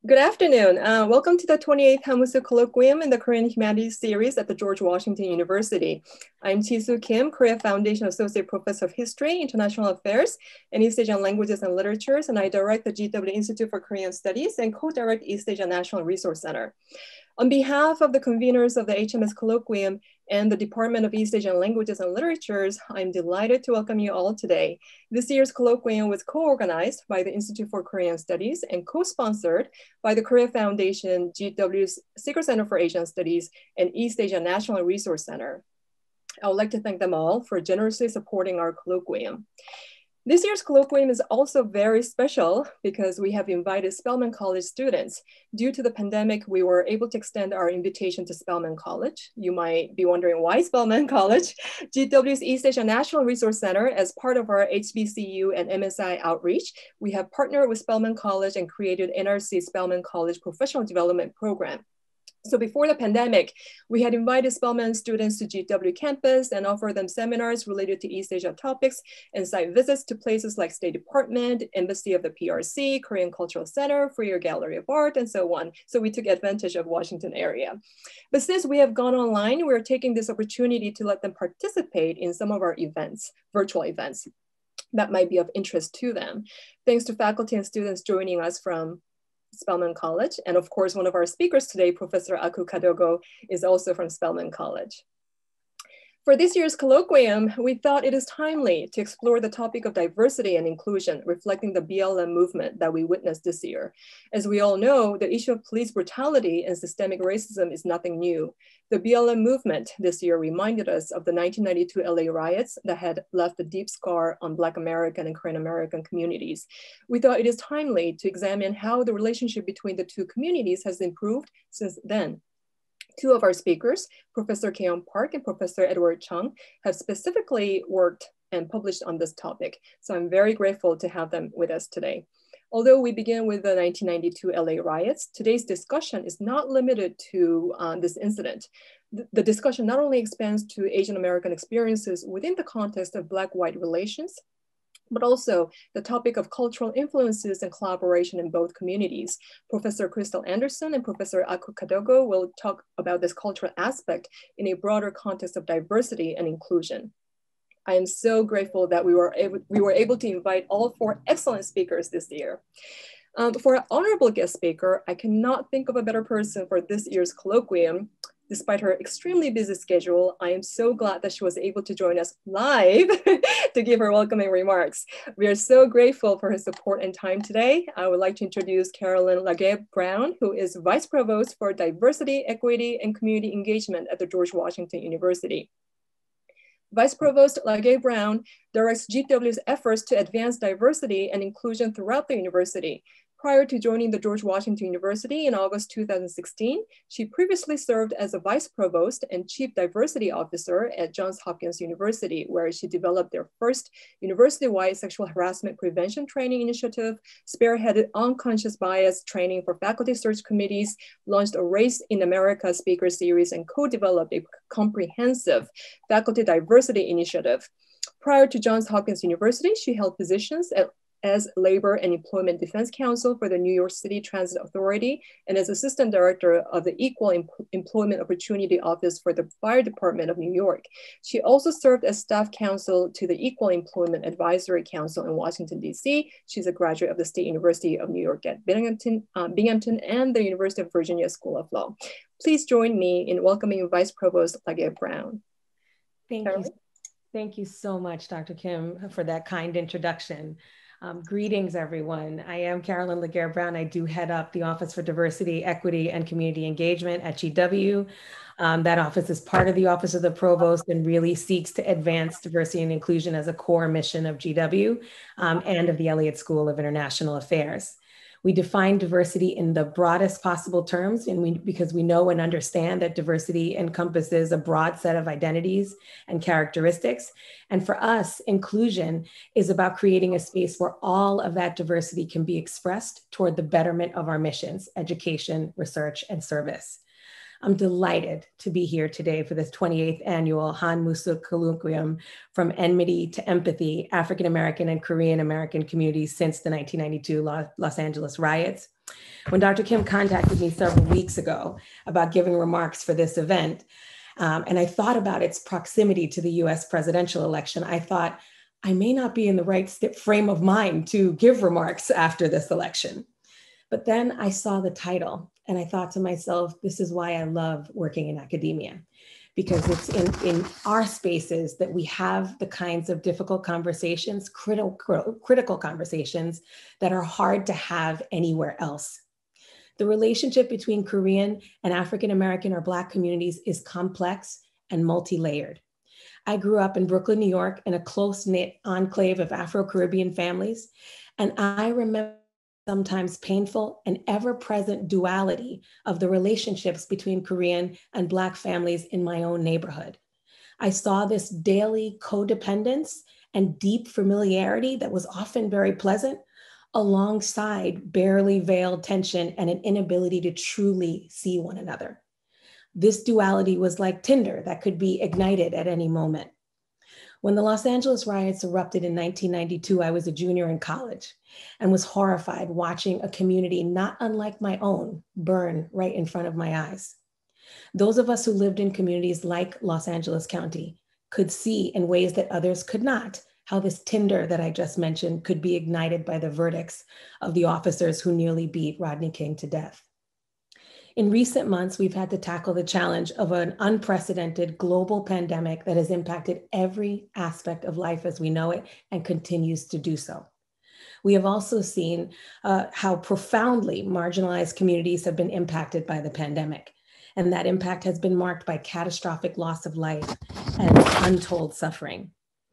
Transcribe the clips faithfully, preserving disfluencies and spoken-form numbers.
Good afternoon. Uh, welcome to the twenty-eighth Hahn Moo-Sook Colloquium in the Korean Humanities series at the George Washington University. I'm Ji-Soo Kim, Korea Foundation Associate Professor of History, International Affairs, and East Asian Languages and Literatures, and I direct the G W Institute for Korean Studies and co-direct East Asia National Resource Center. On behalf of the conveners of the H M S Colloquium and the Department of East Asian Languages and Literatures, I'm delighted to welcome you all today. This year's colloquium was co-organized by the Institute for Korean Studies and co-sponsored by the Korea Foundation, G W's Secret Center for Asian Studies, and East Asia National Resource Center. I would like to thank them all for generously supporting our colloquium. This year's colloquium is also very special because we have invited Spelman College students. Due to the pandemic, we were able to extend our invitation to Spelman College. You might be wondering why Spelman College? G W's East Asia National Resource Center, as part of our H B C U and M S I outreach, we have partnered with Spelman College and created N R C Spelman College Professional Development Program. So before the pandemic, we had invited Spelman students to G W campus and offered them seminars related to East Asia topics and site visits to places like State Department, Embassy of the P R C, Korean Cultural Center, Freer Gallery of Art, and so on. So we took advantage of Washington area. But since we have gone online, we're taking this opportunity to let them participate in some of our events, virtual events that might be of interest to them. Thanks to faculty and students joining us from Spelman College. And of course, one of our speakers today, Professor Aku Kadogo, is also from Spelman College. For this year's colloquium, we thought it is timely to explore the topic of diversity and inclusion, reflecting the B L M movement that we witnessed this year. As we all know, the issue of police brutality and systemic racism is nothing new. The B L M movement this year reminded us of the nineteen ninety-two L A riots that had left a deep scar on Black American and Korean American communities. We thought it is timely to examine how the relationship between the two communities has improved since then. Two of our speakers, Professor Keon Park and Professor Edward Chung, have specifically worked and published on this topic. So I'm very grateful to have them with us today. Although we begin with the nineteen ninety-two L A riots, today's discussion is not limited to uh, this incident. The, the discussion not only expands to Asian American experiences within the context of Black-white relations, but also the topic of cultural influences and collaboration in both communities. Professor Crystal Anderson and Professor Aku Kadogo will talk about this cultural aspect in a broader context of diversity and inclusion. I am so grateful that we were able, we were able to invite all four excellent speakers this year. Um, for our honorable guest speaker, I cannot think of a better person for this year's colloquium. Despite her extremely busy schedule, I am so glad that she was able to join us live to give her welcoming remarks. We are so grateful for her support and time today. I would like to introduce Carolyn Laguerre-Brown, who is Vice Provost for Diversity, Equity, and Community Engagement at the George Washington University. Vice Provost Laguerre-Brown directs G W's efforts to advance diversity and inclusion throughout the university. Prior to joining the George Washington University in August two thousand sixteen, she previously served as a Vice Provost and Chief Diversity Officer at Johns Hopkins University, where she developed their first university-wide sexual harassment prevention training initiative, spearheaded unconscious bias training for faculty search committees, launched a Race in America speaker series, and co-developed a comprehensive faculty diversity initiative. Prior to Johns Hopkins University, she held positions at as Labor and Employment Defense Counsel for the New York City Transit Authority and as Assistant Director of the Equal Em- Employment Opportunity Office for the Fire Department of New York. She also served as Staff Counsel to the Equal Employment Advisory Council in Washington, D C. She's a graduate of the State University of New York at Binghamton, uh, Binghamton and the University of Virginia School of Law. Please join me in welcoming Vice Provost Laguerre-Brown. Thank Caroline? you. Thank you so much, Doctor Kim, for that kind introduction. Um, greetings, everyone. I am Carolyn Laguerre-Brown. I do head up the Office for Diversity, Equity, and Community Engagement at G W. Um, that office is part of the Office of the Provost and really seeks to advance diversity and inclusion as a core mission of G W um, and of the Elliott School of International Affairs. We define diversity in the broadest possible terms, and we, because we know and understand that diversity encompasses a broad set of identities and characteristics. And for us, inclusion is about creating a space where all of that diversity can be expressed toward the betterment of our missions, education, research, and service. I'm delighted to be here today for this twenty-eighth annual Hahn Moo-Sook Colloquium, From Enmity to Empathy, African American and Korean American Communities Since the nineteen ninety-two Los Angeles Riots. When Doctor Kim contacted me several weeks ago about giving remarks for this event, um, and I thought about its proximity to the U S presidential election, I thought, I may not be in the right frame of mind to give remarks after this election. But then I saw the title and I thought to myself, this is why I love working in academia, because it's in, in our spaces that we have the kinds of difficult conversations, critical, critical conversations that are hard to have anywhere else. The relationship between Korean and African-American or Black communities is complex and multi-layered. I grew up in Brooklyn, New York, in a close-knit enclave of Afro-Caribbean families, and I remember sometimes painful and ever-present duality of the relationships between Korean and Black families in my own neighborhood. I saw this daily codependence and deep familiarity that was often very pleasant, alongside barely veiled tension and an inability to truly see one another. This duality was like tinder that could be ignited at any moment. When the Los Angeles riots erupted in nineteen ninety-two, I was a junior in college and was horrified watching a community not unlike my own burn right in front of my eyes. Those of us who lived in communities like Los Angeles County could see in ways that others could not how this tinder that I just mentioned could be ignited by the verdicts of the officers who nearly beat Rodney King to death. In recent months, we've had to tackle the challenge of an unprecedented global pandemic that has impacted every aspect of life as we know it and continues to do so. We have also seen uh, how profoundly marginalized communities have been impacted by the pandemic, and that impact has been marked by catastrophic loss of life and untold suffering.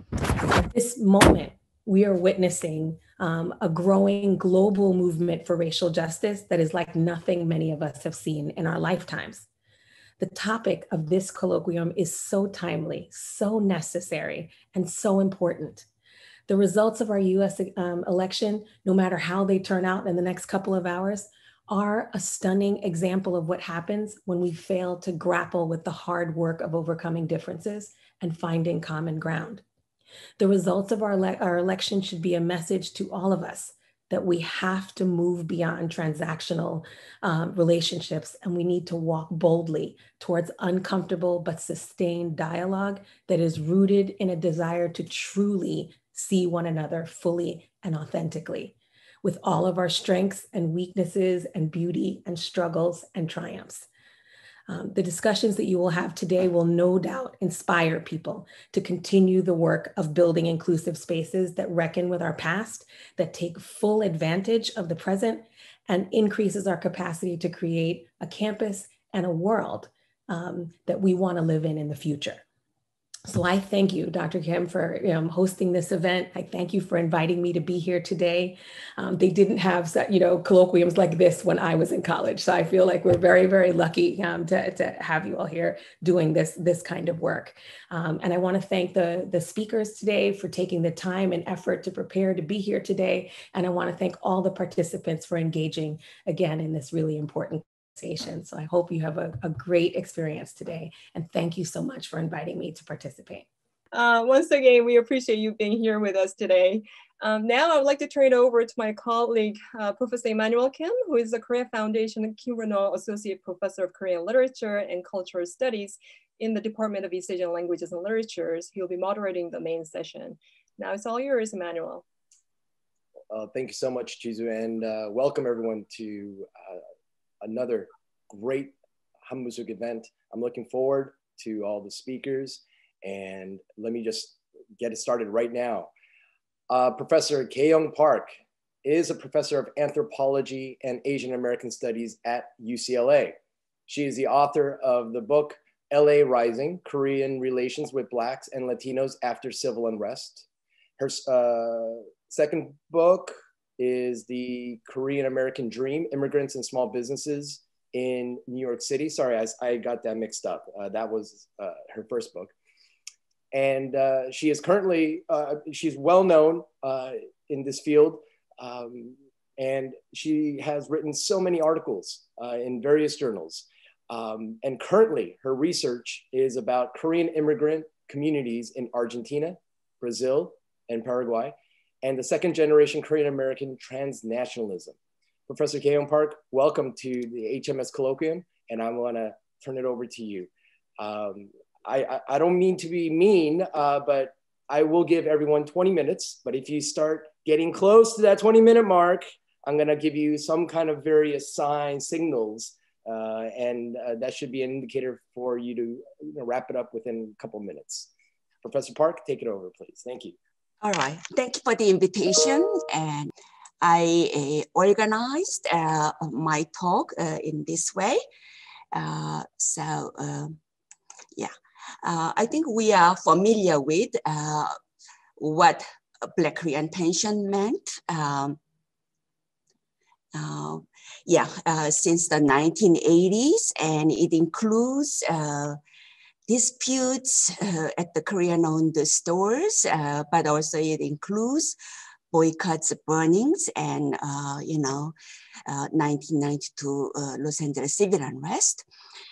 At this moment, we are witnessing um, a growing global movement for racial justice that is like nothing many of us have seen in our lifetimes. The topic of this colloquium is so timely, so necessary, and so important. The results of our U S um, election, no matter how they turn out in the next couple of hours, are a stunning example of what happens when we fail to grapple with the hard work of overcoming differences and finding common ground. The results of our, ele- our election should be a message to all of us that we have to move beyond transactional um, relationships, and we need to walk boldly towards uncomfortable but sustained dialogue that is rooted in a desire to truly see one another fully and authentically, with all of our strengths and weaknesses and beauty and struggles and triumphs. Um, the discussions that you will have today will no doubt inspire people to continue the work of building inclusive spaces that reckon with our past, that take full advantage of the present, and increases our capacity to create a campus and a world um, that we want to live in in the future. So I thank you, Doctor Kim, for um, hosting this event. I thank you for inviting me to be here today. Um, they didn't have, you know, colloquiums like this when I was in college. So I feel like we're very, very lucky um, to, to have you all here doing this, this kind of work. Um, and I want to thank the, the speakers today for taking the time and effort to prepare to be here today. And I want to thank all the participants for engaging again in this really important conversation. So I hope you have a, a great experience today. And thank you so much for inviting me to participate. Uh, once again, we appreciate you being here with us today. Um, now I would like to turn it over to my colleague, uh, Professor Emmanuel Kim, who is the Korea Foundation and Kim Renault Associate Professor of Korean Literature and Cultural Studies in the Department of East Asian Languages and Literatures. He'll be moderating the main session. Now it's all yours, Emmanuel. Uh, thank you so much, Chizu, and uh, welcome everyone to uh, another great Hahn Moo-Sook event. I'm looking forward to all the speakers, and let me just get it started right now. Uh, Professor Kye-Young Park is a professor of anthropology and Asian American studies at U C L A. She is the author of the book L A Rising, Korean Relations with Blacks and Latinos After Civil Unrest. Her uh, second book is the Korean American Dream, Immigrants and Small Businesses in New York City. Sorry, I, I got that mixed up. Uh, that was uh, her first book. And uh, she is currently, uh, she's well known uh, in this field. Um, and she has written so many articles uh, in various journals. Um, and currently her research is about Korean immigrant communities in Argentina, Brazil, and Paraguay, and the second generation Korean American transnationalism. Professor Hahn Park, welcome to the H M S Colloquium, and I want to turn it over to you. Um, I, I, I don't mean to be mean, uh, but I will give everyone twenty minutes, but if you start getting close to that twenty minute mark, I'm gonna give you some kind of various signs, signals, uh, and uh, that should be an indicator for you to you know, wrap it up within a couple of minutes. Professor Park, take it over, please. Thank you. All right, thank you for the invitation. And I uh, organized uh, my talk uh, in this way. Uh, so, uh, yeah, uh, I think we are familiar with uh, what Black Orientation meant. Um, uh, yeah, uh, since the nineteen eighties, and it includes uh, disputes uh, at the Korean-owned stores, uh, but also it includes boycotts, burnings, and uh, you know, uh, nineteen ninety-two uh, Los Angeles civil unrest.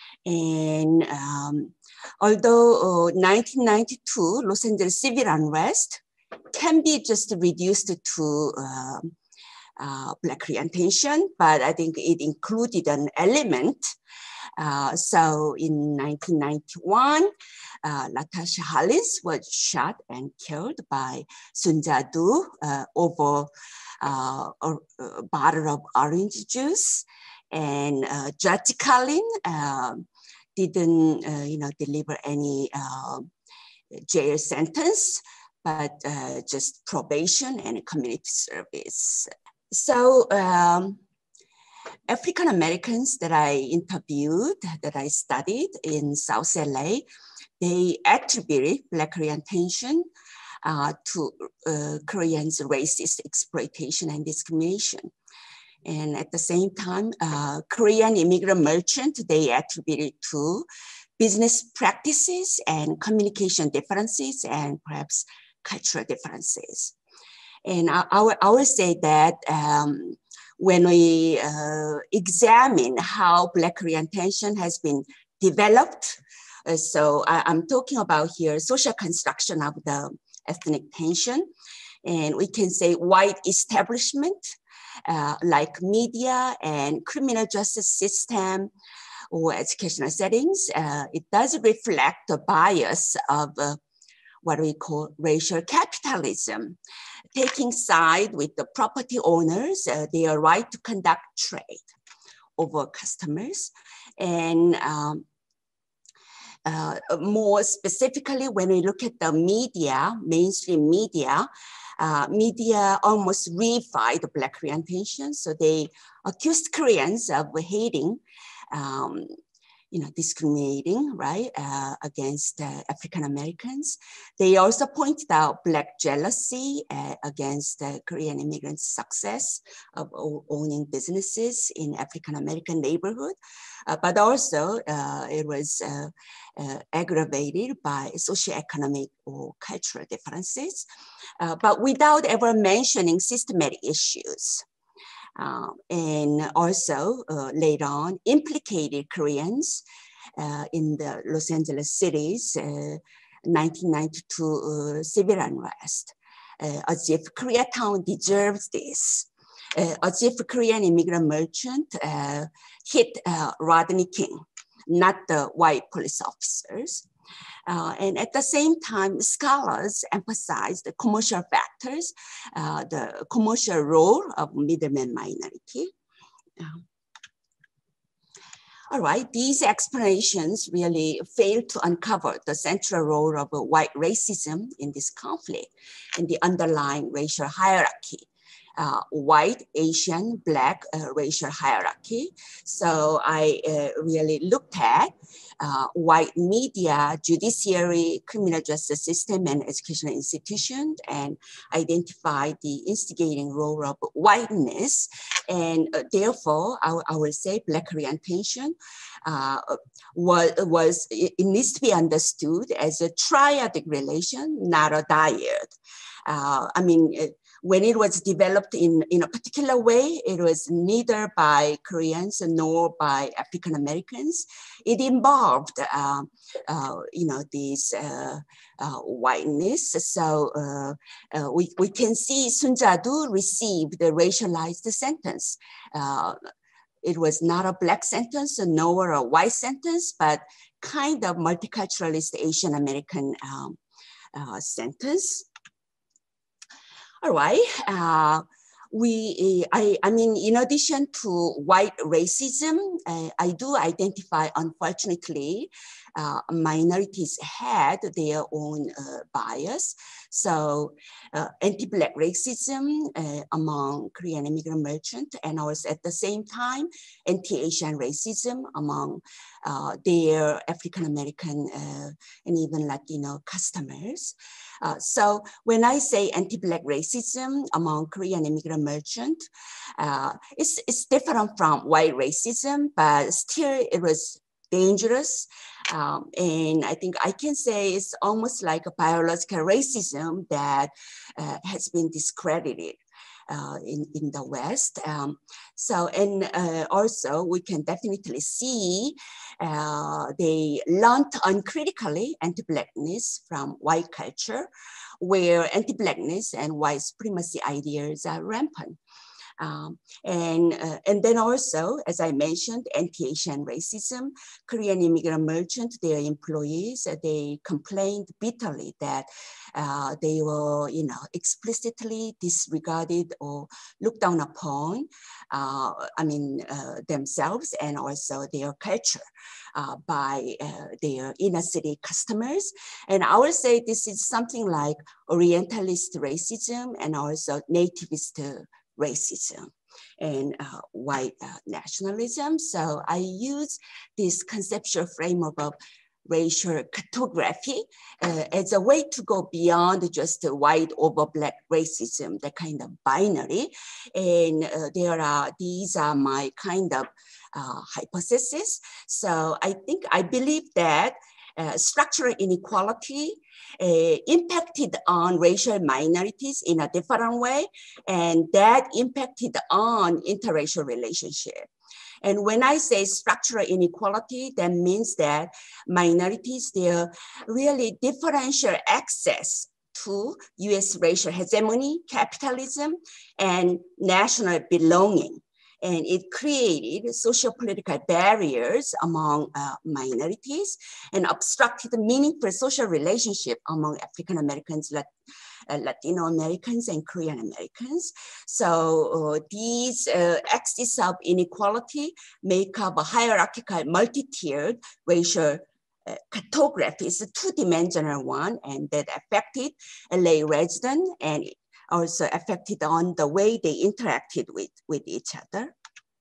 And um, although uh, nineteen ninety-two Los Angeles civil unrest can be just reduced to uh, uh, Black orientation, but I think it included an element. Uh, so in nineteen ninety-one, uh, Latasha Hollis was shot and killed by Sun Ja-doo uh, over uh, a, a bottle of orange juice, and uh, Judge Collin uh, didn't, uh, you know, deliver any uh, jail sentence, but uh, just probation and community service. So. Um, African Americans that I interviewed, that I studied in South L A, they attributed Black orientation uh, to uh, Koreans' racist exploitation and discrimination. And at the same time, uh, Korean immigrant merchants, they attributed to business practices and communication differences and perhaps cultural differences. And I, I, would, I would say that um, when we uh, examine how Black orientation has been developed, uh, so I, I'm talking about here social construction of the ethnic tension, and we can say white establishment, uh, like media and criminal justice system or educational settings, uh, it does reflect the bias of uh, what we call racial capitalism, taking side with the property owners, uh, their right to conduct trade over customers. And um, uh, more specifically, when we look at the media, mainstream media, uh, media almost reified the Black orientation. So they accused Koreans of hating, um, you know, discriminating, right, uh, against uh, African Americans. They also pointed out Black jealousy uh, against uh, Korean immigrants' success of owning businesses in African American neighborhood, uh, but also uh, it was uh, uh, aggravated by socioeconomic or cultural differences, uh, but without ever mentioning systematic issues. Uh, and also uh, later on implicated Koreans uh, in the Los Angeles city's uh, nineteen ninety-two uh, civil unrest, uh, as if Koreatown deserves this, uh, as if Korean immigrant merchant uh, hit uh, Rodney King, not the white police officers. Uh, and at the same time, scholars emphasize the commercial factors, uh, the commercial role of middleman minority. Um, all right, these explanations really fail to uncover the central role of uh, white racism in this conflict and the underlying racial hierarchy. Uh, white, Asian, Black uh, racial hierarchy. So I uh, really looked at uh, white media, judiciary, criminal justice system, and educational institutions, and identified the instigating role of whiteness. And uh, therefore, I, I will say Black orientation uh, was, was, it needs to be understood as a triadic relation, not a dyad. Uh, I mean, when it was developed in, in a particular way, it was neither by Koreans nor by African Americans. It involved, uh, uh, you know, this uh, uh, whiteness. So uh, uh, we, we can see Sun Ja-doo received the racialized sentence. Uh, it was not a black sentence nor a white sentence, but kind of multiculturalist Asian American um, uh, sentence. All right, uh, we, I, I mean, in addition to white racism, uh, I do identify, unfortunately, uh, minorities had their own uh, bias. So uh, anti-Black racism uh, among Korean immigrant merchants, and also at the same time, anti-Asian racism among uh, their African-American uh, and even Latino customers. Uh, so when I say anti-Black racism among Korean immigrant merchants, uh, it's, it's different from white racism, but still it was dangerous. Um, and I think I can say it's almost like a biological racism that uh, has been discredited uh, in, in the West. Um, so, and uh, also we can definitely see uh, they learned uncritically anti-Blackness from white culture, where anti-Blackness and white supremacy ideas are rampant. Um, and, uh, and then also, as I mentioned, anti-Asian racism, Korean immigrant merchants, their employees, uh, they complained bitterly that uh, they were, you know, explicitly disregarded or looked down upon, uh, I mean, uh, themselves and also their culture uh, by uh, their inner city customers. And I would say this is something like Orientalist racism and also nativist uh, racism and uh, white uh, nationalism. So I use this conceptual framework of racial cartography uh, as a way to go beyond just the white over black racism, the kind of binary. And uh, there are, these are my kind of uh, hypotheses. So I think, I believe that Uh, structural inequality uh, impacted on racial minorities in a different way, and that impacted on interracial relationship. And when I say structural inequality, that means that minorities, their really differential access to U S racial hegemony, capitalism, and national belonging. And it created socio-political barriers among uh, minorities and obstructed meaningful social relationship among African Americans, Lat uh, Latino Americans, and Korean Americans. So uh, these uh, axes of inequality make up a hierarchical, multi-tiered racial uh, cartography. It's a two-dimensional one, and that affected L A residents and also affected on the way they interacted with, with each other.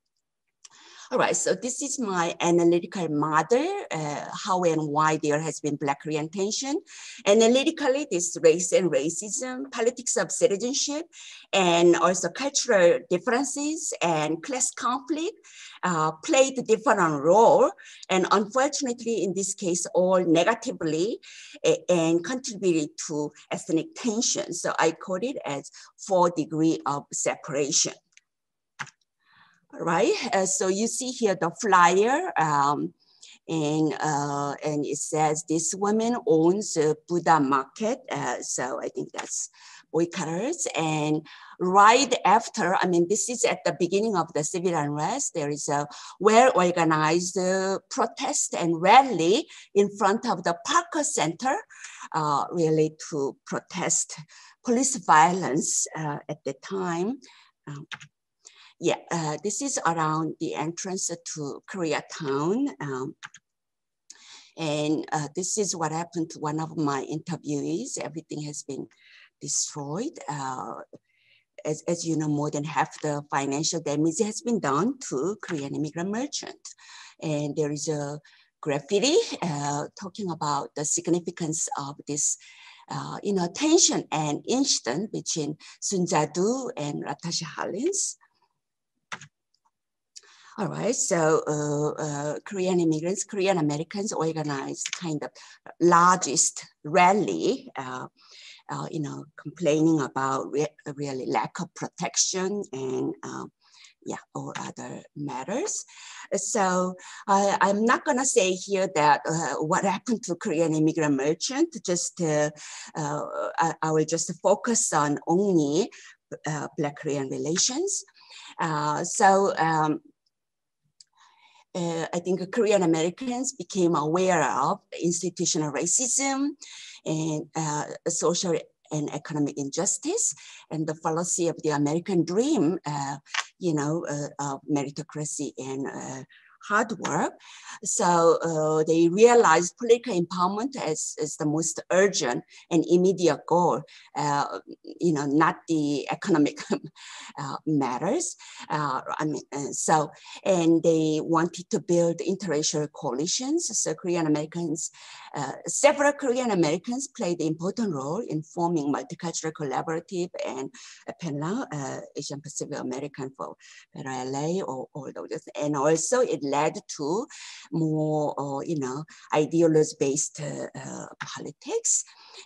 All right, so this is my analytical model, uh, how and why there has been Black Korean tension. Analytically, this race and racism, politics of citizenship, and also cultural differences and class conflict uh, played a different role. And unfortunately, in this case, all negatively uh, and contributed to ethnic tension. So I call it as four degree of separation. All right, uh, so you see here the flyer, um, and, uh, and it says this woman owns a Buddha market. Uh, so I think that's boycotters. And right after, I mean, this is at the beginning of the civil unrest, there is a well-organized uh, protest and rally in front of the Parker Center, uh, really to protest police violence uh, at the time. Um, Yeah, uh, this is around the entrance to Koreatown. Um, and uh, this is what happened to one of my interviewees. Everything has been destroyed. Uh, as, as you know, more than half the financial damage has been done to Korean immigrant merchants. And there is a graffiti uh, talking about the significance of this uh, you know, tension and incident between Sun Ja-doo and Latasha Hollins. All right, so uh, uh, Korean immigrants, Korean Americans organized kind of largest rally, uh, uh, you know, complaining about re really lack of protection and uh, yeah, or other matters. So uh, I'm not gonna say here that uh, what happened to Korean immigrant merchant, just uh, uh, I, I will just focus on only uh, Black Korean relations. Uh, so um, uh, I think Korean Americans became aware of institutional racism and uh, social and economic injustice and the fallacy of the American dream, uh, you know, uh, of meritocracy and uh, hard work. So uh, they realized political empowerment as, as the most urgent and immediate goal, uh, you know, not the economic uh, matters. Uh, I mean, uh, so, and they wanted to build interracial coalitions. So Korean Americans, uh, several Korean Americans played an important role in forming multicultural collaborative and P E N L A, uh, Asian Pacific American for L A, or all those, and also it led to more, uh, you know, ideology-based uh, uh, politics.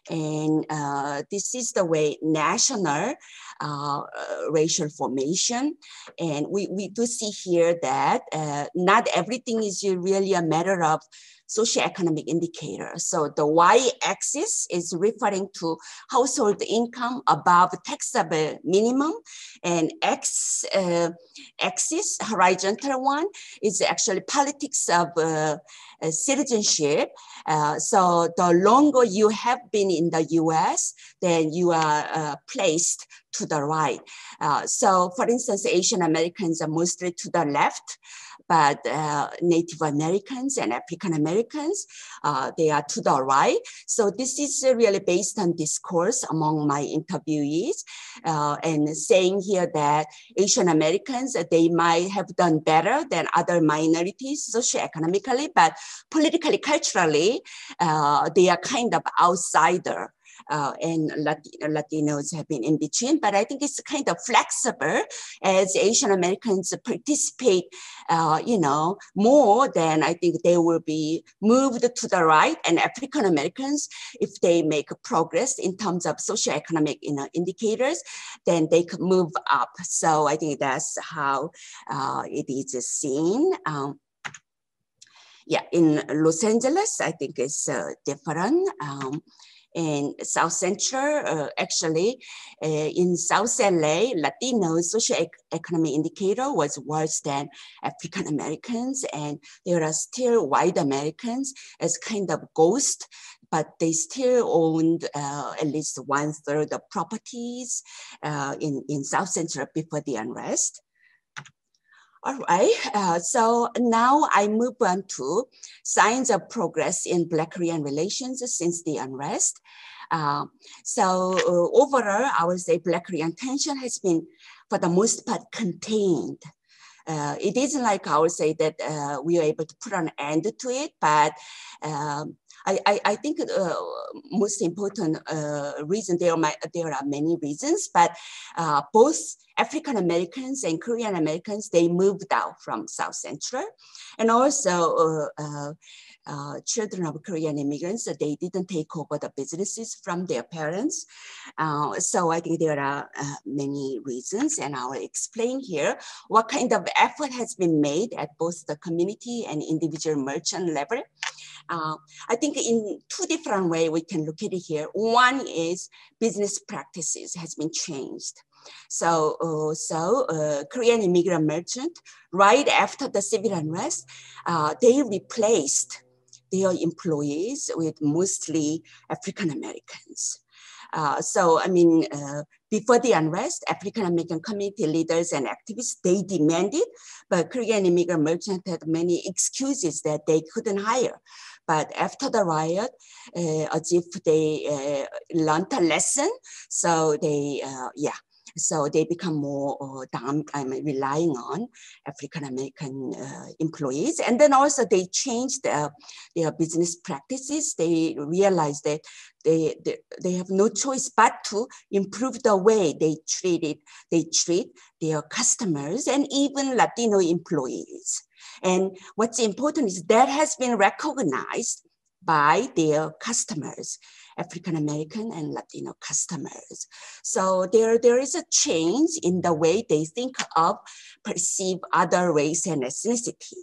And uh, this is the way national uh, uh, racial formation. And we, we do see here that uh, not everything is really a matter of socioeconomic indicator. So the y-axis is referring to household income above taxable minimum, and x uh, axis, horizontal one, is actually politics of uh, uh, citizenship. Uh, so the longer you have been in the U S, then you are uh, placed to the right. Uh, so for instance, Asian Americans are mostly to the left, but uh, Native Americans and African Americans, uh, they are to the right. So this is really based on discourse among my interviewees, uh, and saying here that Asian Americans, they might have done better than other minorities socioeconomically, but politically, culturally, uh, they are kind of outsider. Uh, and Latino, Latinos have been in between, but I think it's kind of flexible as Asian Americans participate, uh, you know, more than I think they will be moved to the right, and African Americans, if they make progress in terms of socioeconomic, you know, indicators, then they could move up. So I think that's how uh, it is seen. Um, yeah, in Los Angeles, I think it's uh, different. Um, In South Central, uh, actually, uh, in South L A, Latino socioeconomic indicator was worse than African Americans, and there are still white Americans as kind of ghost, but they still owned uh, at least one third of properties uh, in, in South Central before the unrest. All right, uh, so now I move on to signs of progress in Black Korean relations since the unrest. Uh, so uh, overall, I would say Black Korean tension has been, for the most part, contained. Uh, it isn't like I would say that uh, we are able to put an end to it, but um, I, I, I think uh, most important uh, reason, there are, there are many reasons, but uh, both African Americans and Korean Americans, they moved out from South Central. And also uh, uh, uh, children of Korean immigrants, they didn't take over the businesses from their parents. Uh, so I think there are uh, many reasons, and I will explain here what kind of effort has been made at both the community and individual merchant level. Uh, I think in two different ways we can look at it here. One is business practices has been changed. So, uh, so uh, Korean immigrant merchant, right after the civil unrest, uh, they replaced their employees with mostly African Americans. Uh, so, I mean, uh, before the unrest, African American community leaders and activists, they demanded, but Korean immigrant merchants had many excuses that they couldn't hire. But after the riot, uh, as if they uh, learned a lesson, so they, uh, yeah, So they become more uh, down, I mean, relying on African-American uh, employees. And then also they changed their, their business practices. They realized that they, they, they have no choice but to improve the way they treat it, they treat their customers and even Latino employees. And what's important is that has been recognized by their customers, African-American and Latino customers. So there, there is a change in the way they think of, perceive other race and ethnicity.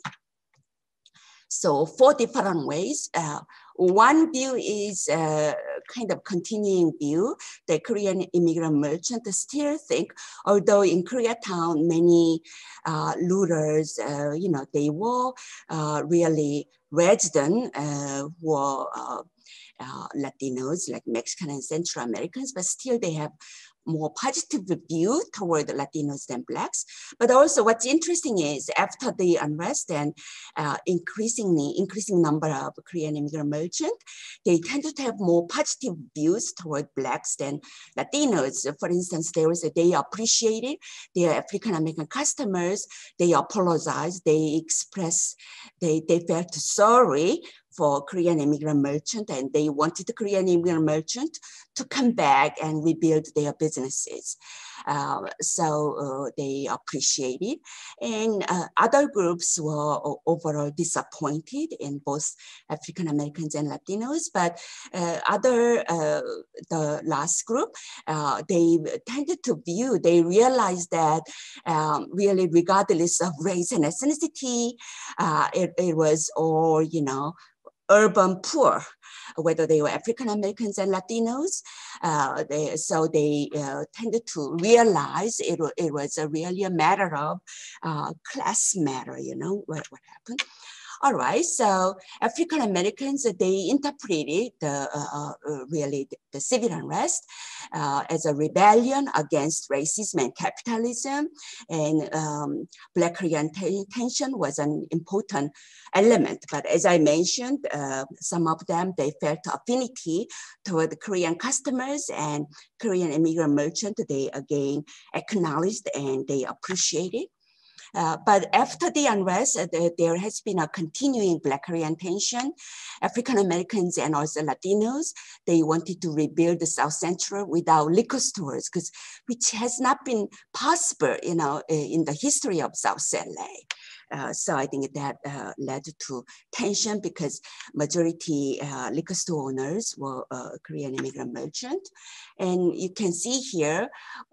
So four different ways. Uh, one view is a kind of continuing view. The Korean immigrant merchants still think, although in Koreatown, many uh, looters, uh, you know, they were uh, really resident uh, who were uh, uh, Latinos, like Mexican and Central Americans, but still they have more positive view toward the Latinos than Blacks. But also what's interesting is after the unrest and uh, increasingly, increasing number of Korean immigrant merchants, they tended to have more positive views toward Blacks than Latinos. For instance, there was a, they appreciated their African-American customers, they apologized, they expressed, they, they felt sorry for Korean immigrant merchant, and they wanted the Korean immigrant merchant to come back and rebuild their businesses. Uh, so uh, they appreciated. And uh, other groups were overall disappointed in both African Americans and Latinos, but uh, other, uh, the last group, uh, they tended to view, they realized that um, really regardless of race and ethnicity, uh, it, it was all, you know, urban poor, whether they were African Americans and Latinos. Uh, they, so they uh, tended to realize it, it was a really a matter of uh, class matter, you know, what, what happened. All right, so African Americans, they interpreted the, uh, uh, really the, the civil unrest uh, as a rebellion against racism and capitalism, and um, Black Korean tension was an important element. But as I mentioned, uh, some of them, they felt affinity toward the Korean customers and Korean immigrant merchants. They again acknowledged and they appreciated. Uh, but after the unrest, uh, the, there has been a continuing Black Korean tension. African Americans and also Latinos, they wanted to rebuild the South Central without liquor stores, because which has not been possible, you know, in the history of South L A. Uh, so I think that uh, led to tension because majority uh, liquor store owners were uh, Korean immigrant merchant. And you can see here,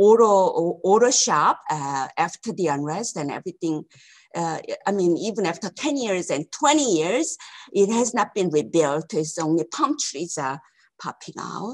auto, auto shop uh, after the unrest and everything, uh, I mean, even after ten years and twenty years, it has not been rebuilt. It's only palm trees are popping out.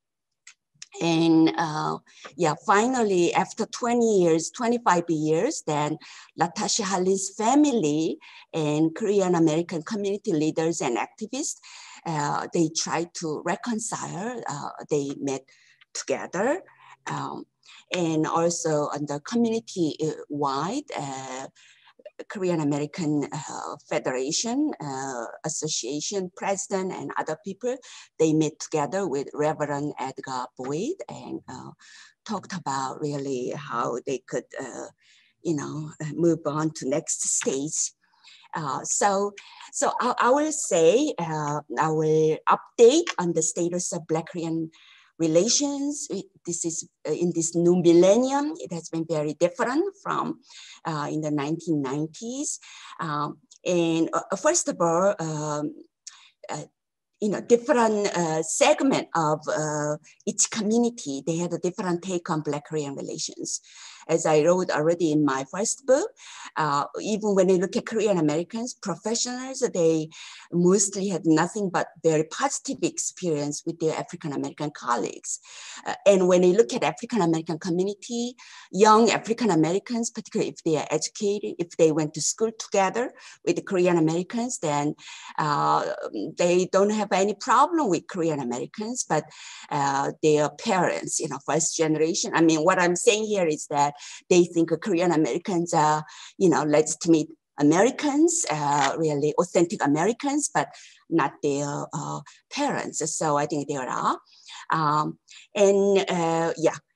And uh, yeah, finally, after twenty years, twenty-five years, then Latasha Hallin's family and Korean American community leaders and activists, uh, they tried to reconcile. Uh, they met together. Um, and also on the community-wide, uh, Korean American uh, Federation, uh, Association President and other people, they met together with Reverend Edgar Boyd and uh, talked about really how they could, uh, you know, move on to next stage. Uh, so, so I, I will say, uh, I will update on the status of Black Korean relations. This is uh, in this new millennium, it has been very different from uh, in the nineteen nineties. Um, and uh, first of all, um, uh, you know, different uh, segment of uh, each community, they had a different take on Black Korean relations. As I wrote already in my first book, uh, even when you look at Korean Americans, professionals, they mostly had nothing but very positive experience with their African American colleagues. Uh, and when you look at African American community, young African Americans, particularly if they are educated, if they went to school together with the Korean Americans, then uh, they don't have any problem with Korean Americans, but uh, their parents, you know, first generation. I mean, what I'm saying here is that they think Korean Americans are, you know, legitimate Americans, uh, really authentic Americans, but not their uh, parents. So I think there are. Um, and uh, yeah,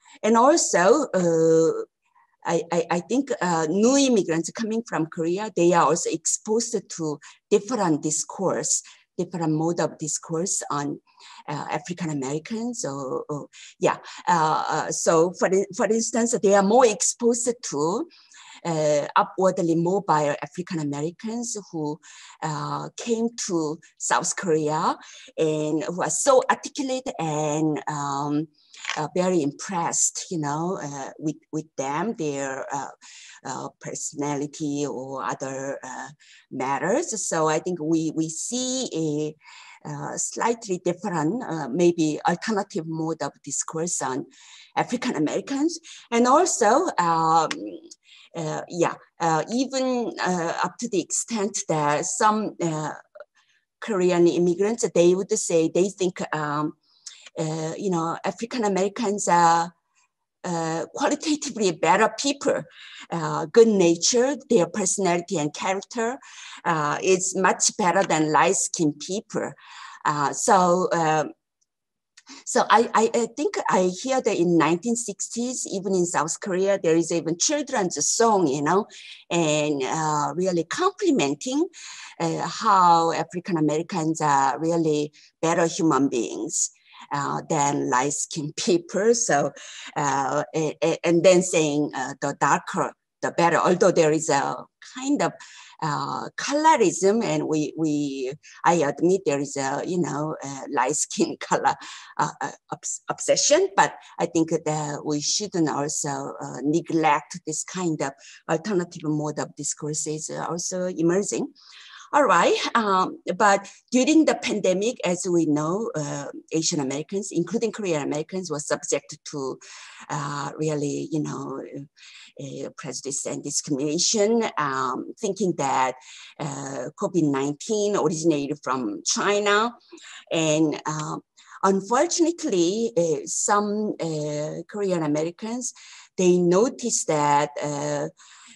and also, uh, I, I, I think uh, new immigrants coming from Korea, they are also exposed to different discourse, different mode of discourse on uh, African Americans. Or, or yeah, uh, uh, so for for instance, they are more exposed to uh, upwardly mobile African Americans who uh, came to South Korea and who are so articulate and um, uh, very impressed, you know, uh, with with them, their uh, uh, personality or other uh, matters. So I think we we see a uh, slightly different, uh, maybe alternative mode of discourse on African Americans, and also. Um, Uh, yeah, uh, even uh, up to the extent that some uh, Korean immigrants, they would say they think, um, uh, you know, African Americans are uh, qualitatively better people, uh, good nature, their personality and character uh, is much better than light-skinned people. Uh, so. Um, So I, I, I think I hear that in nineteen sixties, even in South Korea, there is even children's song, you know, and uh, really complimenting uh, how African Americans are really better human beings uh, than light-skinned people. So, uh, and, and then saying uh, the darker, the better, although there is a kind of Uh, colorism, and we we I admit there is a you know a light skin color uh, uh, obs obsession, but I think that we shouldn't also uh, neglect this kind of alternative mode of discourses also emerging. All right, um, but during the pandemic, as we know, uh, Asian Americans, including Korean Americans, were subject to uh, really, you know, uh, prejudice and discrimination, um, thinking that uh, COVID nineteen originated from China. And um, unfortunately, uh, some uh, Korean Americans, they noticed that uh,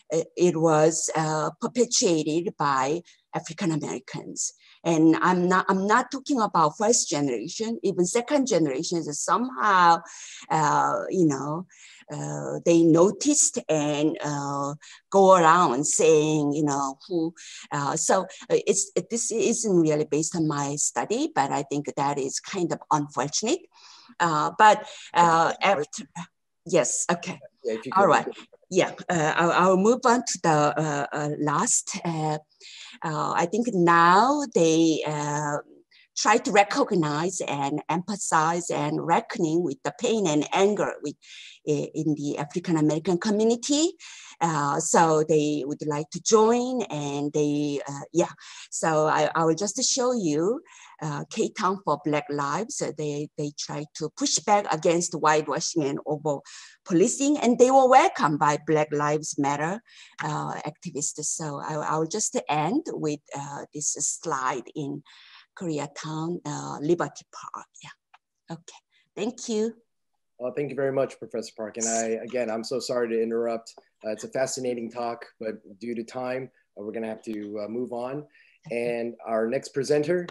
it was uh, perpetuated by African Americans. And I'm not, I'm not talking about first generation, even second generations somehow, uh, you know, uh, they noticed and uh, go around saying, you know, who, uh, so it's, it, this isn't really based on my study, but I think that is kind of unfortunate. Uh, but uh, after, yes, okay, yeah, if you all right. Yeah, uh, I'll, I'll move on to the uh, uh, last. Uh, uh, I think now they uh, try to recognize and emphasize and reckoning with the pain and anger with, uh, in the African American community. Uh, so they would like to join, and they, uh, yeah. So I, I will just show you uh, K-Town for Black Lives. Uh, they, they try to push back against whitewashing and over policing, and they were welcomed by Black Lives Matter uh, activists. So I, I will just end with uh, this slide in Koreatown, uh, Liberty Park. Yeah, okay, thank you. Well, thank you very much, Professor Park. And I, again, I'm so sorry to interrupt. Uh, it's a fascinating talk, but due to time, uh, we're gonna have to uh, move on. And our next presenter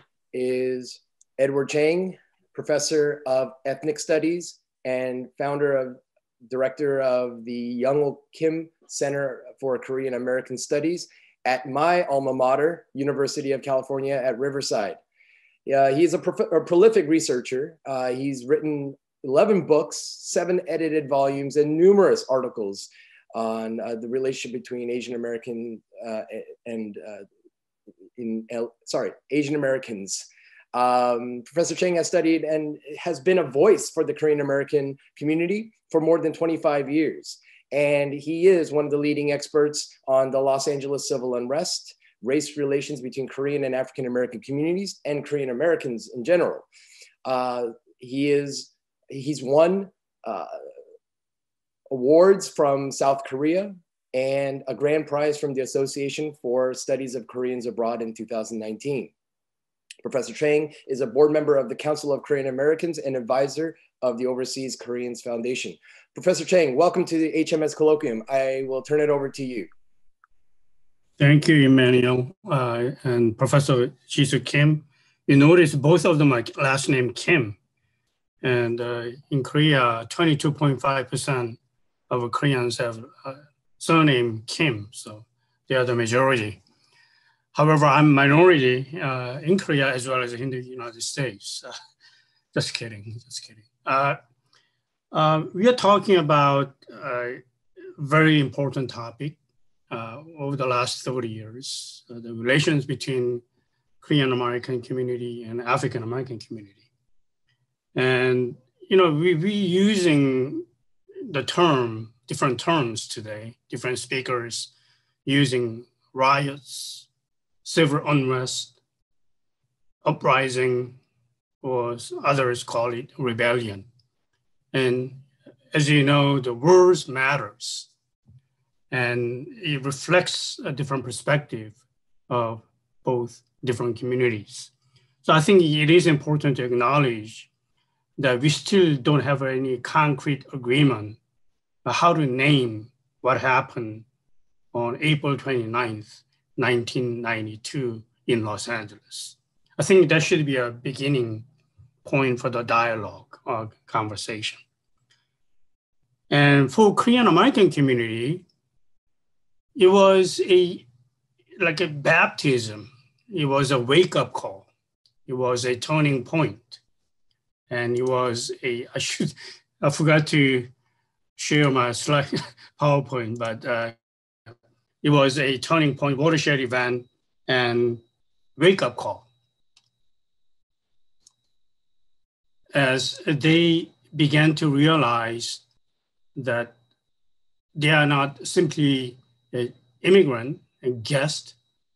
is Edward Chang, Professor of Ethnic Studies and founder of, director of the Young Kim Center for Korean American Studies at my alma mater, University of California at Riverside. Yeah, he's a, a prolific researcher. Uh, he's written eleven books, seven edited volumes, and numerous articles on uh, the relationship between Asian American uh, and uh, in sorry Asian Americans. Um, Professor Chang has studied and has been a voice for the Korean American community for more than twenty-five years. And he is one of the leading experts on the Los Angeles civil unrest, race relations between Korean and African American communities, and Korean Americans in general. Uh, he is, he's won uh, awards from South Korea and a grand prize from the Association for Studies of Koreans Abroad in two thousand nineteen. Professor Chang is a board member of the Council of Korean Americans and advisor of the Overseas Koreans Foundation. Professor Chang, welcome to the H M S Colloquium. I will turn it over to you. Thank you, Emmanuel, uh, and Professor Ji-Soo Kim. You notice both of them are last name Kim. And uh, in Korea, twenty-two point five percent of Koreans have a surname Kim, so they are the majority. However, I'm minority uh, in Korea as well as in the United States. Uh, just kidding, just kidding. Uh, uh, we are talking about a very important topic uh, over the last thirty years, uh, the relations between Korean American community and African American community. And, you know, we, we using the term, different terms today, different speakers using riots, civil unrest, uprising, or others call it rebellion. And as you know, the words matters, and it reflects a different perspective of both different communities. So I think it is important to acknowledge that we still don't have any concrete agreement on how to name what happened on April twenty-ninth, nineteen ninety-two in Los Angeles. I think that should be a beginning point for the dialogue or conversation. And for Korean American community, it was a like a baptism. It was a wake-up call. It was a turning point. And it was a, I should, I forgot to share my slide PowerPoint, but uh, it was a turning point, watershed event, and wake-up call. As they began to realize that they are not simply an immigrant, a guest,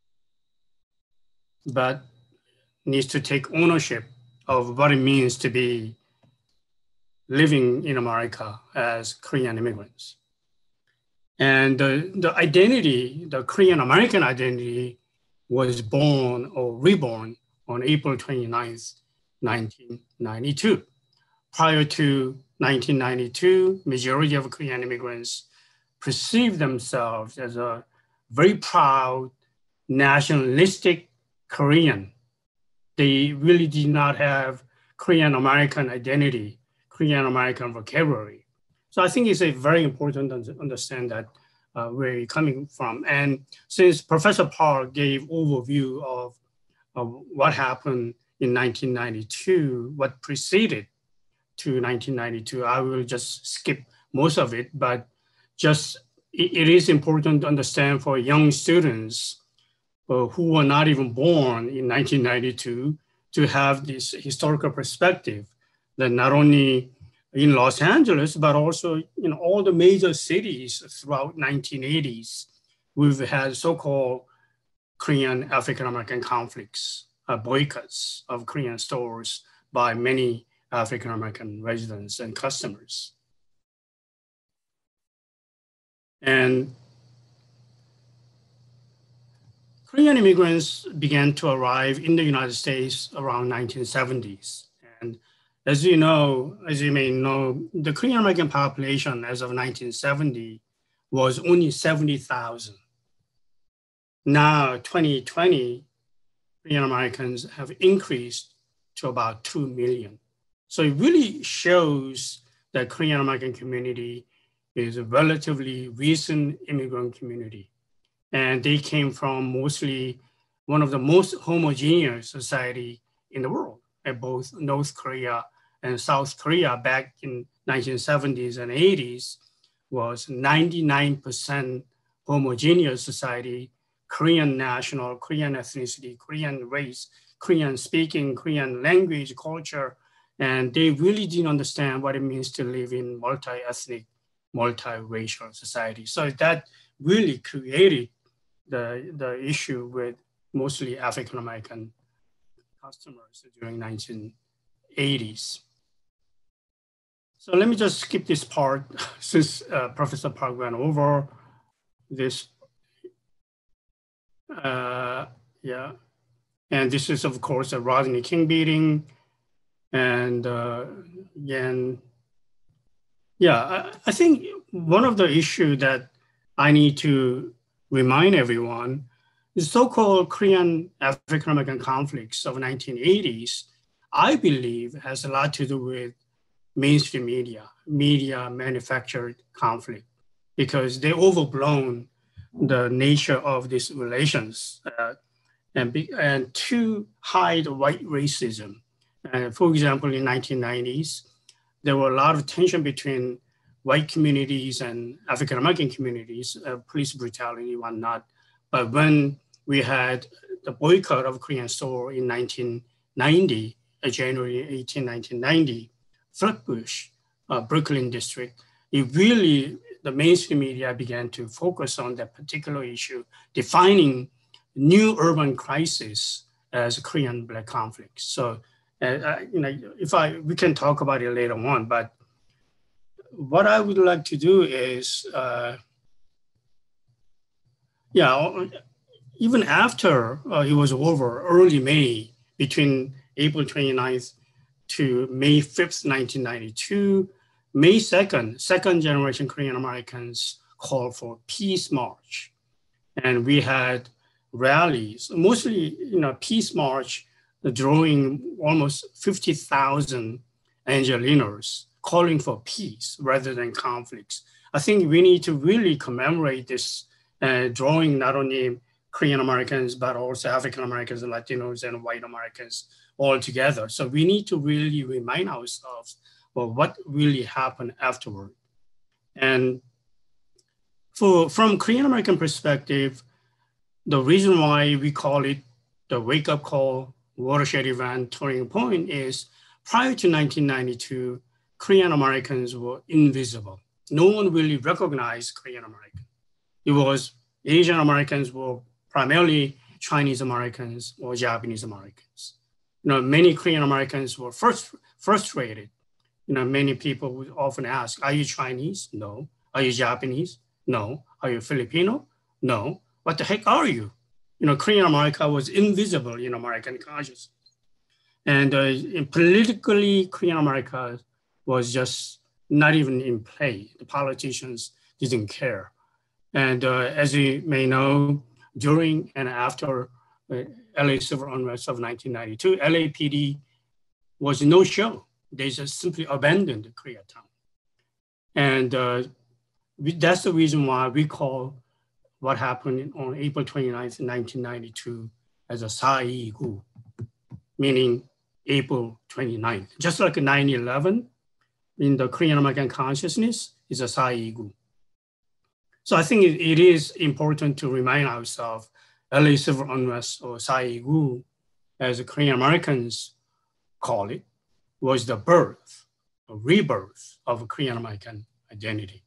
but needs to take ownership of what it means to be living in America as Korean immigrants. And the, the identity, the Korean American identity, was born or reborn on April twenty-ninth, nineteen ninety-two. Prior to nineteen ninety-two, majority of Korean immigrants perceived themselves as a very proud, nationalistic Korean. They really did not have Korean American identity, Korean American vocabulary. So I think it's a very important to understand that uh, where you're coming from. And since Professor Park gave overview of, of what happened in nineteen ninety-two, what preceded to nineteen ninety-two, I will just skip most of it, but just it, it is important to understand for young students uh, who were not even born in nineteen ninety-two to have this historical perspective that not only in Los Angeles, but also in all the major cities throughout nineteen eighties, we've had so-called Korean African-American conflicts, uh, boycotts of Korean stores by many African-American residents and customers. And Korean immigrants began to arrive in the United States around nineteen seventies. And as you know, as you may know, the Korean American population as of nineteen seventy was only seventy thousand. Now, twenty twenty, Korean Americans have increased to about two million. So it really shows that Korean American community is a relatively recent immigrant community. And they came from mostly one of the most homogeneous society in the world, at both North Korea and South Korea back in nineteen seventies and eighties was ninety-nine percent homogeneous society, Korean national, Korean ethnicity, Korean race, Korean speaking, Korean language, culture, and they really didn't understand what it means to live in multi-ethnic, multiracial society. So that really created the, the issue with mostly African-American customers during nineteen eighties. So let me just skip this part since uh, Professor Park went over this. Uh, yeah, and this is of course a Rodney King beating. And uh, again, yeah, I, I think one of the issues that I need to remind everyone is so-called Korean African-American conflicts of the nineteen eighties, I believe has a lot to do with mainstream media, media manufactured conflict, because they overblown the nature of these relations uh, and, be, and to hide white racism. Uh, for example, in nineteen nineties, there were a lot of tension between white communities and African-American communities, uh, police brutality, whatnot. But when we had the boycott of Korean store in nineteen ninety, uh, January eighteenth, nineteen ninety, Flatbush, uh, Brooklyn district, it really, the mainstream media began to focus on that particular issue, defining new urban crisis as Korean Black conflict. So, uh, you know, if I, we can talk about it later on, but what I would like to do is, uh, yeah, even after uh, it was over, early May, between April twenty-ninth to May fifth, nineteen ninety-two, May second, second generation Korean Americans called for peace march. And we had rallies, mostly, you know, peace march, drawing almost fifty thousand Angelinos calling for peace rather than conflicts. I think we need to really commemorate this, uh, drawing not only Korean Americans, but also African Americans, Latinos, and white Americans all together. So we need to really remind ourselves of what really happened afterward. And for, from Korean American perspective, the reason why we call it the wake-up call, watershed event, turning point is prior to nineteen ninety-two, Korean Americans were invisible. No one really recognized Korean American. It was Asian Americans were primarily Chinese Americans or Japanese Americans. You know, many Korean Americans were first frustrated. You know, many people would often ask, are you Chinese? No. Are you Japanese? No. Are you Filipino? No. What the heck are you? You know, Korean America was invisible in American consciousness. And uh, politically, Korean America was just not even in play. The politicians didn't care. And uh, as you may know, during and after uh, L A civil unrest of nineteen ninety-two, L A P D was no show. They just simply abandoned Koreatown. And uh, we, that's the reason why we call what happened on April twenty-ninth, nineteen ninety-two as a Sa-i-gu, meaning April twenty-ninth. Just like nine eleven in the Korean American consciousness is a Sa-i-gu. So I think it, it is important to remind ourselves L A civil unrest, or Sa-i-gu, as the Korean Americans call it, was the birth, a rebirth of a Korean American identity.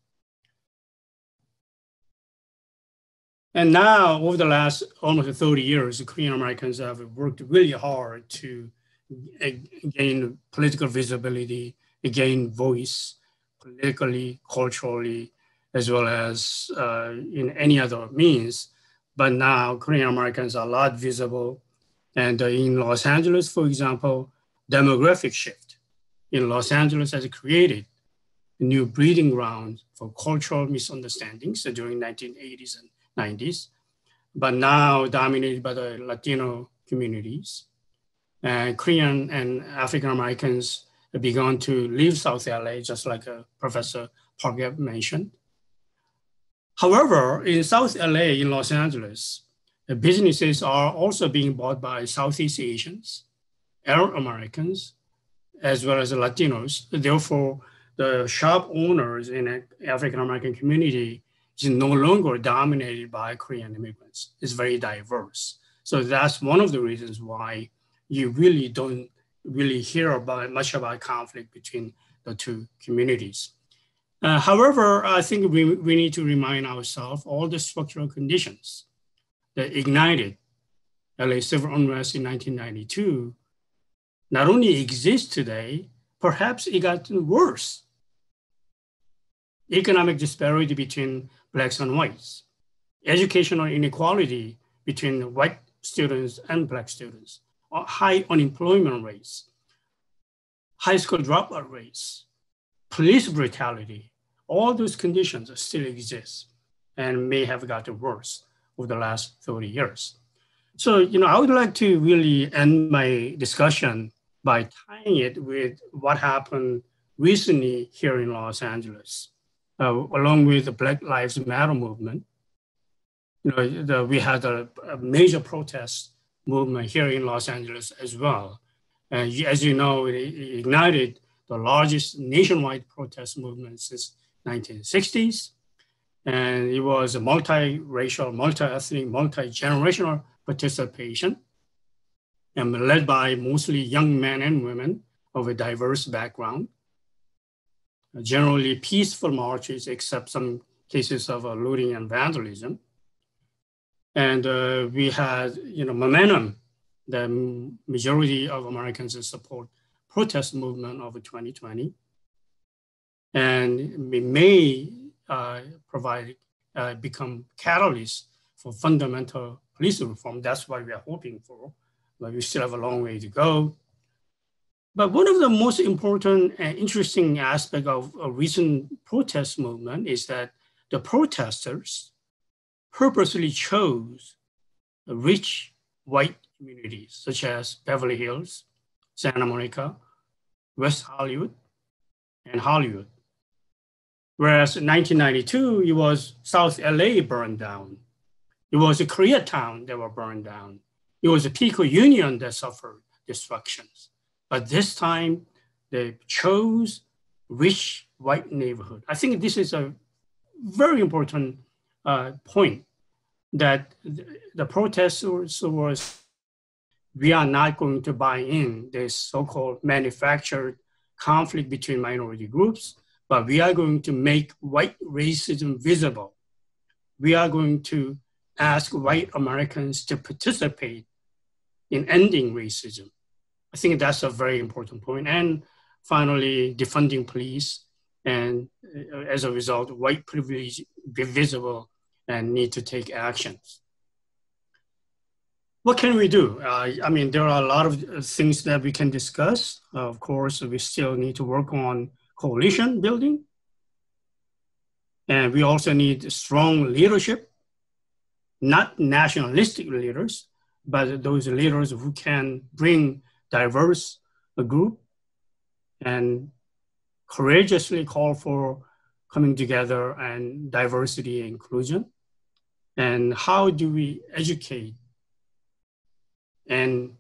And now, over the last almost thirty years, the Korean Americans have worked really hard to gain political visibility, gain voice politically, culturally, as well as uh, in any other means. But now Korean Americans are a lot visible. And uh, in Los Angeles, for example, demographic shift in Los Angeles has created a new breeding ground for cultural misunderstandings during nineteen eighties and nineties, but now dominated by the Latino communities. And Korean and African Americans have begun to leave South L A, just like uh, Professor Park mentioned. However, in South L A, in Los Angeles, the businesses are also being bought by Southeast Asians, Arab Americans, as well as the Latinos. Therefore, the shop owners in the African American community is no longer dominated by Korean immigrants. It's very diverse. So that's one of the reasons why you really don't really hear about much about conflict between the two communities. Uh, however, I think we, we need to remind ourselves all the structural conditions that ignited L A civil unrest in nineteen ninety-two not only exist today, perhaps it got worse. Economic disparity between Blacks and whites, educational inequality between white students and Black students, high unemployment rates, high school dropout rates, police brutality, all those conditions still exist and may have gotten worse over the last thirty years. So, you know, I would like to really end my discussion by tying it with what happened recently here in Los Angeles, uh, along with the Black Lives Matter movement. You know, the, we had a, a major protest movement here in Los Angeles as well. And as you know, it, it ignited the largest nationwide protest movement since nineteen sixties. And it was a multi-racial, multi-ethnic, multi-generational participation, and led by mostly young men and women of a diverse background. Generally peaceful marches, except some cases of uh, looting and vandalism. And uh, we had, you know, momentum. The majority of Americans support protest movement of twenty twenty. And we may uh, provide, uh, become catalysts for fundamental police reform. That's what we are hoping for, but we still have a long way to go. But one of the most important and interesting aspects of a recent protest movement is that the protesters purposely chose rich white communities such as Beverly Hills, Santa Monica, West Hollywood, and Hollywood. Whereas in nineteen ninety-two, it was South L A burned down. It was a Koreatown that were burned down. It was a Pico Union that suffered destructions. But this time, they chose rich white neighborhood. I think this is a very important uh, point, that the protesters was, we are not going to buy in this so-called manufactured conflict between minority groups, but we are going to make white racism visible. We are going to ask white Americans to participate in ending racism. I think that's a very important point. And finally, defunding police. And as a result, white privilege be visible and need to take actions. What can we do? Uh, I mean, there are a lot of things that we can discuss. Uh, of course, we still need to work on coalition building. And we also need strong leadership, not nationalistic leaders, but those leaders who can bring diverse a group and courageously call for coming together and diversity and inclusion. And how do we educate and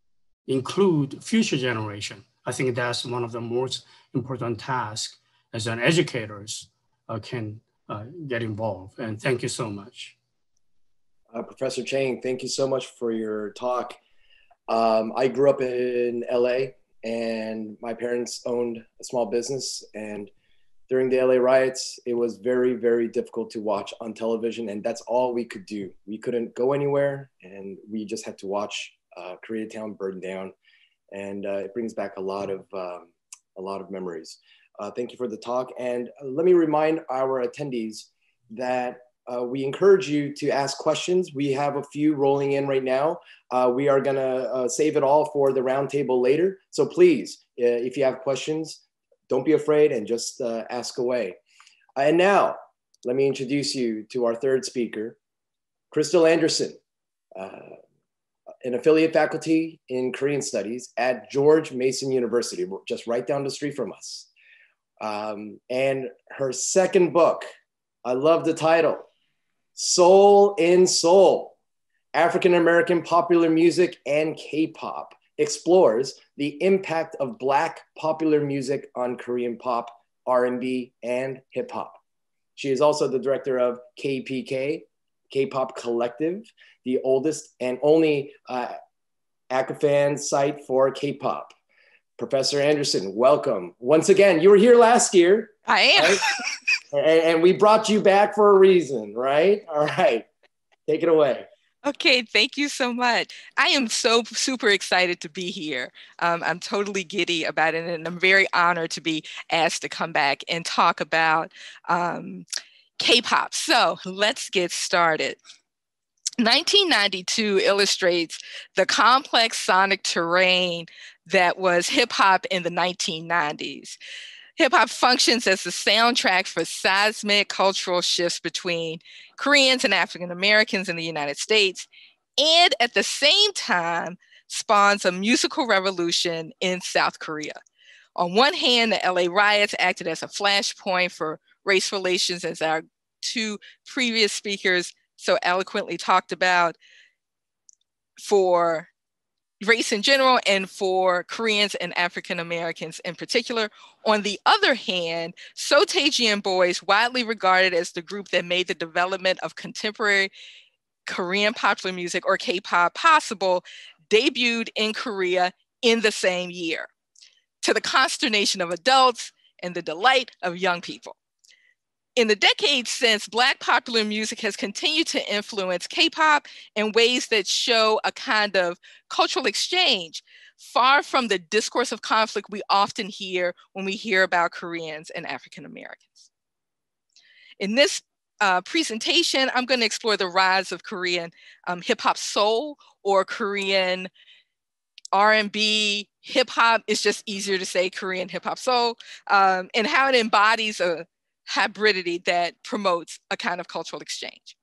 include future generation? I think that's one of the most important tasks as an educators uh, can uh, get involved. And thank you so much. Uh, Professor Chang, thank you so much for your talk. Um, I grew up in L A, and my parents owned a small business, and during the L A riots, it was very, very difficult to watch on television, and that's all we could do. We couldn't go anywhere, and we just had to watch uh, Koreatown burn down, and uh, it brings back a lot of um, a lot of memories. Uh, thank you for the talk, and let me remind our attendees that uh, we encourage you to ask questions. We have a few rolling in right now. Uh, we are gonna uh, save it all for the roundtable later. So please, uh, if you have questions, don't be afraid and just uh, ask away. And now, let me introduce you to our third speaker, Crystal Anderson, uh, an affiliate faculty in Korean Studies at George Mason University, just right down the street from us. Um, and her second book, I love the title, Soul in Seoul, African-American Popular Music and K-Pop, explores the impact of Black popular music on Korean pop, R and B, and hip hop. She is also the director of K P K, K-Pop Collective, the oldest and only uh, ACAFAN site for K-pop. Professor Anderson, welcome. Once again, you were here last year. I am. Right? and, and we brought you back for a reason, right? All right, take it away. Okay, thank you so much. I am so super excited to be here. Um, I'm totally giddy about it, and I'm very honored to be asked to come back and talk about um, K-pop. So let's get started. nineteen ninety-two illustrates the complex sonic terrain that was hip-hop in the nineteen nineties. Hip-hop functions as the soundtrack for seismic cultural shifts between Koreans and African Americans in the United States, and at the same time spawns a musical revolution in South Korea. On one hand, the L A riots acted as a flashpoint for race relations, as our two previous speakers so eloquently talked about, for race in general and for Koreans and African Americans in particular. On the other hand, Sotaejian Boys, widely regarded as the group that made the development of contemporary Korean popular music, or K-pop, possible, debuted in Korea in the same year, to the consternation of adults and the delight of young people. In the decades since, Black popular music has continued to influence K-pop in ways that show a kind of cultural exchange, far from the discourse of conflict we often hear when we hear about Koreans and African Americans. In this uh, presentation, I'm going to explore the rise of Korean um, hip-hop soul, or Korean R and B, hip-hop. Is just easier to say Korean hip-hop soul, um, and how it embodies a hybridity that promotes a kind of cultural exchange.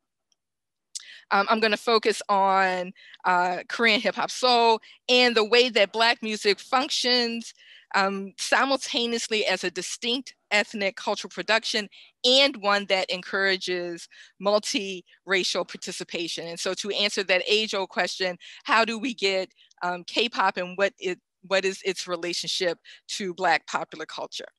Um, I'm going to focus on uh, Korean hip hop soul and the way that Black music functions um, simultaneously as a distinct ethnic cultural production and one that encourages multi-racial participation. And so to answer that age-old question, how do we get um, K-pop and what, it, what is its relationship to Black popular culture?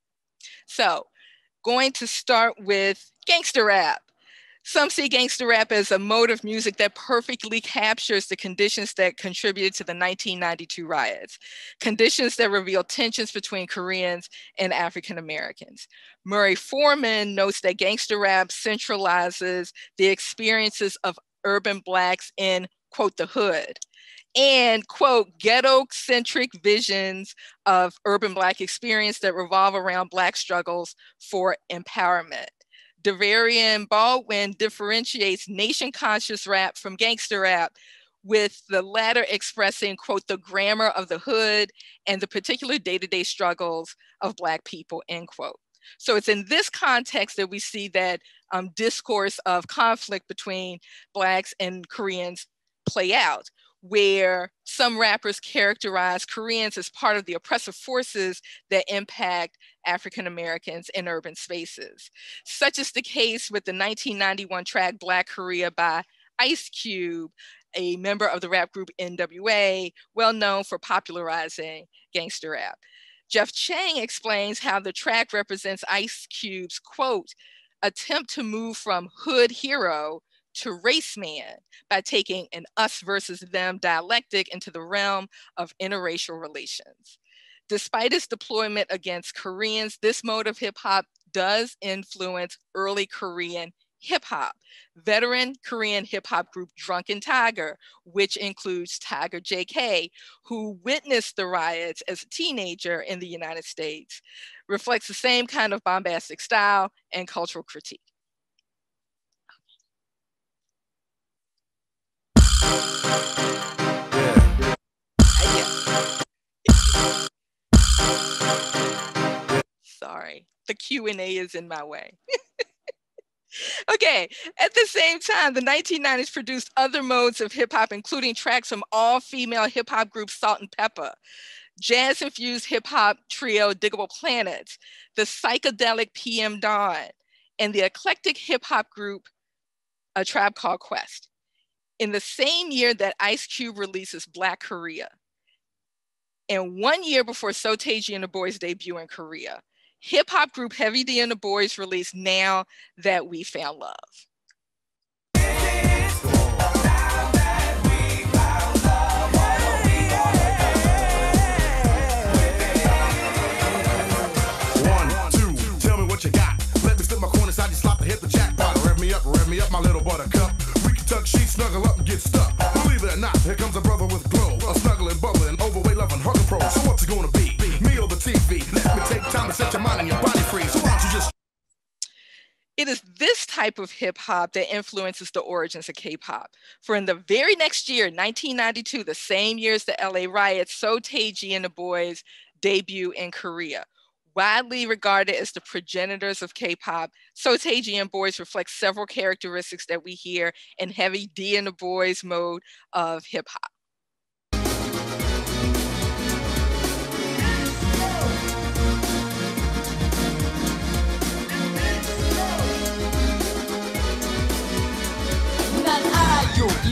So, going to start with gangster rap. Some see gangster rap as a mode of music that perfectly captures the conditions that contributed to the nineteen ninety-two riots, conditions that reveal tensions between Koreans and African Americans. Murray Foreman notes that gangster rap centralizes the experiences of urban Blacks in, quote, the hood, and, quote, ghetto-centric visions of urban Black experience that revolve around Black struggles for empowerment. Davarian Baldwin differentiates nation-conscious rap from gangster rap, with the latter expressing, quote, the grammar of the hood and the particular day-to-day struggles of Black people, end quote. So it's in this context that we see that um, discourse of conflict between Blacks and Koreans play out, where some rappers characterize Koreans as part of the oppressive forces that impact African Americans in urban spaces. Such is the case with the nineteen ninety-one track Black Korea by Ice Cube, a member of the rap group N W A, well known for popularizing gangster rap. Jeff Chang explains how the track represents Ice Cube's, quote, attempt to move from hood hero to race man by taking an us versus them dialectic into the realm of interracial relations. Despite its deployment against Koreans, this mode of hip hop does influence early Korean hip hop. Veteran Korean hip hop group Drunken Tiger, which includes Tiger J K, who witnessed the riots as a teenager in the United States, reflects the same kind of bombastic style and cultural critique. Sorry, the Q and A is in my way. Okay, at the same time, the nineteen nineties produced other modes of hip hop, including tracks from all-female hip hop group Salt and Pepper, jazz-infused hip hop trio Diggable Planets, the psychedelic P M Dawn, and the eclectic hip hop group A Tribe Called Quest. In the same year that Ice Cube releases Black Korea, and one year before Sotaeji and the Boys debut in Korea, hip-hop group Heavy D and the Boys released Now That We Found Love. One, two, tell me what you got. Let me slip my corner side, you slop and hit the jackpot. Rev me up, rev me up, my little buttercup. We can tuck sheets, snuggle up and get stuck. Believe it or not, here comes a brother with glow. A snuggling, bubbling, overweight, loving, hugging pro. So what's it gonna be? Me or the T V? Let me take time to set your mind and your body free. So why don't you just... It is this type of hip hop that influences the origins of K-pop. For in the very next year, nineteen ninety-two, the same year as the L A riots, Sotaeji and the Boys debut in Korea. Widely regarded as the progenitors of K-pop, Sotaeji and Boys reflect several characteristics that we hear in Heavy D and the Boys mode of hip hop.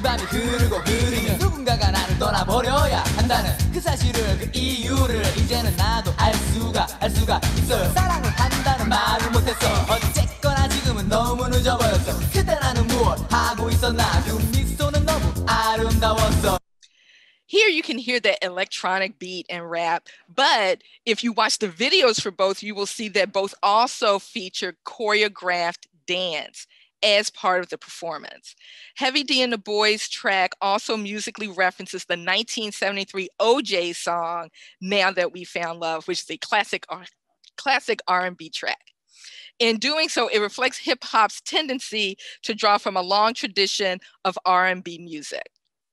밤이 흐르고 흐르면 누군가가 나를 떠나버려야 한다는 그 사실을 그 이유를 이제는 나도 알 수가 알 수가 있어요. 사랑을 한다는 말을 못했어. 어쨌거나 지금은 너무 늦어버렸어. 그때 나는 무엇 하고 있었나. 그 미소는 너무 아름다웠어. Here you can hear that electronic beat and rap, but if you watch the videos for both, you will see that both also feature choreographed dance as part of the performance. Heavy D and the Boys track also musically references the nineteen seventy-three O J song, Now That We Found Love, which is a classic, classic R and B track. In doing so, it reflects hip hop's tendency to draw from a long tradition of R and B music.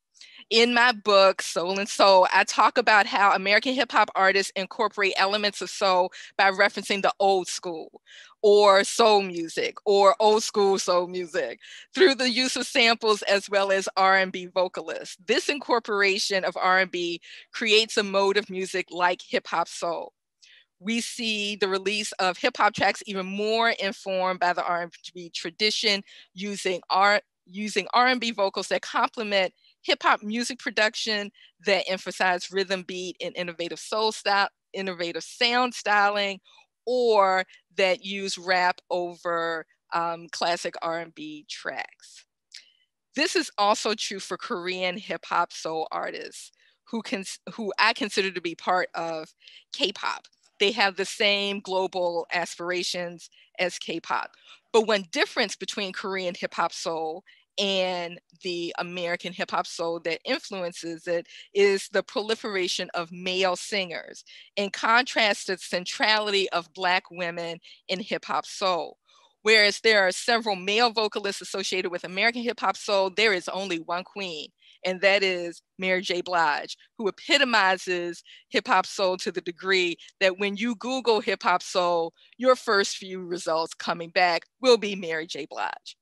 In my book, Soul and Soul, I talk about how American hip hop artists incorporate elements of soul by referencing the old school or soul music or old school soul music through the use of samples as well as R and B vocalists. This incorporation of R and B creates a mode of music like hip hop soul. We see the release of hip hop tracks even more informed by the R and B tradition, using R, using R and B vocals that complement hip-hop music production that emphasize rhythm, beat, and innovative soul style, innovative sound styling, or that use rap over um, classic R and B tracks. This is also true for Korean hip-hop soul artists who, can, who I consider to be part of K-pop. They have the same global aspirations as K-pop. But one difference between Korean hip-hop soul and the American hip hop soul that influences it is the proliferation of male singers, in contrast to the centrality of Black women in hip hop soul. Whereas there are several male vocalists associated with American hip hop soul, there is only one queen, and that is Mary J. Blige, who epitomizes hip hop soul to the degree that when you Google hip hop soul, your first few results coming back will be Mary J. Blige.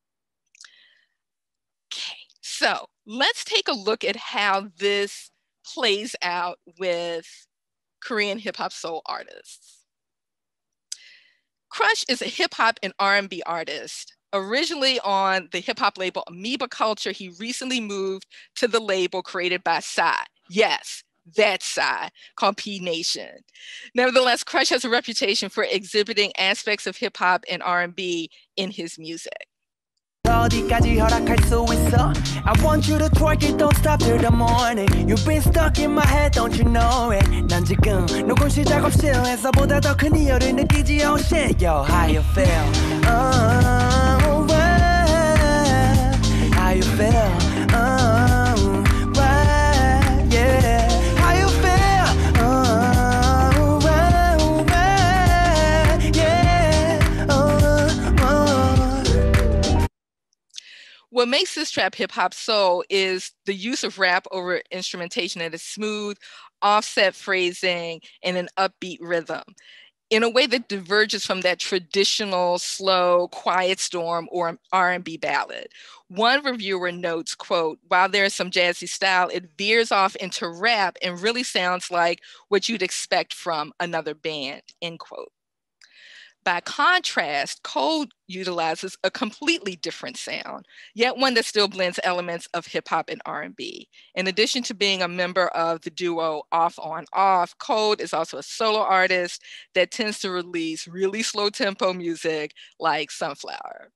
Okay, so let's take a look at how this plays out with Korean hip hop soul artists. Crush is a hip hop and R and B artist. Originally on the hip hop label Amoeba Culture, he recently moved to the label created by Psy. Yes, that Psy, called P Nation. Nevertheless, Crush has a reputation for exhibiting aspects of hip hop and R and B in his music. 어디까지 허락할 수 있어? I want you to twerk it, don't stop till the morning. You've been stuck in my head, don't you know it? 난 지금 녹음 시작 없이에서보다 더 큰 이유를 느끼지 oh shit, yo, how you feel? Oh, well, how you feel? Oh, well, yeah, how you feel? Oh, well, well, yeah, oh, oh. What makes this trap hip hop soul is the use of rap over instrumentation that is smooth, offset phrasing, and an upbeat rhythm in a way that diverges from that traditional, slow, quiet storm or R and B ballad. One reviewer notes, quote, while there is some jazzy style, it veers off into rap and really sounds like what you'd expect from another band, end quote. By contrast, Cold utilizes a completely different sound, yet one that still blends elements of hip hop and R and B. In addition to being a member of the duo Off On Off, Cold is also a solo artist that tends to release really slow tempo music like Sunflower.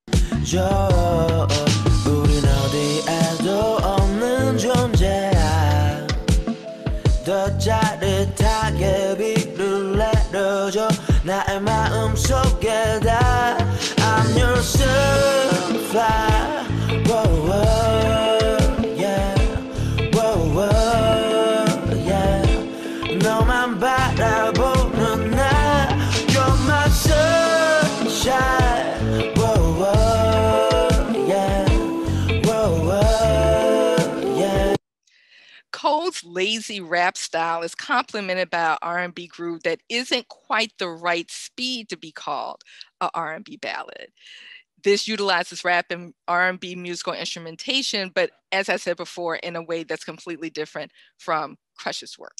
저 우린 어디에도 없는 존재야. 더 짜릿하게 빛을 내려줘 나의 마음 속에다. I'm your sunflower. Whoa, whoa, yeah. Whoa, whoa, yeah. 너만 바라보는 나. You're my sunshine. Whoa, whoa, yeah. Whoa, whoa, yeah. Cole's lazy rap style is complemented by an R and B groove that isn't quite the right speed to be called an R and B ballad. This utilizes rap and R and B musical instrumentation, but as I said before, in a way that's completely different from Crush's work.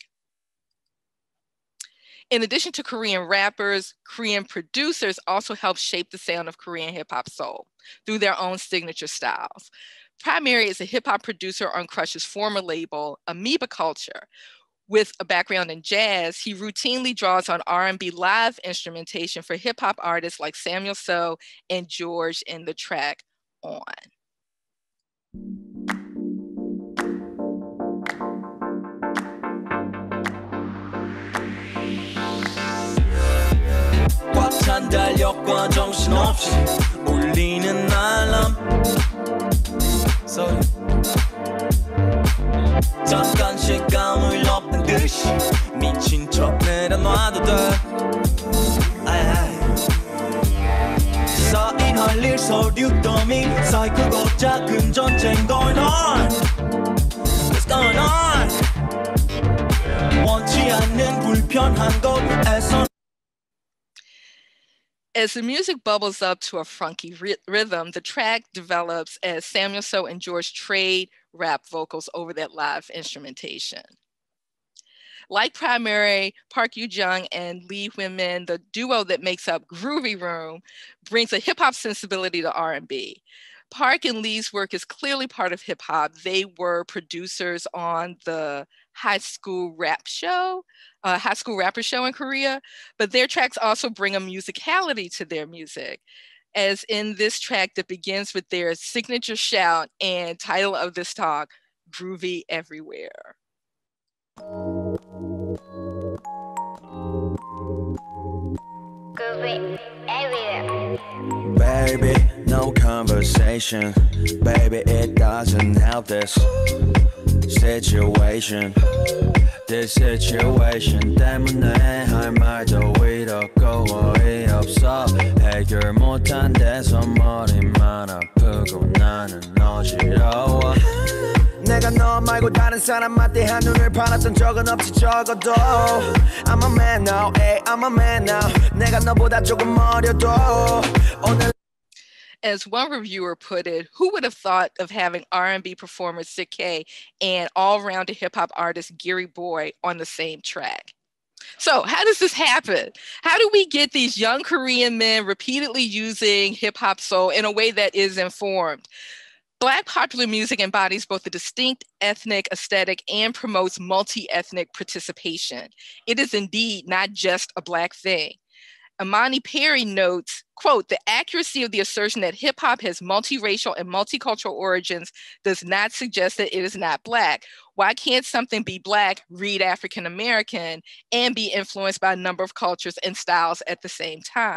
In addition to Korean rappers, Korean producers also help shape the sound of Korean hip hop soul through their own signature styles. Primary is a hip hop producer on Crush's former label, Amoeba Culture. With a background in jazz, he routinely draws on R and B live instrumentation for hip hop artists like Samuel So and George in the track On. 꽉 찬 달력과 정신없이 울리는 알람 잠깐 시간을 엎는 듯이 미친 척 내려놔도 돼 쌓인 할 일 서류 더미 사이클고 작은 전쟁 going on What's going on 원치 않는 불편한 곳에서 As the music bubbles up to a funky ry rhythm, the track develops as Samuel So and George trade rap vocals over that live instrumentation. Like Primary, Park Yoo-jung and Lee Hwin-min, the duo that makes up Groovy Room, brings a hip-hop sensibility to R and B. Park and Lee's work is clearly part of hip-hop. They were producers on the high school rap show, uh, high school rapper show in Korea, but their tracks also bring a musicality to their music, as in this track that begins with their signature shout and title of this talk, Groovy Everywhere. Groovy everywhere. Baby, no conversation. Baby, it doesn't help this situation. This situation 때문에 할 말도 이렇고 어이없어 해결 못한 데서 머리만 아프고 나는 어지러워 내가 너 말고 다른 사람한테 한눈을 팔았던 적은 없지 적어도 I'm a man now, ay, I'm a man now 내가 너보다 조금 어려도 오늘 As one reviewer put it, who would have thought of having R and B performer Sick K and all-rounded hip-hop artist Gary Boy on the same track? So how does this happen? How do we get these young Korean men repeatedly using hip-hop soul in a way that is informed? Black popular music embodies both a distinct ethnic aesthetic and promotes multi-ethnic participation. It is indeed not just a Black thing. Imani Perry notes, quote, the accuracy of the assertion that hip hop has multiracial and multicultural origins does not suggest that it is not Black. Why can't something be Black, read African American, and be influenced by a number of cultures and styles at the same time?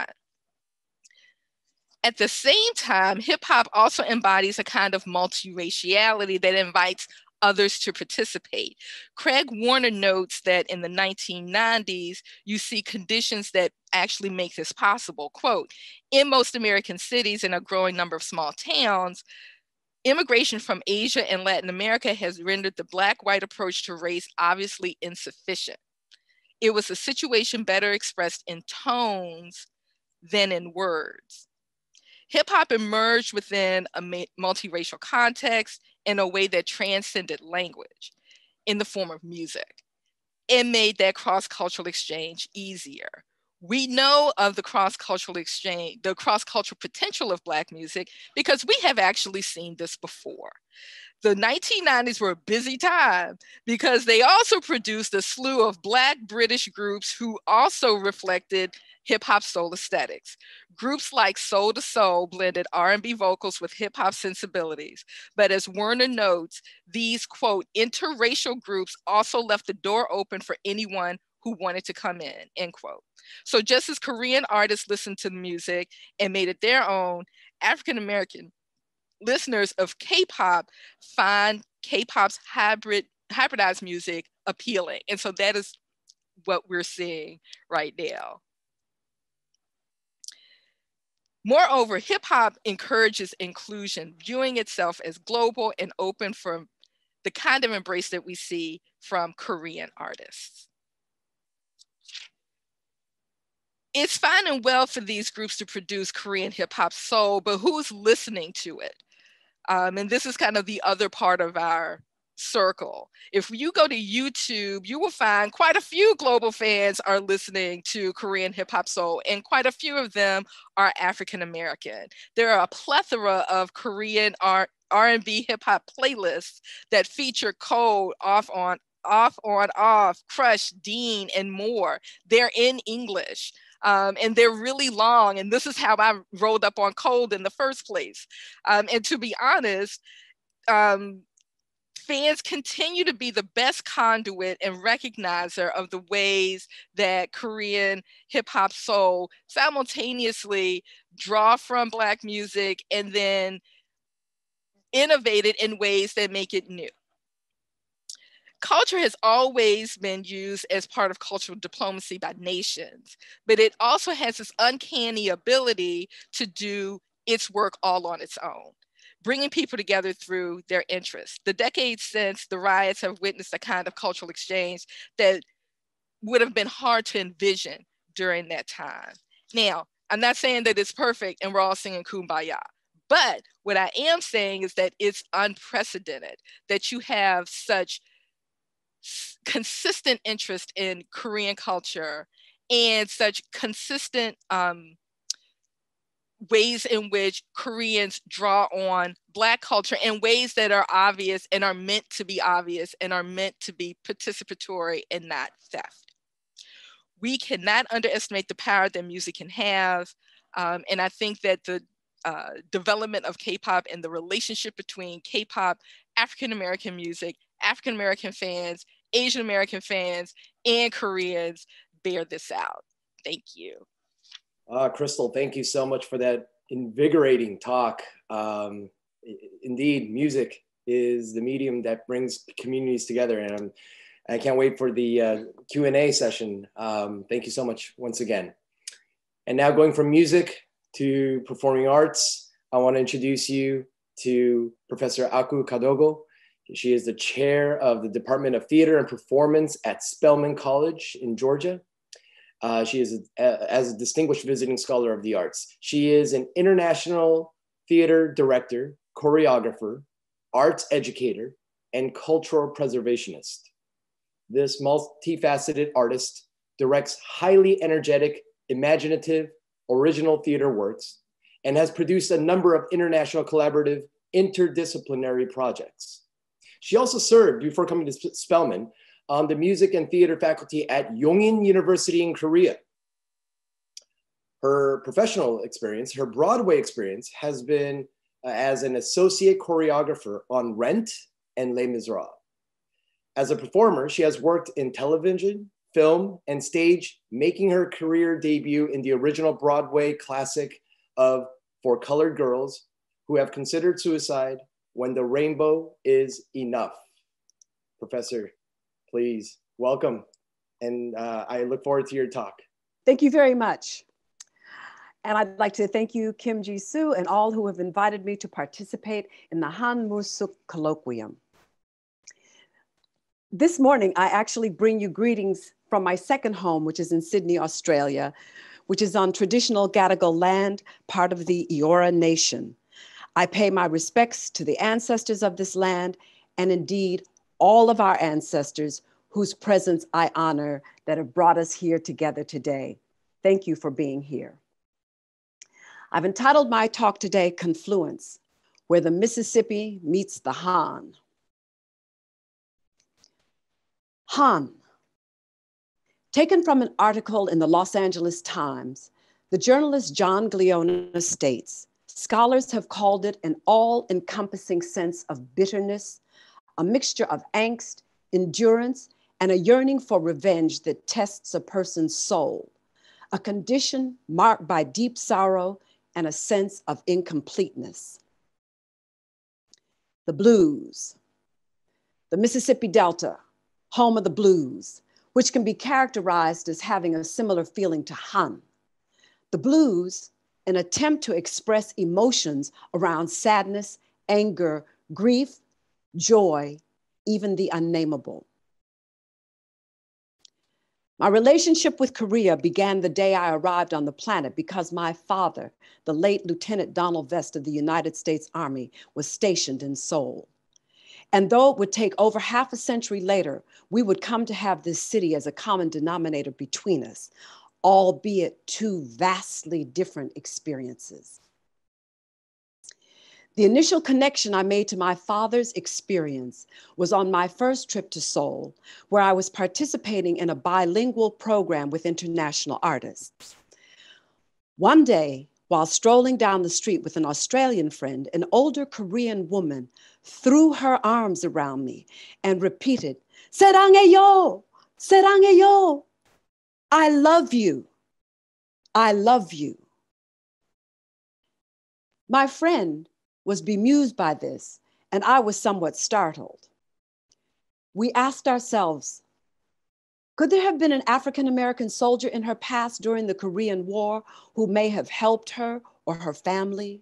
At the same time, hip hop also embodies a kind of multiraciality that invites others to participate. Craig Warner notes that in the nineteen nineties, you see conditions that actually make this possible. Quote, in most American cities and a growing number of small towns, immigration from Asia and Latin America has rendered the Black-white approach to race obviously insufficient. It was a situation better expressed in tones than in words. Hip hop emerged within a multiracial context in a way that transcended language in the form of music. It made that cross-cultural exchange easier. We know of the cross-cultural exchange, the cross-cultural potential of Black music because we have actually seen this before. The nineteen nineties were a busy time because they also produced a slew of Black British groups who also reflected hip hop soul aesthetics. Groups like Soul to Soul blended R and B vocals with hip hop sensibilities. But as Werner notes, these, quote, interracial groups also left the door open for anyone who wanted to come in, end quote. So just as Korean artists listened to the music and made it their own, African-American listeners of K-pop find K-pop's hybrid, hybridized music appealing. And so that is what we're seeing right now. Moreover, hip hop encourages inclusion, viewing itself as global and open for the kind of embrace that we see from Korean artists. It's fine and well for these groups to produce Korean hip hop soul, but who's listening to it? Um, and this is kind of the other part of our circle. If you go to YouTube, you will find quite a few global fans are listening to Korean hip hop soul, and quite a few of them are African American. There are a plethora of Korean R and B hip hop playlists that feature Code, Off On, Off On Off, Crush, Dean, and more. They're in English. Um, and they're really long. And this is how I rolled up on Code in the first place. Um, and to be honest, um, fans continue to be the best conduit and recognizer of the ways that Korean hip hop soul simultaneously draw from Black music and then innovate it in ways that make it new. Culture has always been used as part of cultural diplomacy by nations, but it also has this uncanny ability to do its work all on its own, bringing people together through their interests. The decades since the riots have witnessed a kind of cultural exchange that would have been hard to envision during that time. Now, I'm not saying that it's perfect and we're all singing Kumbaya, but what I am saying is that it's unprecedented that you have such consistent interest in Korean culture and such consistent um, ways in which Koreans draw on Black culture in ways that are obvious and are meant to be obvious and are meant to be participatory and not theft. We cannot underestimate the power that music can have. Um, and I think that the uh, development of K-pop and the relationship between K-pop, African-American music, African-American fans, Asian-American fans, and Koreans bear this out. Thank you. Uh, Crystal, thank you so much for that invigorating talk. Um, indeed, music is the medium that brings communities together, and I'm, I can't wait for the uh, Q and A session. Um, thank you so much once again. And now going from music to performing arts, I want to introduce you to Professor Aku Kadogo. She is the chair of the Department of Theater and Performance at Spelman College in Georgia. Uh, she is a, a, as a distinguished visiting scholar of the arts. She is an international theater director, choreographer, arts educator, and cultural preservationist. This multifaceted artist directs highly energetic, imaginative, original theater works, and has produced a number of international collaborative interdisciplinary projects. She also served, before coming to Spelman, on the music and theater faculty at Yongin University in Korea. Her professional experience, her Broadway experience, has been uh, as an associate choreographer on Rent and Les Miserables. As a performer, she has worked in television, film, and stage, making her career debut in the original Broadway classic of For Colored Girls Who Have Considered Suicide When the Rainbow Is Enough. Professor, please, welcome. And uh, I look forward to your talk. Thank you very much. And I'd like to thank you, Kim Ji-soo, and all who have invited me to participate in the Hahn Moo-Sook Colloquium. This morning, I actually bring you greetings from my second home, which is in Sydney, Australia, which is on traditional Gadigal land, part of the Eora Nation. I pay my respects to the ancestors of this land, and indeed, all of our ancestors whose presence I honor that have brought us here together today. Thank you for being here. I've entitled my talk today, Confluence, where the Mississippi meets the Han. Han. Taken from an article in the Los Angeles Times, the journalist John Gliona states, scholars have called it an all-encompassing sense of bitterness, a mixture of angst, endurance, and a yearning for revenge that tests a person's soul, a condition marked by deep sorrow and a sense of incompleteness. The blues, the Mississippi Delta, home of the blues, which can be characterized as having a similar feeling to Han. The blues, an attempt to express emotions around sadness, anger, grief, joy, even the unnameable. My relationship with Korea began the day I arrived on the planet because my father, the late Lieutenant Donald Vest of the United States Army, was stationed in Seoul. And though it would take over half a century later, we would come to have this city as a common denominator between us, albeit two vastly different experiences. The initial connection I made to my father's experience was on my first trip to Seoul, where I was participating in a bilingual program with international artists. One day, while strolling down the street with an Australian friend, an older Korean woman threw her arms around me and repeated, "사랑해요, 사랑해요. I love you, I love you." My friend was bemused by this, and I was somewhat startled. We asked ourselves, could there have been an African-American soldier in her past during the Korean War who may have helped her or her family?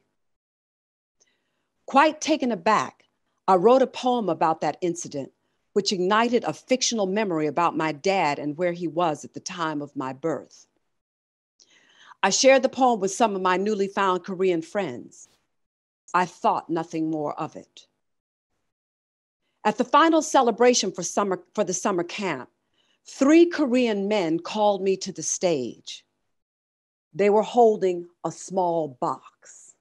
Quite taken aback, I wrote a poem about that incident, which ignited a fictional memory about my dad and where he was at the time of my birth. I shared the poem with some of my newly found Korean friends. I thought nothing more of it. At the final celebration for, summer, for the summer camp, three Korean men called me to the stage. They were holding a small box.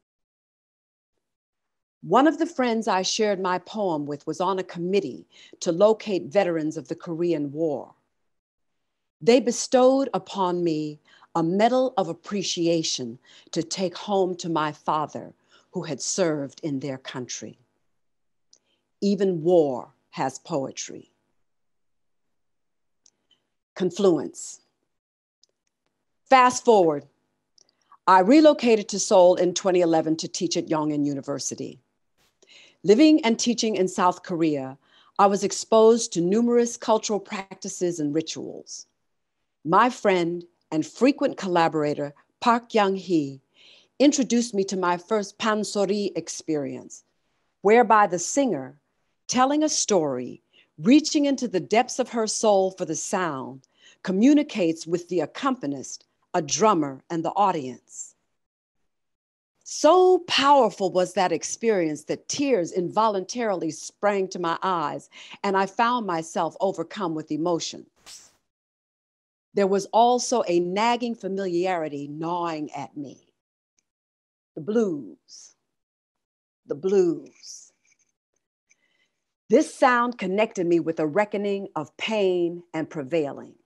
One of the friends I shared my poem with was on a committee to locate veterans of the Korean War. They bestowed upon me a medal of appreciation to take home to my father, who had served in their country. Even war has poetry. Confluence. Fast forward, I relocated to Seoul in twenty eleven to teach at Yongin University. Living and teaching in South Korea, I was exposed to numerous cultural practices and rituals. My friend and frequent collaborator, Park Young-hee, introduced me to my first pansori experience, whereby the singer, telling a story, reaching into the depths of her soul for the sound, communicates with the accompanist, a drummer, and the audience. So powerful was that experience that tears involuntarily sprang to my eyes, and I found myself overcome with emotion. There was also a nagging familiarity gnawing at me. The blues, the blues. This sound connected me with a reckoning of pain and prevailing.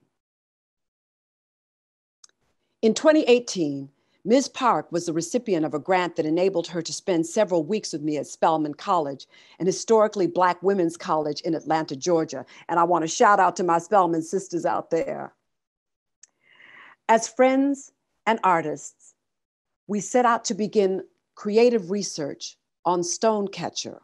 In twenty eighteen, Miz Park was the recipient of a grant that enabled her to spend several weeks with me at Spelman College, an historically Black women's college in Atlanta, Georgia. And I want to shout out to my Spelman sisters out there. As friends and artists, we set out to begin creative research on Stonecatcher.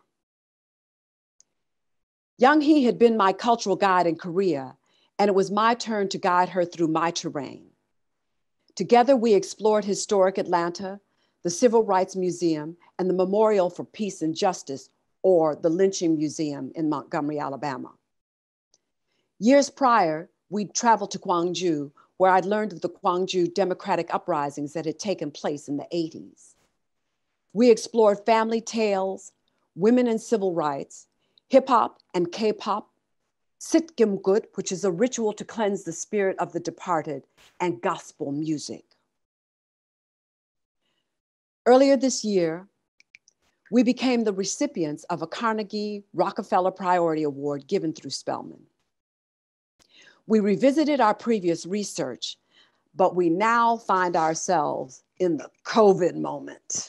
Young-hee had been my cultural guide in Korea, and it was my turn to guide her through my terrain. Together, we explored historic Atlanta, the Civil Rights Museum, and the Memorial for Peace and Justice, or the Lynching Museum in Montgomery, Alabama. Years prior, we'd traveled to Gwangju, where I'd learned of the Gwangju democratic uprisings that had taken place in the eighties. We explored family tales, women and civil rights, hip hop and K-pop, Sitgimgut, which is a ritual to cleanse the spirit of the departed, and gospel music. Earlier this year, we became the recipients of a Carnegie Rockefeller Priority Award given through Spelman. We revisited our previous research, but we now find ourselves in the COVID moment.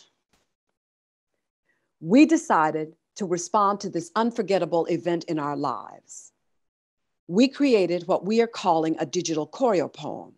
We decided to respond to this unforgettable event in our lives. We created what we are calling a digital choreo poem.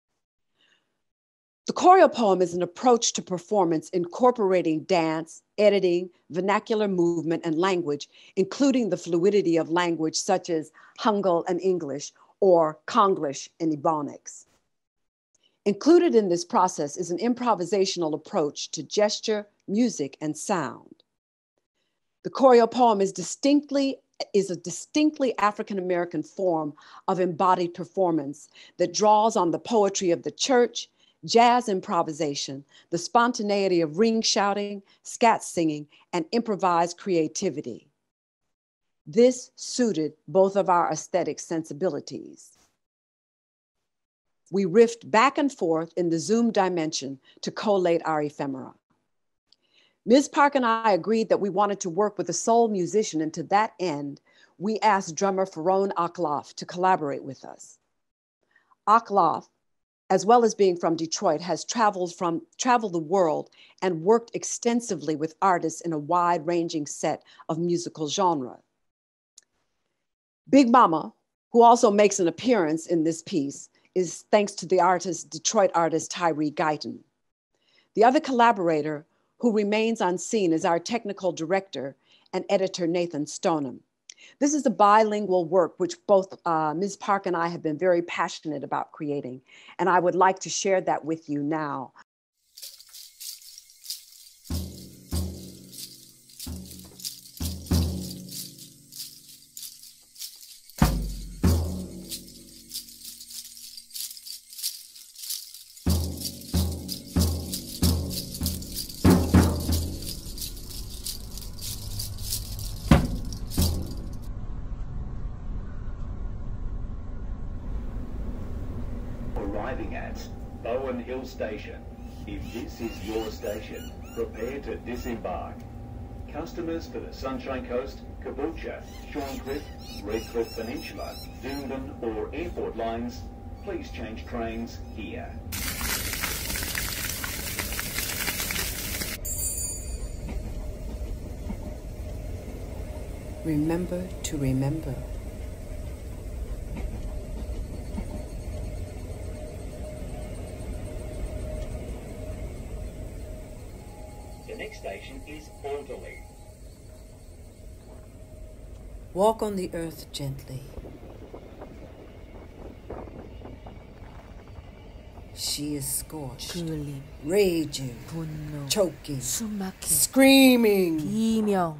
The choreo poem is an approach to performance incorporating dance, editing, vernacular movement, and language, including the fluidity of language such as Hangul and English, or Konglish in Ebonics. Included in this process is an improvisational approach to gesture, music, and sound. The choreo poem is distinctly is a distinctly African-American form of embodied performance that draws on the poetry of the church, jazz improvisation, the spontaneity of ring shouting, scat singing, and improvised creativity. This suited both of our aesthetic sensibilities. We riffed back and forth in the Zoom dimension to collate our ephemera. Miz Park and I agreed that we wanted to work with a soul musician, and to that end, we asked drummer Faron Akloff to collaborate with us. Akloff, as well as being from Detroit, has traveled, from, traveled the world and worked extensively with artists in a wide-ranging set of musical genres. Big Mama, who also makes an appearance in this piece, is thanks to the artist, Detroit artist Tyree Guyton. The other collaborator who remains unseen is our technical director and editor, Nathan Stoneham. This is a bilingual work which both uh, Miz Park and I have been very passionate about creating, and I would like to share that with you now. Arriving at Bowen Hill Station. If this is your station, prepare to disembark. Customers for the Sunshine Coast, Caboolture, Shorncliffe, Redcliffe Peninsula, Doomben or Airport lines, please change trains here. Remember to remember. The next station is Orderly. Walk on the earth gently. She is scorched, raging, 분노, choking, 숨막혀, screaming. 비명.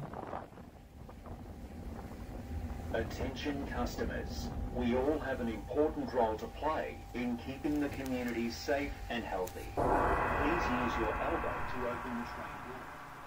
Attention customers, we all have an important role to play in keeping the community safe and healthy. Please use your elbow to open the train door.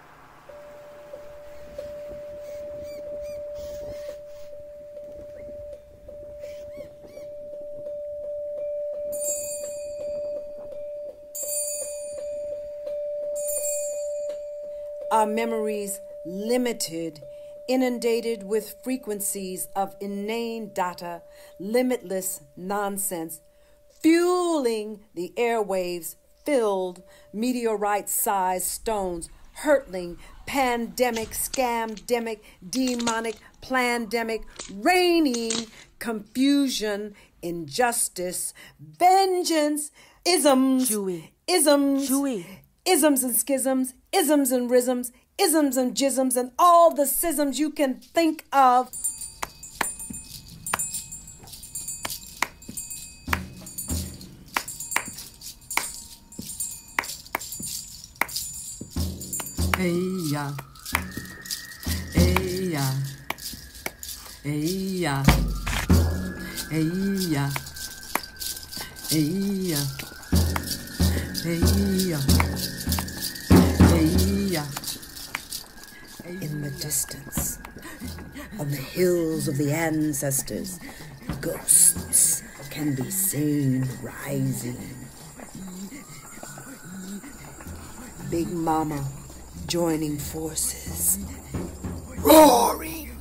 Our memories limited, inundated with frequencies of inane data, limitless nonsense, fueling the airwaves, filled meteorite-sized stones, hurtling, pandemic, scamdemic, demonic, plandemic, raining, confusion, injustice, vengeance, isms, Chewy. isms, Chewy. isms and schisms, isms and risms, isms and jisms, and all the schisms you can think of. Hey ya, hey ya, hey ya, hey ya, hey ya, hey ya, hey ya. In the distance, on the hills of the ancestors, ghosts can be seen rising. Big Mama joining forces, roaring,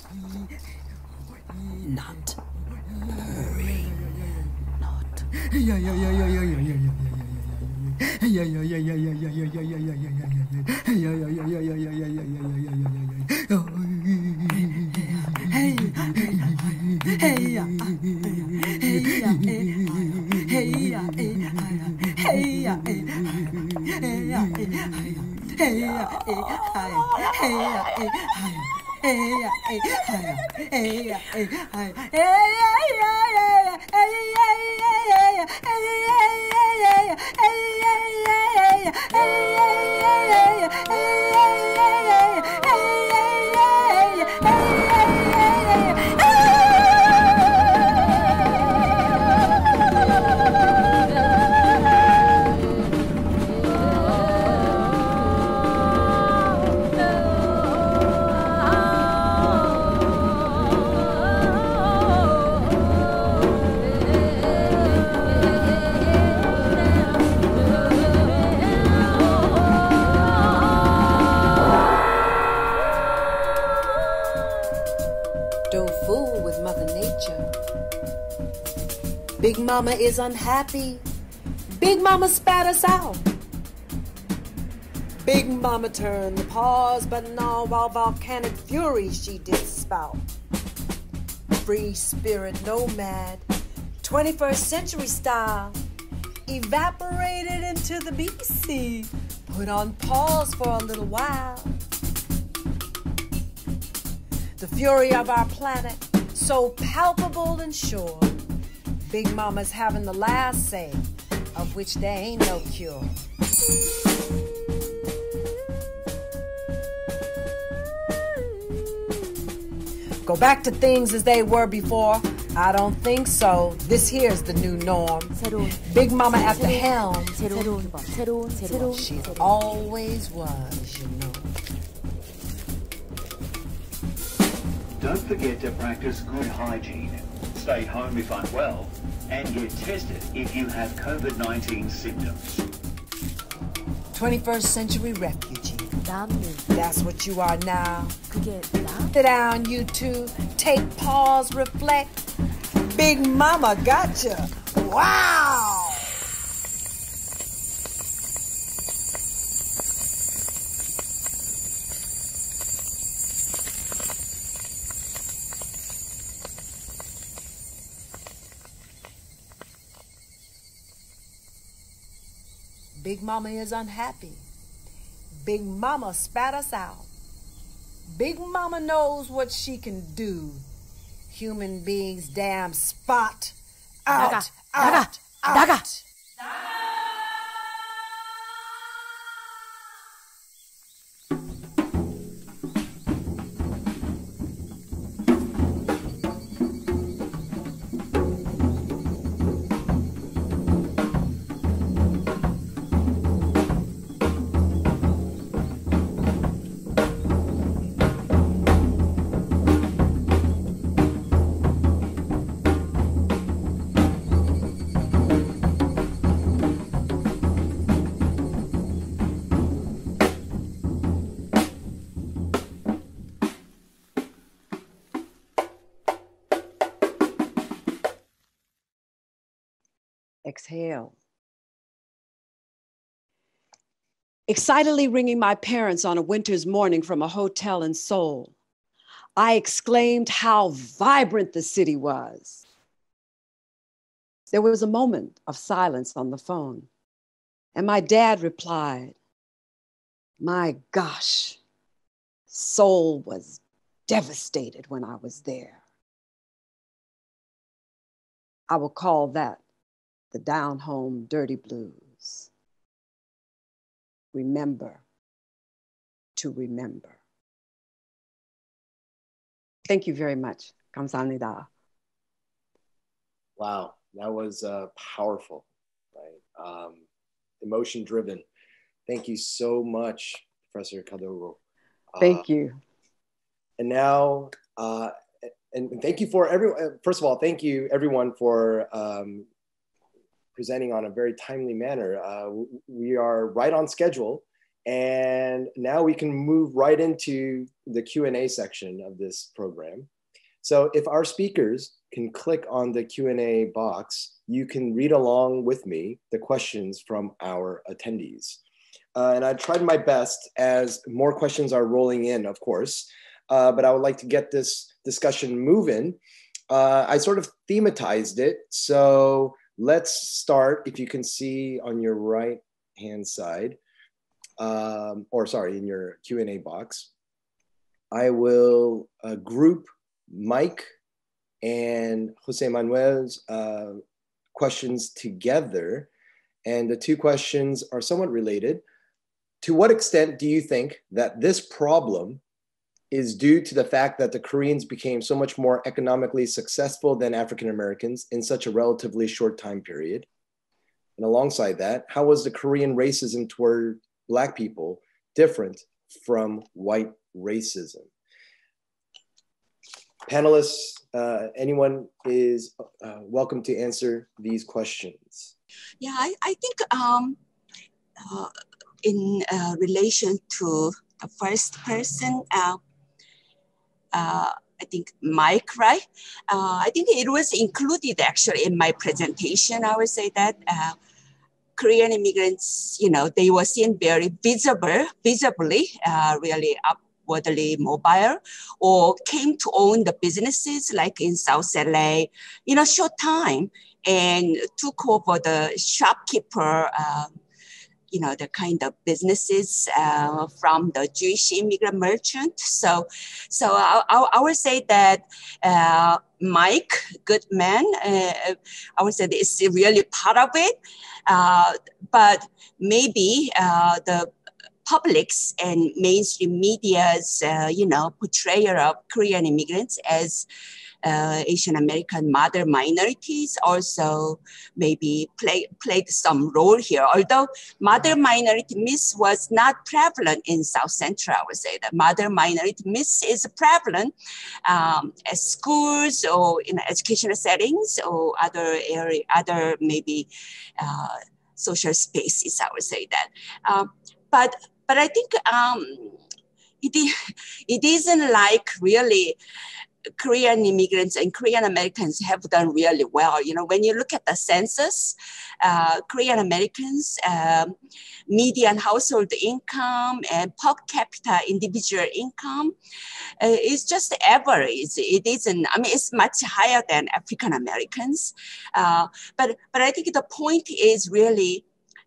not purring, not. Yeah, yeah, yeah, yeah, yeah, yeah, yeah, yeah. Yeah, yeah, yeah, yeah, yeah, yeah, yeah, yeah, yeah, yeah, yeah, yeah. Yeah, yeah, yeah, yeah, yeah, yeah, yeah, yeah, yeah, yeah, yeah, yeah. Hey, hey, yeah, hey, yeah, hey, yeah, hey, yeah, hey, yeah, hey, Big Mama is unhappy. Big Mama spat us out. Big Mama turned the pause button on while volcanic fury she did spout. Free spirit nomad, twenty-first century style, evaporated into the B C, put on pause for a little while. The fury of our planet, so palpable and sure, Big Mama's having the last say, of which there ain't no cure. Go back to things as they were before? I don't think so. This here's the new norm. Big Mama at the helm. She always was, you know. Don't forget to practice good hygiene. Stay home if unwell, and get tested if you have COVID nineteen symptoms. twenty-first century refugee. That's what you are now. Sit down, you two. Take pause, reflect. Big Mama gotcha. Wow! Big Mama is unhappy. Big Mama spat us out. Big Mama knows what she can do. Human beings damn spot. Out, Daga, out, daga, out. daga. Exhale. Excitedly ringing my parents on a winter's morning from a hotel in Seoul, I exclaimed how vibrant the city was. There was a moment of silence on the phone, and my dad replied, "My gosh, Seoul was devastated when I was there." I will call that the down home dirty blues. Remember to remember. Thank you very much. 감사합니다. Wow, that was uh, powerful, right? Um, emotion driven. Thank you so much, Professor Kadogo. Thank uh, you. And now, uh, and, and thank you for everyone. First of all, thank you everyone for um, presenting on a very timely manner. Uh, we are right on schedule, and now we can move right into the Q and A section of this program. So if our speakers can click on the Q and A box, you can read along with me the questions from our attendees. Uh, and I tried my best as more questions are rolling in, of course, uh, but I would like to get this discussion moving. Uh, I sort of thematized it. So let's start, if you can see on your right hand side, um, or sorry, in your Q and A box, I will uh, group Mike and Jose Manuel's uh, questions together. And the two questions are somewhat related. To what extent do you think that this problem is due to the fact that the Koreans became so much more economically successful than African Americans in such a relatively short time period? And alongside that, how was the Korean racism toward Black people different from white racism? Panelists, uh, anyone is uh, welcome to answer these questions. Yeah, I, I think um, uh, in uh, relation to the first person, uh, uh, I think Mike, right? Uh, I think it was included actually in my presentation. I would say that uh, Korean immigrants, you know, they were seen very visible, visibly, uh, really upwardly mobile, or came to own the businesses like in South L A in a short time and took over the shopkeeper, uh, you know, the kind of businesses uh, from the Jewish immigrant merchant. So, so I, I, I would say that uh, Mike Goodman, uh, I would say that it's really part of it, uh, but maybe uh, the public's and mainstream media's, uh, you know, portrayal of Korean immigrants as Uh, Asian American mother minorities also maybe play, played some role here. Although mother minority myth was not prevalent in South Central, I would say that mother minority myth is prevalent um, at schools or in educational settings or other area, other maybe uh, social spaces, I would say that. Um, but, but I think um, it, it isn't like really Korean immigrants and Korean Americans have done really well. You know, when you look at the census, uh, Korean Americans, um, median household income and per capita individual income uh, is just average. It isn't, I mean, it's much higher than African Americans. Uh, but, but I think the point is really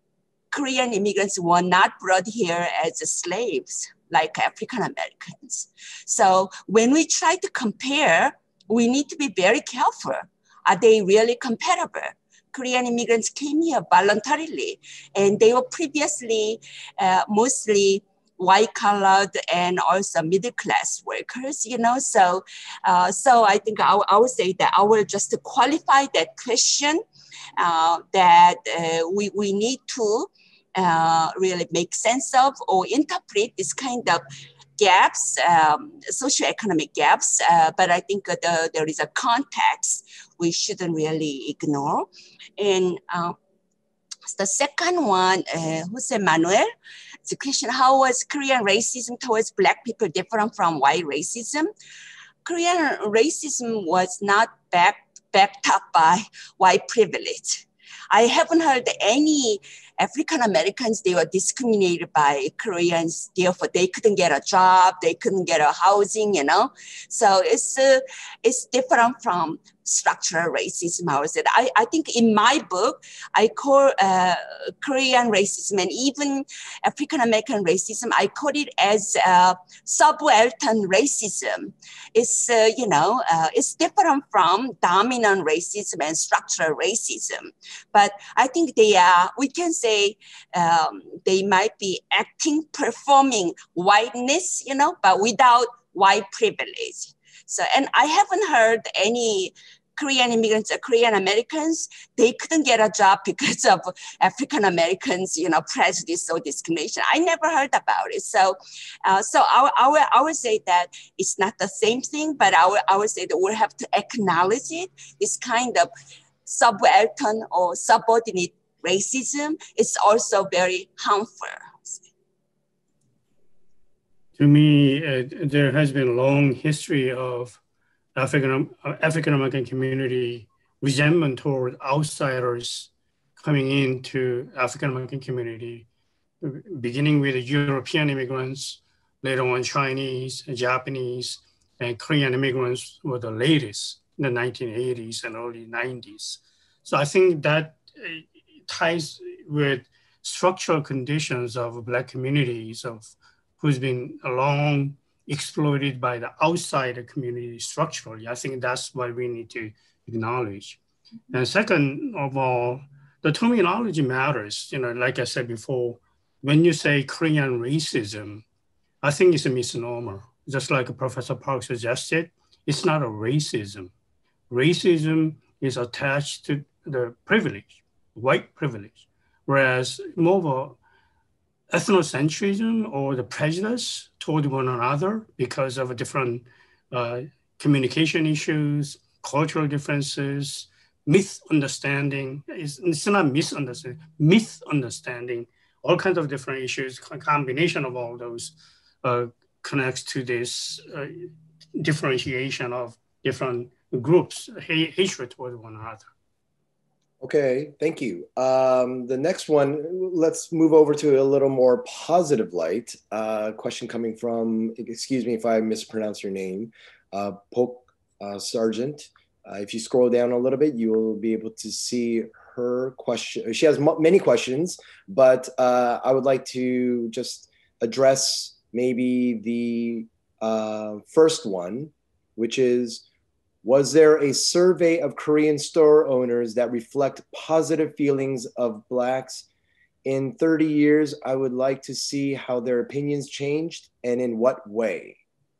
Korean immigrants were not brought here as slaves like African Americans. So when we try to compare, we need to be very careful. Are they really comparable? Korean immigrants came here voluntarily, and they were previously uh, mostly white-collared and also middle-class workers, you know? So, uh, so I think I, I would say that I will just qualify that question uh, that uh, we, we need to Uh, really make sense of or interpret this kind of gaps, um, socioeconomic gaps. Uh, but I think uh, the, there is a context we shouldn't really ignore. And uh, the second one, uh, Jose Manuel, it's a question, how was Korean racism towards Black people different from white racism? Korean racism was not back, backed up by white privilege. I haven't heard any African Americans, they were discriminated by Koreans, therefore they couldn't get a job, they couldn't get a housing, you know? So it's, uh, it's different from structural racism, I would say. I, I think in my book, I call uh, Korean racism and even African American racism, I call it as uh, subaltern racism. It's, uh, you know, uh, it's different from dominant racism and structural racism. But I think they are, we can say um, they might be acting, performing whiteness, you know, but without white privilege. So, and I haven't heard any Korean immigrants or Korean Americans, they couldn't get a job because of African Americans, you know, prejudice or discrimination. I never heard about it. So, uh, so I, I, would, I would say that it's not the same thing, but I would, I would say that we have to acknowledge it. This kind of subaltern or subordinate racism is also very harmful. To me, uh, there has been a long history of African African American community resentment toward outsiders coming into African American community, beginning with the European immigrants, later on Chinese, Japanese, and Korean immigrants were the latest in the nineteen eighties and early nineties. So I think that ties with structural conditions of Black communities of who's been long exploited by the outsider community structurally. I think that's what we need to acknowledge. And second of all, the terminology matters. You know, like I said before, when you say Korean racism, I think it's a misnomer. Just like Professor Park suggested, it's not a racism. Racism is attached to the privilege, white privilege, whereas more of a ethnocentrism or the prejudice toward one another because of different uh, communication issues, cultural differences, myth understanding. It's, it's not misunderstanding, myth understanding, all kinds of different issues, a combination of all those uh, connects to this uh, differentiation of different groups, ha hatred toward one another. Okay, thank you. Um, the next one, let's move over to a little more positive light. Uh, question coming from, excuse me if I mispronounce your name, uh, Polk uh, Sargent. Uh, if you scroll down a little bit, you will be able to see her question. She has many questions, but uh, I would like to just address maybe the uh, first one, which is, was there a survey of Korean store owners that reflect positive feelings of Blacks? In thirty years, I would like to see how their opinions changed and in what way.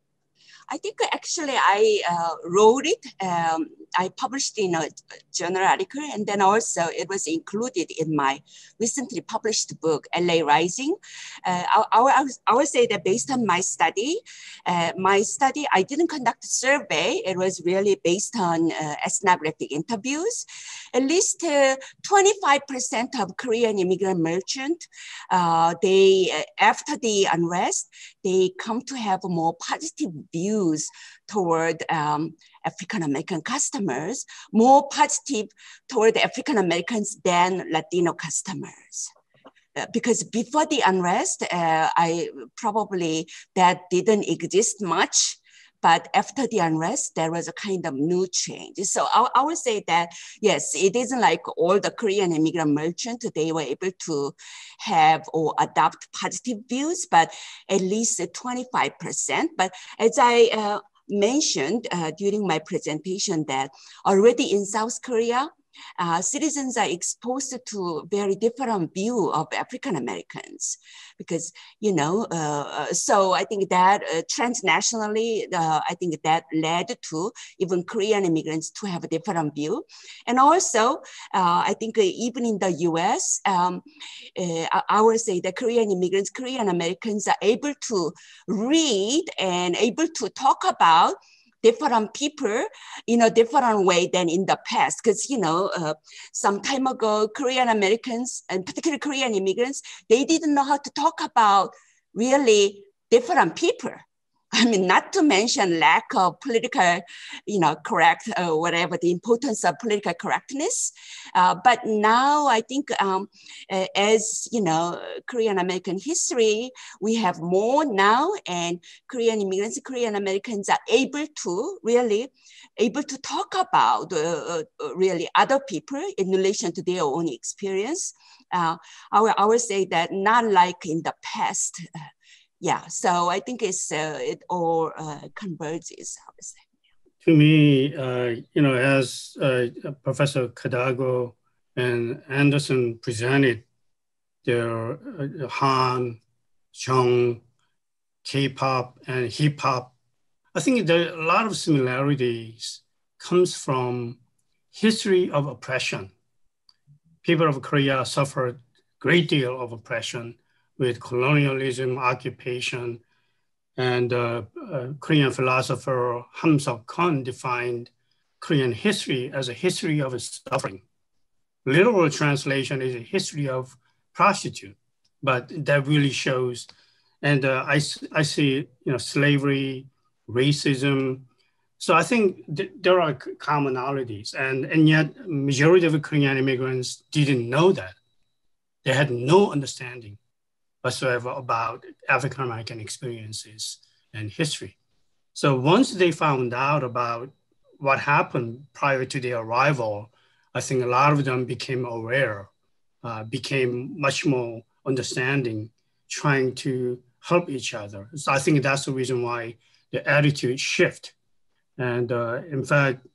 I think actually I uh, wrote it. Um, I published in a journal article, and then also it was included in my recently published book, L A Rising. Uh, I, I, I would say that based on my study, uh, my study, I didn't conduct a survey. It was really based on uh, ethnographic interviews. At least uh, twenty-five percent of Korean immigrant merchants, uh, they, uh, after the unrest, they come to have a more positive views toward um, African-American customers, more positive toward African-Americans than Latino customers. Uh, because before the unrest, uh, I probably that didn't exist much. But after the unrest, there was a kind of new change. So I, I would say that, yes, it isn't like all the Korean immigrant merchants, they were able to have or adopt positive views, but at least twenty-five percent. But as I uh, mentioned uh, during my presentation that already in South Korea, Uh, citizens are exposed to very different view of African Americans because, you know, uh, so I think that uh, transnationally, uh, I think that led to even Korean immigrants to have a different view. And also, uh, I think uh, even in the U S, um, uh, I would say that Korean immigrants, Korean Americans are able to read and able to talk about different people in a different way than in the past. Because, you know, uh, some time ago, Korean Americans, and particularly Korean immigrants, they didn't know how to talk about really different people. I mean, not to mention lack of political, you know, correct, uh, whatever, the importance of political correctness. Uh, but now I think um, uh, as, you know, Korean American history, we have more now, and Korean immigrants, Korean Americans are able to really, able to talk about uh, uh, really other people in relation to their own experience. Uh, I, will, I will say that not like in the past. Uh, Yeah, so I think it's uh, it all uh, converges, I would say. To me, uh, you know, as uh, Professor Kadago and Anderson presented their uh, Han, Jung, K-pop, and hip-hop, I think there are a lot of similarities comes from history of oppression. People of Korea suffered a great deal of oppression with colonialism, occupation, and uh, uh, Korean philosopher Hahn Moo-Sook Colloquium defined Korean history as a history of suffering. Literal translation is a history of prostitute, but that really shows, and uh, I, I see, you know, slavery, racism. So I think th there are commonalities, and, and yet majority of Korean immigrants didn't know that. They had no understanding whatsoever about African-American experiences and history. So once they found out about what happened prior to their arrival, I think a lot of them became aware, uh, became much more understanding, trying to help each other. So I think that's the reason why the attitude shift. And uh, in fact,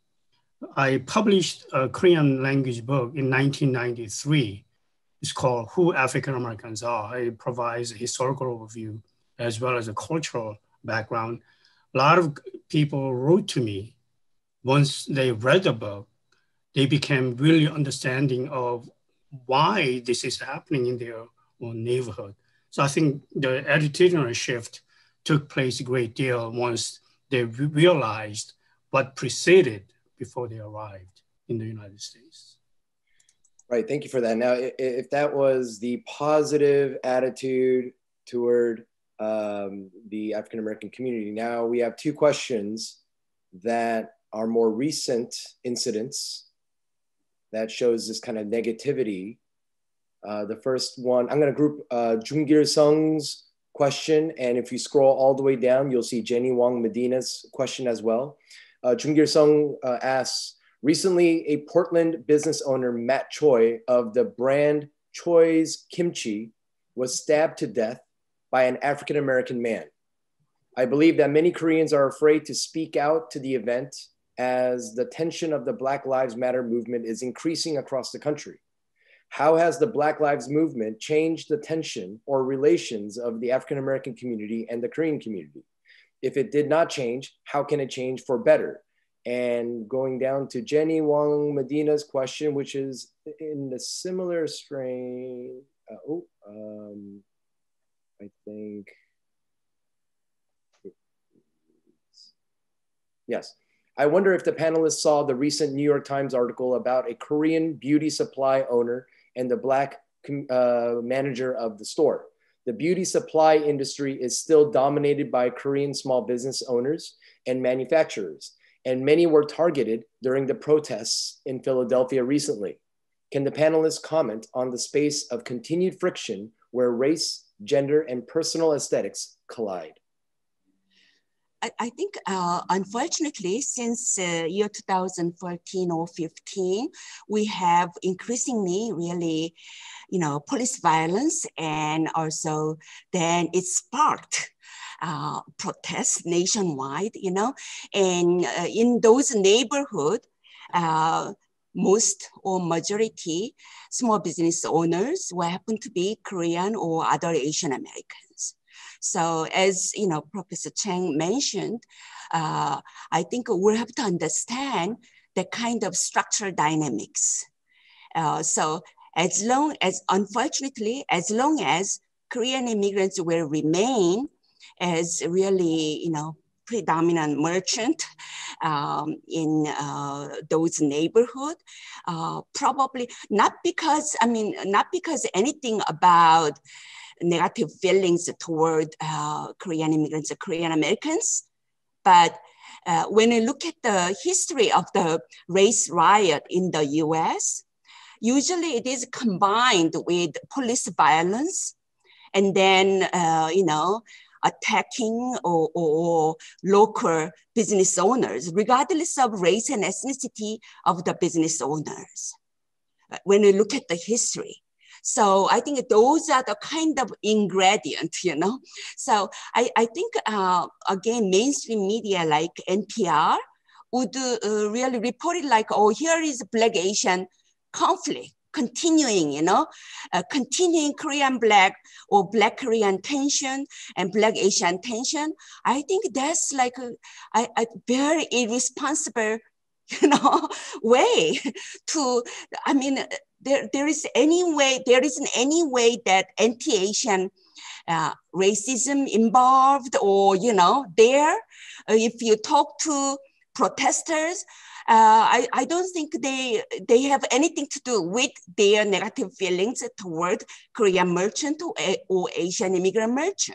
I published a Korean language book in nineteen ninety-three. It's called Who African Americans Are. It provides a historical overview as well as a cultural background. A lot of people wrote to me. Once they read the book, they became really understanding of why this is happening in their own neighborhood. So I think the attitudinal shift took place a great deal once they realized what preceded before they arrived in the United States. Right, thank you for that. Now, if that was the positive attitude toward um, the African-American community. Now we have two questions that are more recent incidents that shows this kind of negativity. Uh, the first one, I'm gonna group uh, Jungir Sung's question, and if you scroll all the way down, you'll see Jenny Wong Medina's question as well. Uh, Jungir Sung uh, asks, recently a Portland business owner, Matt Choi of the brand Choi's Kimchi, was stabbed to death by an African-American man. I believe that many Koreans are afraid to speak out to the event as the tension of the Black Lives Matter movement is increasing across the country. How has the Black Lives movement changed the tension or relations of the African-American community and the Korean community? If it did not change, how can it change for better? And going down to Jenny Wong Medina's question, which is in the similar strain. Uh, oh, um, I think, yes. I wonder if the panelists saw the recent New York Times article about a Korean beauty supply owner and the Black uh, manager of the store. The beauty supply industry is still dominated by Korean small business owners and manufacturers, and many were targeted during the protests in Philadelphia recently. Can the panelists comment on the space of continued friction where race, gender, and personal aesthetics collide? I, I think, uh, unfortunately, since uh, year two thousand fourteen or fifteen, we have increasingly really, you know, police violence, and also then it sparked uh, protests nationwide, you know, and uh, in those neighborhoods, uh, most or majority small business owners who happen to be Korean or other Asian Americans. So as you know, Professor Chang mentioned, uh, I think we'll have to understand the kind of structural dynamics. Uh, so as long as, unfortunately, as long as Korean immigrants will remain as really, you know, predominant merchant um, in uh, those neighborhoods, uh, probably not because, I mean, not because anything about negative feelings toward uh, Korean immigrants or Korean Americans. But uh, when you look at the history of the race riot in the U S, usually it is combined with police violence and then, uh, you know, attacking or, or local business owners, regardless of race and ethnicity of the business owners. When you look at the history. So I think those are the kind of ingredients, you know. So I, I think, uh, again, mainstream media like N P R would uh, really report it like, oh, here is Black Asian conflict continuing, you know, uh, continuing Korean Black or Black Korean tension and Black Asian tension. I think that's like a, a, a very irresponsible, you know, way to, I mean, there, there is any way, there isn't any way that anti-Asian uh, racism involved or, you know, there, uh, if you talk to protesters, uh, I, I don't think they, they have anything to do with their negative feelings toward Korean merchant or, or Asian immigrant merchant.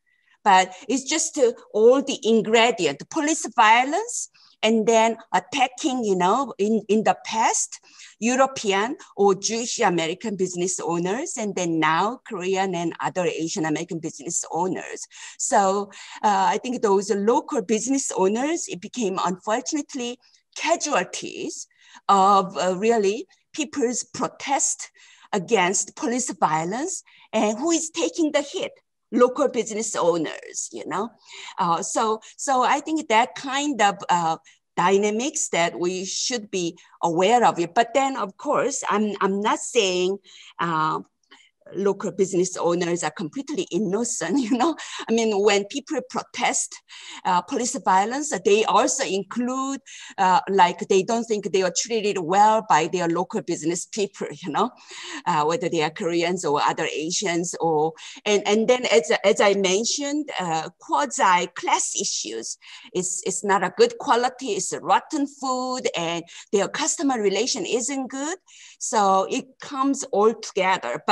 But it's just uh, all the ingredient, police violence, and then attacking, you know, in, in the past, European or Jewish American business owners, and then now Korean and other Asian American business owners. So uh, I think those local business owners, it became unfortunately casualties of uh, really people's protest against police violence, and who is taking the hit? Local business owners, you know? Uh, so, so I think that kind of uh, dynamics that we should be aware of it. But then, of course, I'm, I'm not saying uh, local business owners are completely innocent, you know? I mean, when people protest uh, police violence, they also include, uh, like, they don't think they are treated well by their local business people, you know? Uh, whether they are Koreans or other Asians, or, and, and then as, as I mentioned, uh, quasi-class issues. It's, it's not a good quality, it's a rotten food, and their customer relation isn't good. So it comes all together. But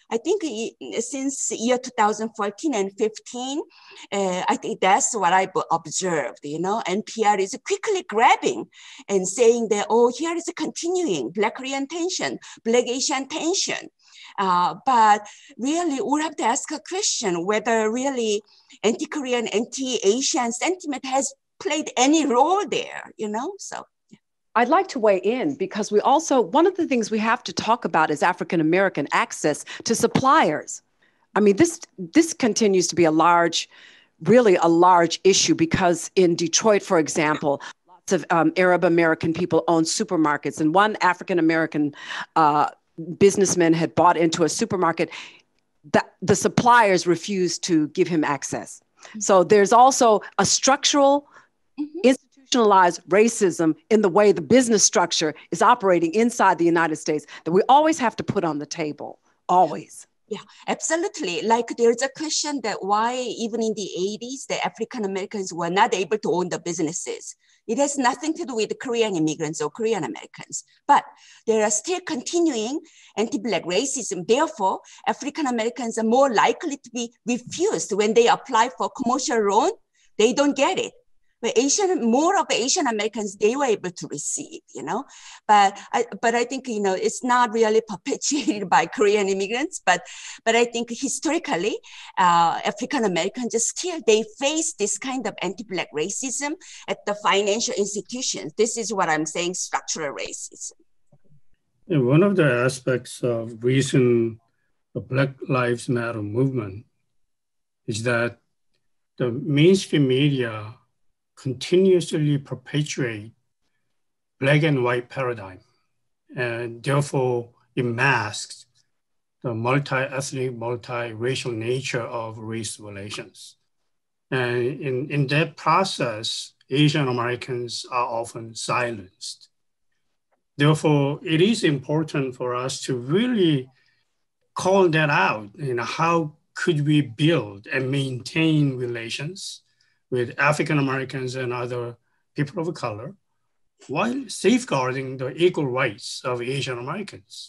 I think since year two thousand fourteen and fifteen, uh, I think that's what I observed, you know, N P R is quickly grabbing and saying that, oh, here is a continuing Black Korean tension, Black Asian tension. Uh, but really, we have to ask a question whether really anti-Korean, anti-Asian sentiment has played any role there, you know, so. I'd like to weigh in because we also, one of the things we have to talk about is African-American access to suppliers. I mean, this, this continues to be a large, really a large issue because in Detroit, for example, lots of um, Arab American people own supermarkets, and one African-American uh, businessman had bought into a supermarket that the suppliers refused to give him access. So there's also a structural mm-hmm. institutionalized racism in the way the business structure is operating inside the United States that we always have to put on the table, always. Yeah, absolutely. Like there's a question that why even in the eighties, the African Americans were not able to own the businesses. It has nothing to do with Korean immigrants or Korean Americans, but there are still continuing anti-Black racism. Therefore, African Americans are more likely to be refused when they apply for commercial loan. They don't get it. But Asian, more of the Asian Americans, they were able to receive, you know. But I, but I think, you know, it's not really perpetuated by Korean immigrants, but, but I think historically, uh, African Americans still, they face this kind of anti-Black racism at the financial institutions. This is what I'm saying, structural racism. Yeah, one of the aspects of recent Black Lives Matter movement is that the mainstream media continuously perpetuate black and white paradigm, and therefore it masks the multi-ethnic, multi-racial nature of race relations. And in, in that process, Asian Americans are often silenced. Therefore, it is important for us to really call that out. You know, how could we build and maintain relations with African Americans and other people of color while safeguarding the equal rights of Asian Americans,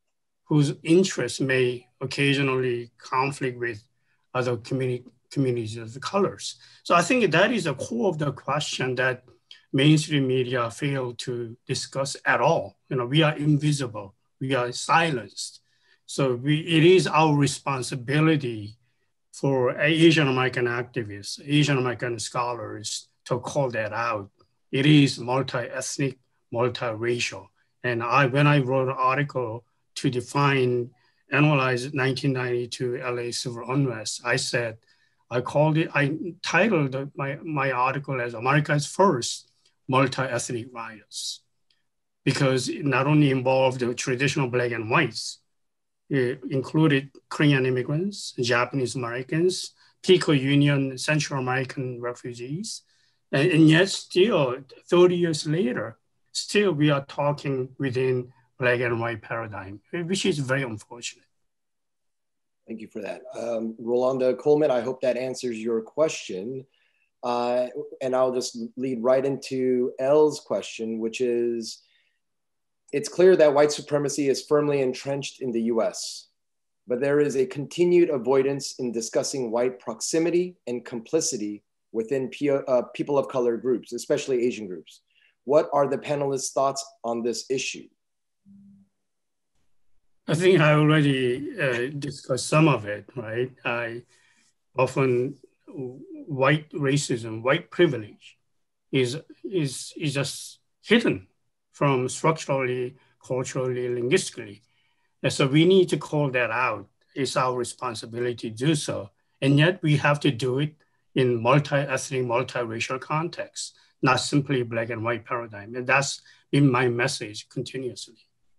whose interests may occasionally conflict with other communi communities of colors. So I think that is the core of the question that mainstream media fail to discuss at all. You know, we are invisible, we are silenced. So we, it is our responsibility for Asian American activists, Asian American scholars to call that out. It is multi-ethnic, multi-racial. And I, when I wrote an article to define, analyze nineteen ninety-two L A civil unrest, I said, I called it, I titled my, my article as America's first multi-ethnic riots, because it not only involved the traditional black and whites, it included Korean immigrants, Japanese Americans, Pico Union, Central American refugees. And, and yet still, thirty years later, still we are talking within black and white paradigm, which is very unfortunate. Thank you for that. Um, Rolanda Coleman, I hope that answers your question. Uh, and I'll just lead right into Elle's question, which is, it's clear that white supremacy is firmly entrenched in the U S, but there is a continued avoidance in discussing white proximity and complicity within uh, people of color groups, especially Asian groups. What are the panelists' thoughts on this issue? I think I already uh, discussed some of it, right? I often, white racism, white privilege is, is, is just hidden from structurally, culturally, linguistically. And so we need to call that out. It's our responsibility to do so. And yet we have to do it in multi-ethnic, multi-racial context, not simply black and white paradigm. And that's been my message continuously.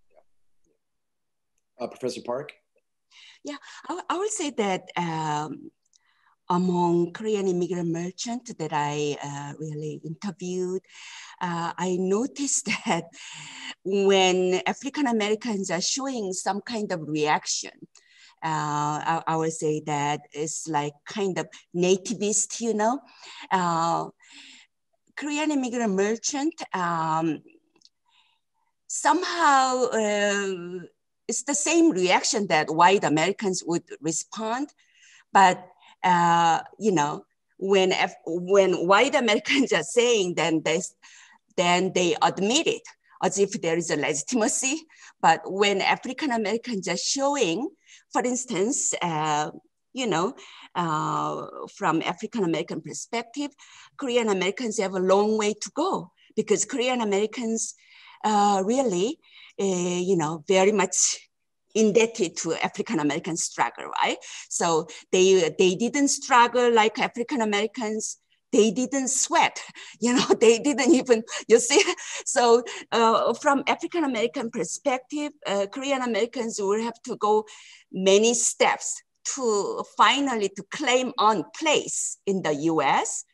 Uh, Professor Park? Yeah, I, I would say that um, among Korean immigrant merchants that I uh, really interviewed, uh, I noticed that when African Americans are showing some kind of reaction, uh, I, I would say that it's like kind of nativist, you know. Uh, Korean immigrant merchant um, somehow uh, it's the same reaction that white Americans would respond. But, uh, you know, when, when white Americans are saying, then they, then they admit it as if there is a legitimacy. But when African Americans are showing, for instance, uh, you know, uh, from African American perspective, Korean Americans have a long way to go, because Korean Americans uh, really, uh, you know, very much indebted to African American struggle, right? So they, they didn't struggle like African Americans. They didn't sweat, you know, they didn't even, you see? So uh, from African American perspective, uh, Korean Americans will have to go many steps to finally to claim on place in the U S.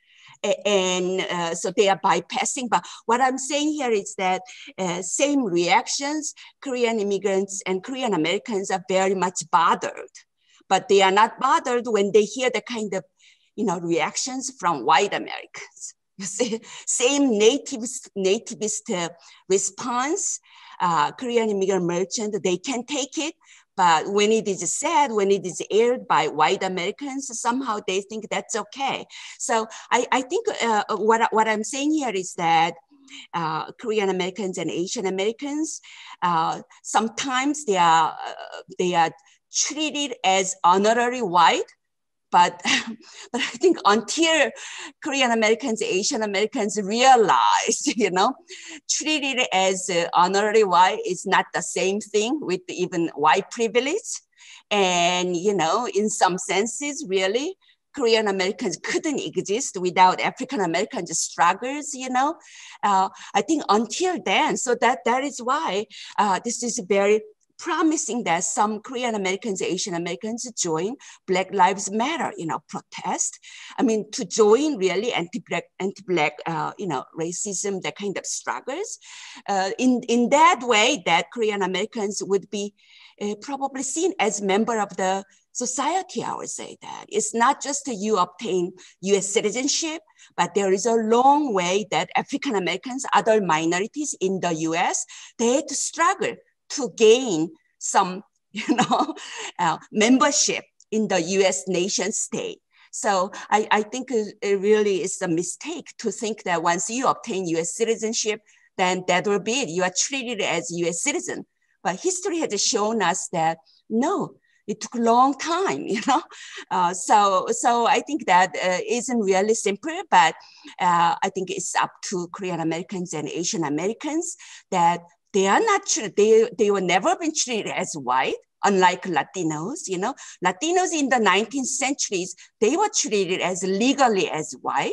And uh, so they are bypassing. But what I'm saying here is that uh, same reactions, Korean immigrants and Korean Americans are very much bothered, but they are not bothered when they hear the kind of, you know, reactions from white Americans. You see, same nativist, nativist uh, response, uh, Korean immigrant merchant, they can take it. But when it is said, when it is aired by white Americans, somehow they think that's okay. So I, I think uh, what, what I'm saying here is that uh, Korean Americans and Asian Americans, uh, sometimes they are, uh, they are treated as honorary white. But, but I think until Korean Americans, Asian Americans realize, you know, treated as uh, honorary white is not the same thing with even white privilege. And, you know, in some senses, really, Korean Americans couldn't exist without African Americans' struggles, you know. Uh, I think until then, so that, that is why uh, this is very promising that some Korean Americans, Asian Americans join Black Lives Matter, you know, protest. I mean, to join really anti-Black, anti-Black, uh, you know, racism, that kind of struggles. Uh, in, in that way, that Korean Americans would be uh, probably seen as member of the society, I would say that. It's not just that you obtain U S citizenship, but there is a long way that African Americans, other minorities in the U S, they had to struggle to gain some, you know, uh, membership in the U S nation state. So I, I think it, it really is a mistake to think that once you obtain U S citizenship, then that will be it. You are treated as U S citizen. But history has shown us that no, it took a long time, you know. Uh, so, so I think that uh, isn't really simple, but uh, I think it's up to Korean Americans and Asian Americans that they are not treated, they, they were never been treated as white, unlike Latinos, you know. Latinos in the nineteenth centuries, they were treated as legally as white,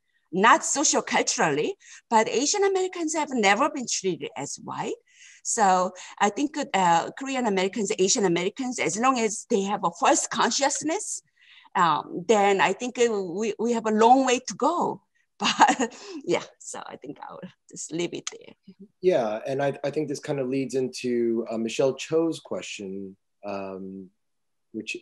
not socio-culturally, but Asian Americans have never been treated as white. So I think uh, Korean Americans, Asian Americans, as long as they have a first consciousness, um, then I think we, we have a long way to go. But yeah, so I think I'll just leave it there. Yeah, and I, I think this kind of leads into uh, Michelle Cho's question, um, which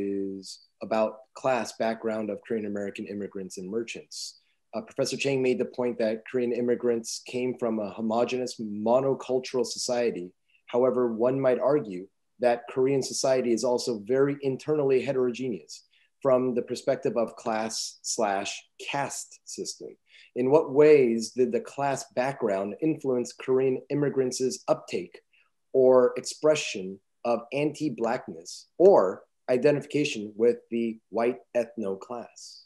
is about class background of Korean American immigrants and merchants. Uh, Professor Chang made the point that Korean immigrants came from a homogeneous monocultural society. However, one might argue that Korean society is also very internally heterogeneous from the perspective of class slash caste system. In what ways did the class background influence Korean immigrants' uptake or expression of anti-Blackness or identification with the white ethno-class?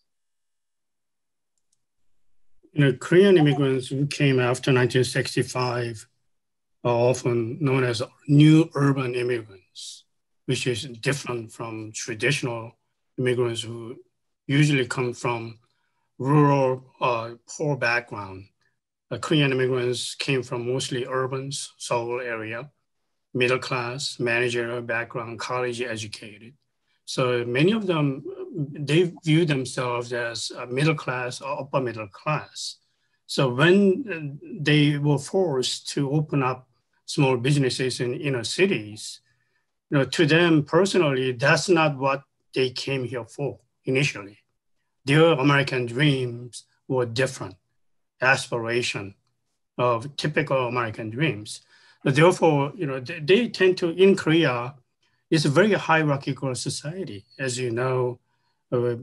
You know, Korean immigrants who came after nineteen sixty-five are often known as new urban immigrants, which is different from traditional immigrants who usually come from rural, uh, poor background. Uh, Korean immigrants came from mostly urban, Seoul area, middle class, managerial background, college educated. So many of them, they view themselves as a middle class or upper middle class. So when they were forced to open up small businesses in inner cities, you know, to them personally, that's not what they came here for initially. Their American dreams were different, aspiration of typical American dreams. But therefore, you know, they, they tend to, in Korea, it's a very hierarchical society. As you know, uh,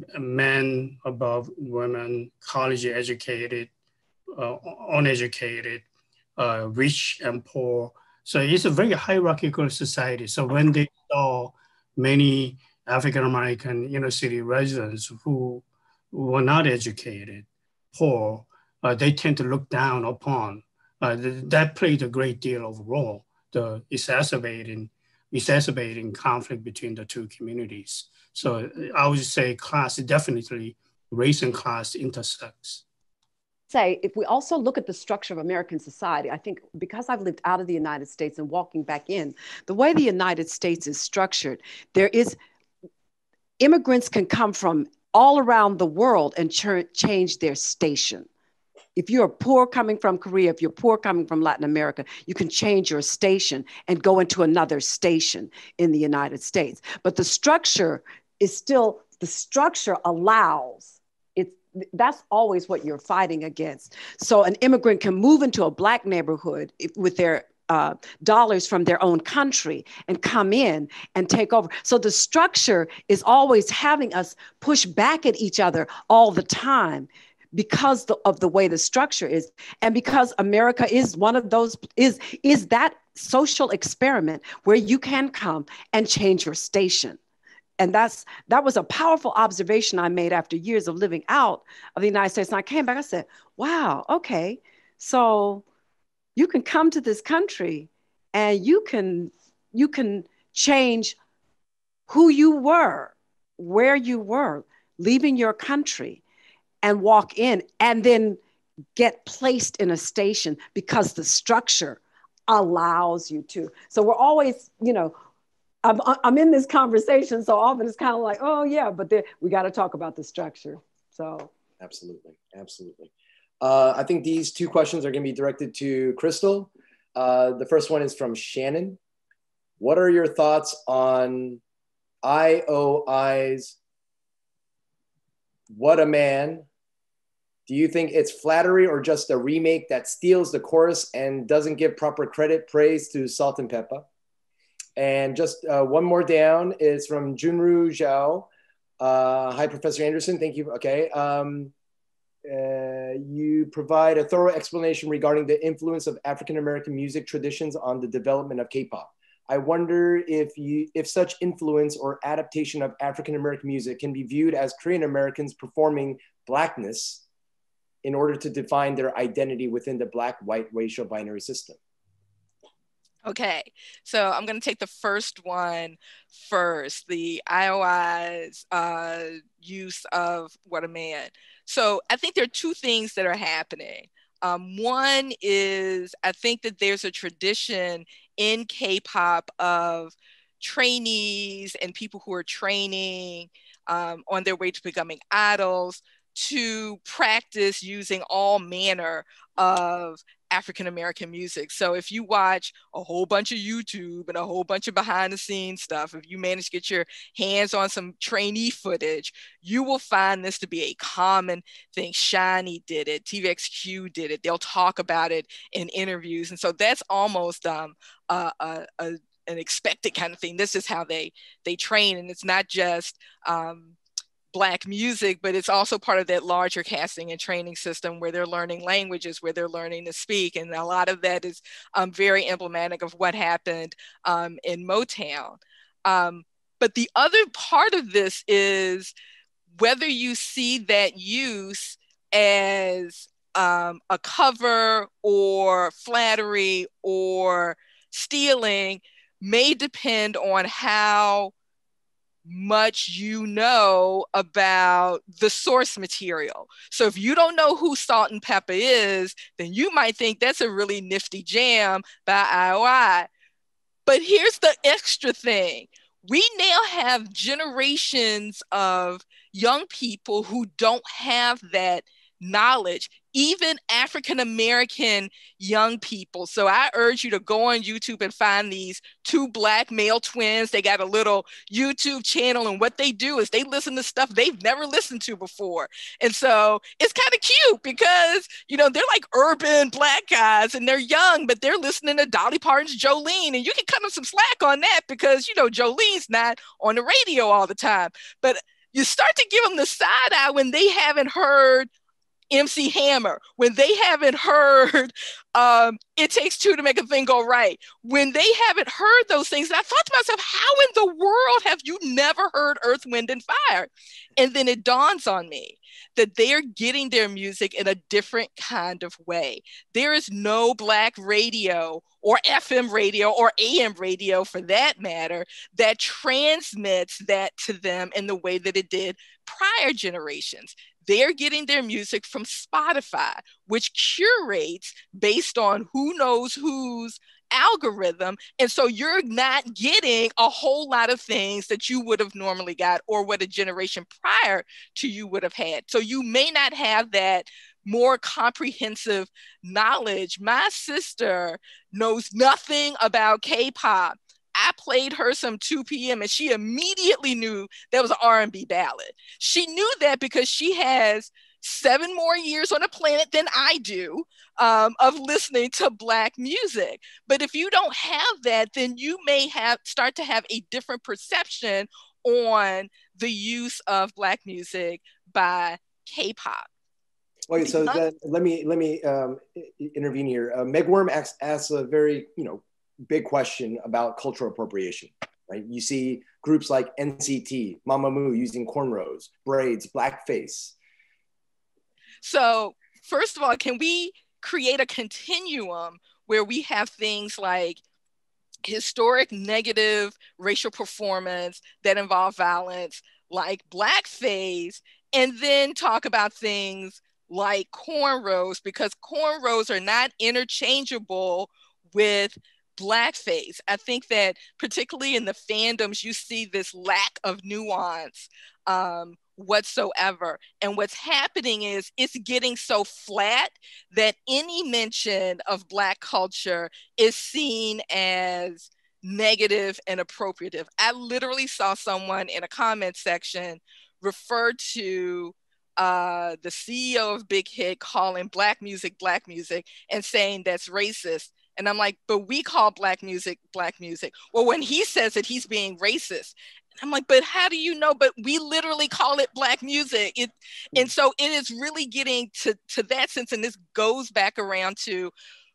men above women, college educated, uh, uneducated, uh, rich and poor. So it's a very hierarchical society. So when they saw many African-American inner city residents who were not educated, poor, uh, they tend to look down upon. Uh, th that played a great deal of role, the exacerbating, exacerbating conflict between the two communities. So I would say class, definitely race and class intersects. Say, if we also look at the structure of American society, I think because I've lived out of the United States and walking back in, the way the United States is structured, there is, immigrants can come from all around the world and ch- change their station. If you're poor coming from Korea, if you're poor coming from Latin America, you can change your station and go into another station in the United States. But the structure is still, the structure allows, it's, that's always what you're fighting against. So an immigrant can move into a Black neighborhood if, with their uh, dollars from their own country and come in and take over. So the structure is always having us push back at each other all the time, because the, of the way the structure is, and because America is one of those, is, is that social experiment where you can come and change your station. And that's, that was a powerful observation I made after years of living out of the United States. And I came back, I said, wow, okay, so you can come to this country and you can, you can change who you were, where you were, leaving your country, and walk in and then get placed in a station because the structure allows you to. So we're always, you know, I'm, I'm in this conversation so often it's kind of like, oh yeah, but there, we got to talk about the structure. So. Absolutely, absolutely. Uh, I think these two questions are going to be directed to Crystal. Uh, the first one is from Shannon. What are your thoughts on I O I's What a Man? Do you think it's flattery or just a remake that steals the chorus and doesn't give proper credit, praise to Salt and Pepper? And just uh, one more down is from Junru Zhao. Uh, hi, Professor Anderson. Thank you. Okay. Um, uh, you provide a thorough explanation regarding the influence of African-American music traditions on the development of K-pop. I wonder if you, if such influence or adaptation of African-American music can be viewed as Korean Americans performing Blackness in order to define their identity within the Black-white racial binary system. Okay, so I'm going to take the first one first, the I O I's uh, use of What a Man. So I think there are two things that are happening. Um, one is I think that there's a tradition in K-pop of trainees and people who are training um, on their way to becoming idols to practice using all manner of African-American music. So if you watch a whole bunch of YouTube and a whole bunch of behind the scenes stuff, if you manage to get your hands on some trainee footage, you will find this to be a common thing. Shiny did it, T V X Q did it. They'll talk about it in interviews. And so that's almost um, a, a, a, an expected kind of thing. This is how they, they train. And it's not just, um, Black music, but it's also part of that larger casting and training system where they're learning languages, where they're learning to speak. And a lot of that is um, very emblematic of what happened um, in Motown. Um, but the other part of this is whether you see that use as um, a cover or flattery or stealing may depend on how much you know about the source material. So if you don't know who Salt and Pepper is, then you might think that's a really nifty jam by I O I. But here's the extra thing. We now have generations of young people who don't have that knowledge, even African-American young people. So I urge you to go on YouTube and find these two Black male twins. They got a little YouTube channel, and what they do is they listen to stuff they've never listened to before. And so it's kind of cute because, you know, they're like urban Black guys and they're young, but they're listening to Dolly Parton's Jolene. And you can cut them some slack on that because, you know, Jolene's not on the radio all the time. But you start to give them the side eye when they haven't heard M C Hammer, when they haven't heard um, It Takes Two to Make a Thing Go Right, when they haven't heard those things. And I thought to myself, how in the world have you never heard Earth, Wind, and Fire? And then it dawns on me that they're getting their music in a different kind of way. There is no Black radio or F M radio or A M radio, for that matter, that transmits that to them in the way that it did prior generations. They're getting their music from Spotify, which curates based on who knows whose algorithm. And so you're not getting a whole lot of things that you would have normally got or what a generation prior to you would have had. So you may not have that more comprehensive knowledge. My sister knows nothing about K-pop. I played her some two P M and she immediately knew that was an R and B ballad. She knew that because she has seven more years on the planet than I do um, of listening to Black music. But if you don't have that, then you may have start to have a different perception on the use of Black music by K-pop. Wait, so then let me let me um, intervene here. Uh, Meg Worm asks, asks a very, you know, big question about cultural appropriation, right? You see groups like N C T, Mamamoo using cornrows, braids, blackface. So first of all, can we create a continuum where we have things like historic negative racial performance that involve violence, like blackface, and then talk about things like cornrows, because cornrows are not interchangeable with blackface. I think that particularly in the fandoms, you see this lack of nuance um, whatsoever. And what's happening is it's getting so flat that any mention of Black culture is seen as negative and appropriative. I literally saw someone in a comment section refer to uh, the C E O of Big Hit calling Black music Black music and saying that's racist. And I'm like, but we call Black music Black music. Well, when he says it, he's being racist. And I'm like, but how do you know? But we literally call it Black music. It, and so it is really getting to, to that sense. And this goes back around to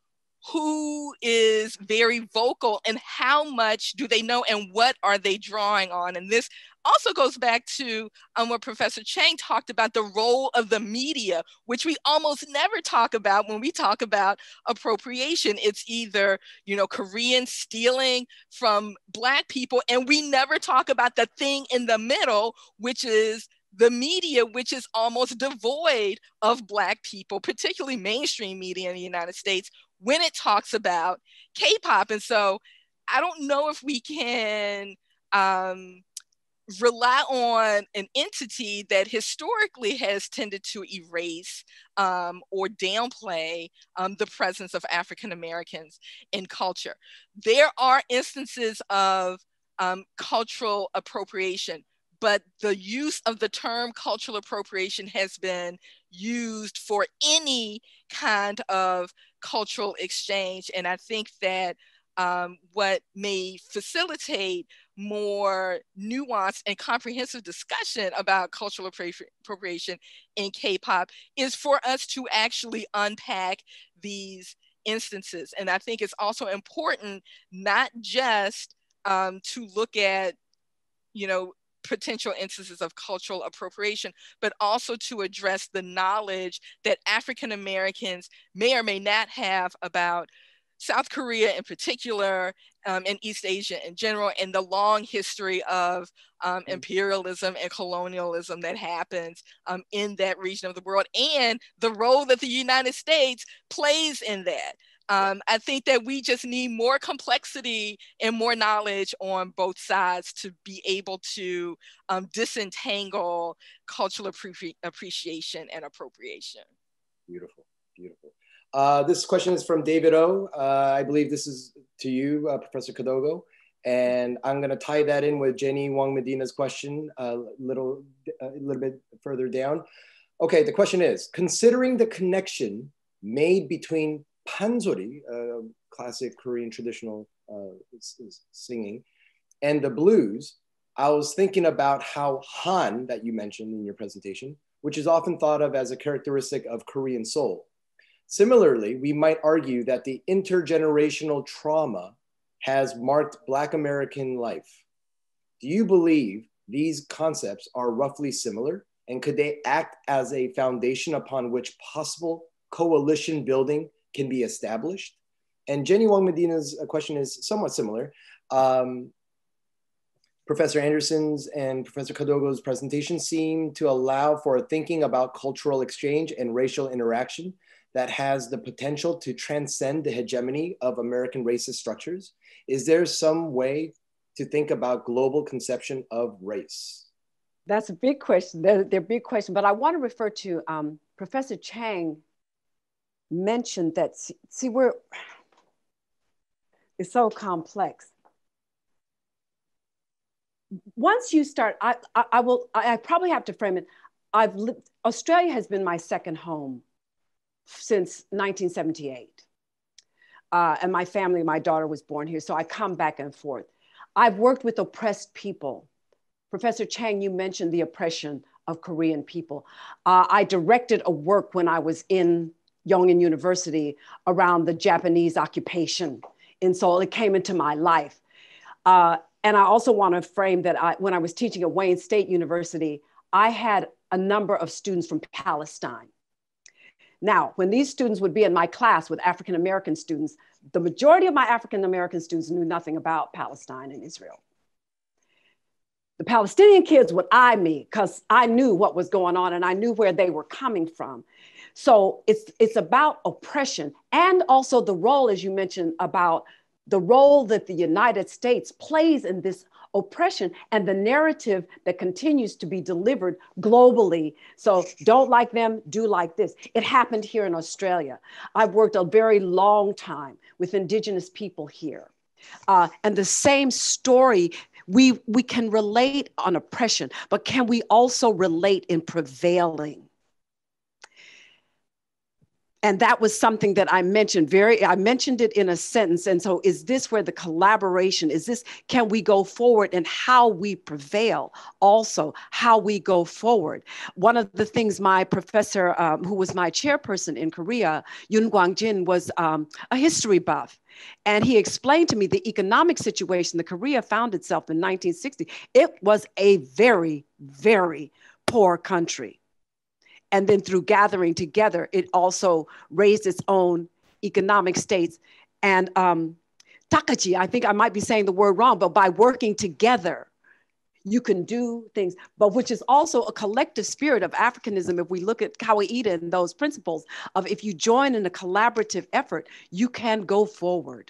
who is very vocal and how much do they know and what are they drawing on? And this also goes back to um, what Professor Chang talked about, the role of the media, which we almost never talk about when we talk about appropriation. It's either, you know, Koreans stealing from Black people, and we never talk about the thing in the middle, which is the media, which is almost devoid of Black people, particularly mainstream media in the United States, when it talks about K-pop. And so I don't know if we can um, rely on an entity that historically has tended to erase um, or downplay um, the presence of African Americans in culture. There are instances of um, cultural appropriation, but the use of the term cultural appropriation has been used for any kind of cultural exchange. And I think that um, what may facilitate more nuanced and comprehensive discussion about cultural appropriation in K-pop is for us to actually unpack these instances. And I think it's also important not just um, to look at, you know, potential instances of cultural appropriation, but also to address the knowledge that African Americans may or may not have about South Korea in particular, um, and East Asia in general, and the long history of um, imperialism and colonialism that happens um, in that region of the world, and the role that the United States plays in that. Um, I think that we just need more complexity and more knowledge on both sides to be able to um, disentangle cultural appre appreciation and appropriation. Beautiful. Beautiful. Uh, this question is from David O. Uh, I believe this is to you, uh, Professor Kadogo. And I'm going to tie that in with Jenny Wong Medina's question a little, a little bit further down. Okay, the question is, considering the connection made between pansori, uh, classic Korean traditional uh, singing, and the blues, I was thinking about how Han, that you mentioned in your presentation, which is often thought of as a characteristic of Korean soul. Similarly, we might argue that the intergenerational trauma has marked Black American life. Do you believe these concepts are roughly similar? And could they act as a foundation upon which possible coalition building can be established? And Jenny Wong Medina's question is somewhat similar. Um, Professor Anderson's and Professor Kadogo's presentation seem to allow for thinking about cultural exchange and racial interaction that has the potential to transcend the hegemony of American racist structures. Is there some way to think about global conception of race? That's a big question. They're, they're big questions, but I want to refer to um, Professor Chang mentioned that, see, we're, it's so complex. Once you start, I, I, I will, I, I probably have to frame it. I've lived, Australia has been my second home since nineteen seventy-eight. Uh, and my family, my daughter was born here, so I come back and forth. I've worked with oppressed people. Professor Chang, you mentioned the oppression of Korean people. Uh, I directed a work when I was in Yongin University around the Japanese occupation in Seoul. It came into my life. Uh, and I also want to frame that I, when I was teaching at Wayne State University, I had a number of students from Palestine. Now, when these students would be in my class with African-American students, the majority of my African-American students knew nothing about Palestine and Israel. The Palestinian kids would eye me because I knew what was going on and I knew where they were coming from. So it's, it's about oppression and also the role, as you mentioned, about the role that the United States plays in this oppression and the narrative that continues to be delivered globally. So don't like them, do like this. It happened here in Australia. I've worked a very long time with Indigenous people here. Uh, and the same story, we, we can relate on oppression, but can we also relate in prevailing? And that was something that I mentioned very, I mentioned it in a sentence. And so is this where the collaboration, is this, can we go forward and how we prevail? Also, how we go forward. One of the things my professor, um, who was my chairperson in Korea, Yoon Kwang-jin, was um, a history buff. And he explained to me the economic situation that Korea found itself in nineteen sixty. It was a very, very poor country. And then through gathering together, it also raised its own economic states. And um, Takachi, I think I might be saying the word wrong, but by working together, you can do things, but which is also a collective spirit of Africanism. If we look at Kawaida and those principles of if you join in a collaborative effort, you can go forward.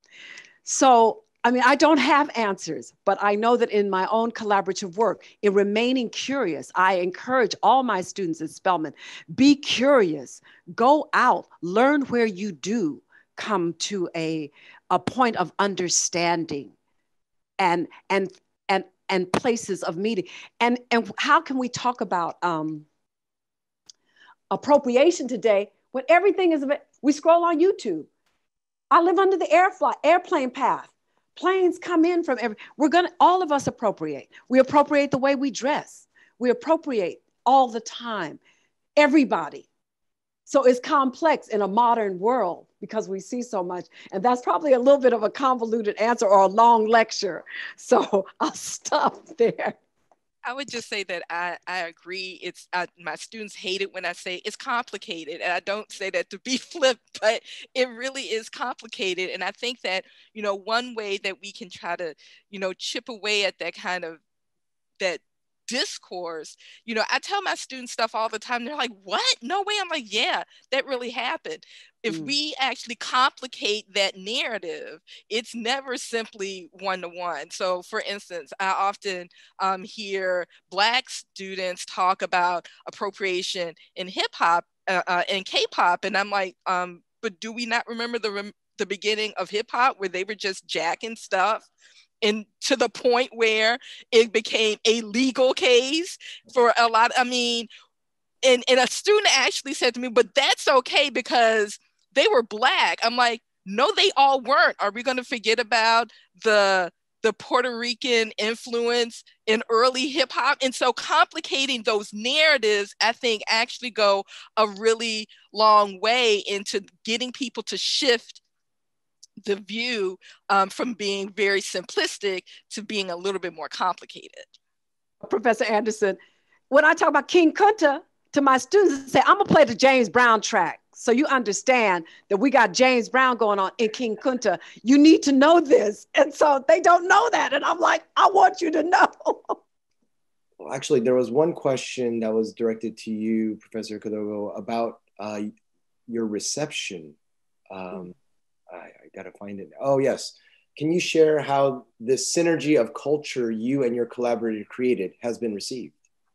So, I mean, I don't have answers, but I know that in my own collaborative work, in remaining curious, I encourage all my students at Spelman, be curious, go out, learn where you do come to a, a point of understanding and, and, and, and places of meeting. And, and how can we talk about um, appropriation today when everything is, we scroll on YouTube. I live under the air fly, airplane path. Planes come in from every, we're gonna, all of us appropriate. We appropriate the way we dress. We appropriate all the time, everybody. So it's complex in a modern world because we see so much. And that's probably a little bit of a convoluted answer or a long lecture. So I'll stop there. I would just say that I, I agree. It's uh, my students hate it when I say it's complicated. And I don't say that to be flip, but it really is complicated. And I think that, you know, one way that we can try to, you know, chip away at that kind of, that discourse, you know, I tell my students stuff all the time. They're like, what? No way. I'm like, yeah, that really happened. If mm. we actually complicate that narrative, it's never simply one-to-one. So for instance, I often um, hear Black students talk about appropriation in hip hop uh, uh, in K-pop. And I'm like, um, but do we not remember the, rem the beginning of hip hop where they were just jacking stuff? And to the point where it became a legal case for a lot. I mean, and, and a student actually said to me, but that's okay because they were Black. I'm like, no, they all weren't. Are we going to forget about the, the Puerto Rican influence in early hip hop? And so complicating those narratives, I think, actually go a really long way into getting people to shift the view um, from being very simplistic to being a little bit more complicated. Professor Anderson, when I talk about King Kunta to my students, I say, I'm gonna play the James Brown track. So you understand that we got James Brown going on in King Kunta. You need to know this. And so they don't know that. And I'm like, I want you to know. Well, actually, there was one question that was directed to you, Professor Kadogo, about uh, your reception. Um, I, I gotta find it. Oh, yes. Can you share how this synergy of culture you and your collaborator created has been received?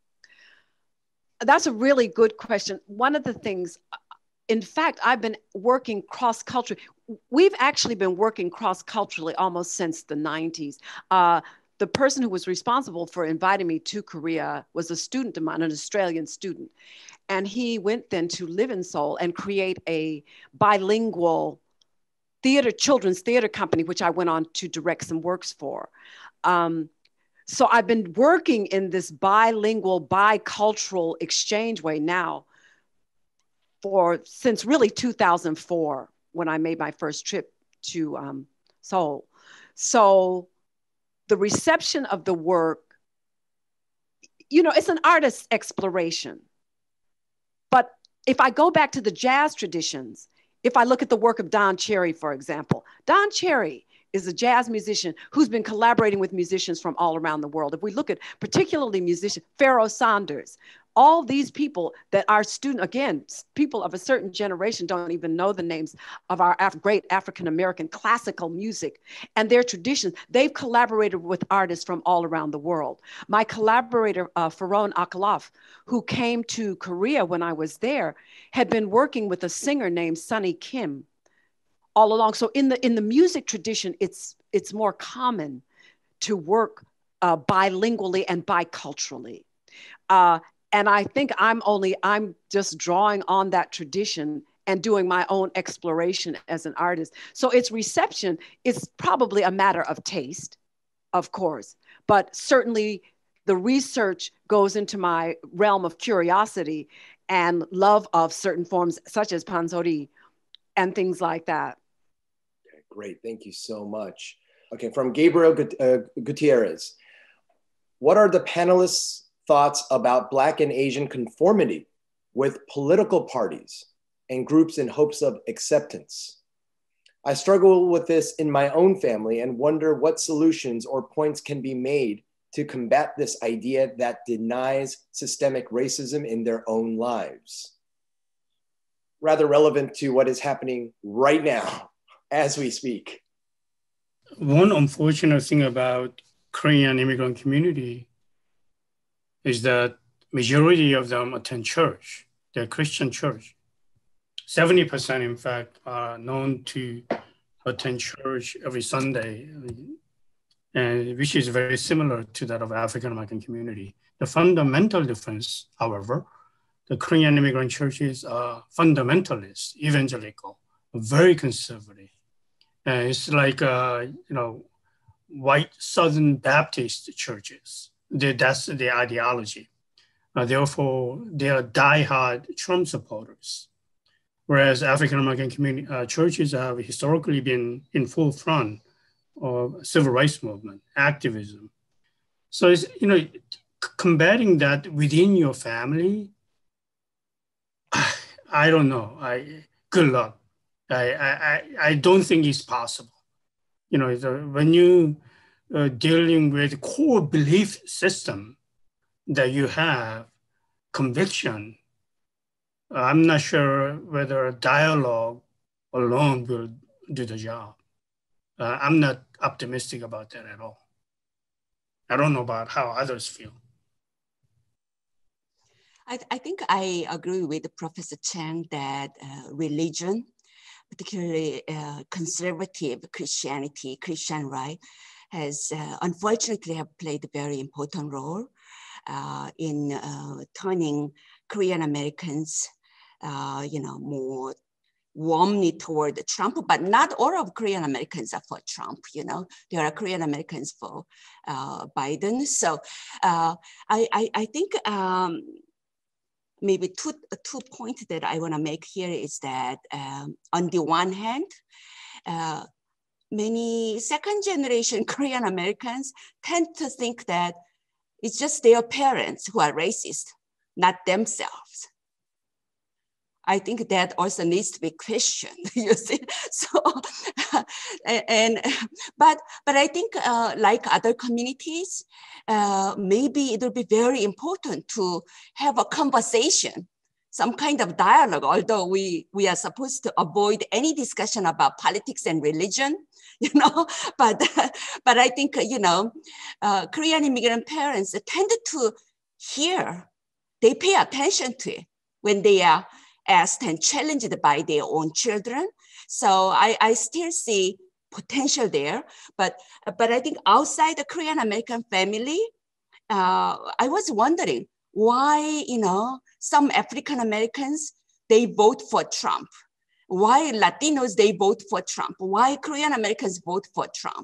That's a really good question. One of the things, in fact, I've been working cross-culturally. We've actually been working cross-culturally almost since the nineties. Uh, the person who was responsible for inviting me to Korea was a student of mine, an Australian student. And he went then to live in Seoul and create a bilingual theater, children's theater company, which I went on to direct some works for. Um, so I've been working in this bilingual, bicultural exchange way now for since really two thousand four, when I made my first trip to um, Seoul. So the reception of the work, you know, it's an artist's exploration. But if I go back to the jazz traditions, if I look at the work of Don Cherry, for example, Don Cherry is a jazz musician who's been collaborating with musicians from all around the world. If we look at particularly musicians, Pharoah Sanders, all these people that our student, again, people of a certain generation don't even know the names of our Af great African-American classical music and their traditions. They've collaborated with artists from all around the world. My collaborator, uh, Faron Aklaf, who came to Korea when I was there, had been working with a singer named Sunny Kim all along. So in the, in the music tradition, it's, it's more common to work uh, bilingually and biculturally. Uh, And I think I'm only, I'm just drawing on that tradition and doing my own exploration as an artist. So its reception is probably a matter of taste, of course, but certainly the research goes into my realm of curiosity and love of certain forms such as pansori and things like that. Okay, great, thank you so much. Okay, from Gabriel Gutierrez, what are the panelists' thoughts about Black and Asian conformity with political parties and groups in hopes of acceptance? I struggle with this in my own family and wonder what solutions or points can be made to combat this idea that denies systemic racism in their own lives. Rather relevant to what is happening right now as we speak. One unfortunate thing about Korean immigrant community is that majority of them attend church, they're Christian church. seventy percent, in fact, are known to attend church every Sunday, and which is very similar to that of African-American community. The fundamental difference, however, the Korean immigrant churches are fundamentalist, evangelical, very conservative. And it's like, uh, you know, white Southern Baptist churches. They, that's the ideology. Uh, therefore, they are diehard Trump supporters. Whereas African-American community uh, churches have historically been in full front of civil rights movement, activism. So it's, you know, combating that within your family, I don't know. I good luck. I I I don't think it's possible. You know, the, when you uh, dealing with core belief system that you have, conviction, I'm not sure whether dialogue alone will do the job. Uh, I'm not optimistic about that at all. I don't know about how others feel. I, I think I agree with Professor Chang that uh, religion, particularly uh, conservative Christianity, Christian right, has uh, unfortunately have played a very important role uh, in uh, turning Korean Americans, uh, you know, more warmly toward Trump, but not all of Korean Americans are for Trump, you know, there are Korean Americans for uh, Biden. So uh, I, I, I think um, maybe two, two points that I wanna make here is that um, on the one hand, uh, many second generation Korean Americans tend to think that it's just their parents who are racist, not themselves. I think that also needs to be questioned, you see. So, and, but, but I think uh, like other communities, uh, maybe it will be very important to have a conversation, some kind of dialogue, although we, we are supposed to avoid any discussion about politics and religion, you know, but, but I think, you know, uh, Korean immigrant parents tend to hear, they pay attention to it when they are asked and challenged by their own children. So I, I still see potential there, but, but I think outside the Korean American family, uh, I was wondering why, you know, some African Americans, they vote for Trump. Why Latinos, they vote for Trump. Why Korean Americans vote for Trump.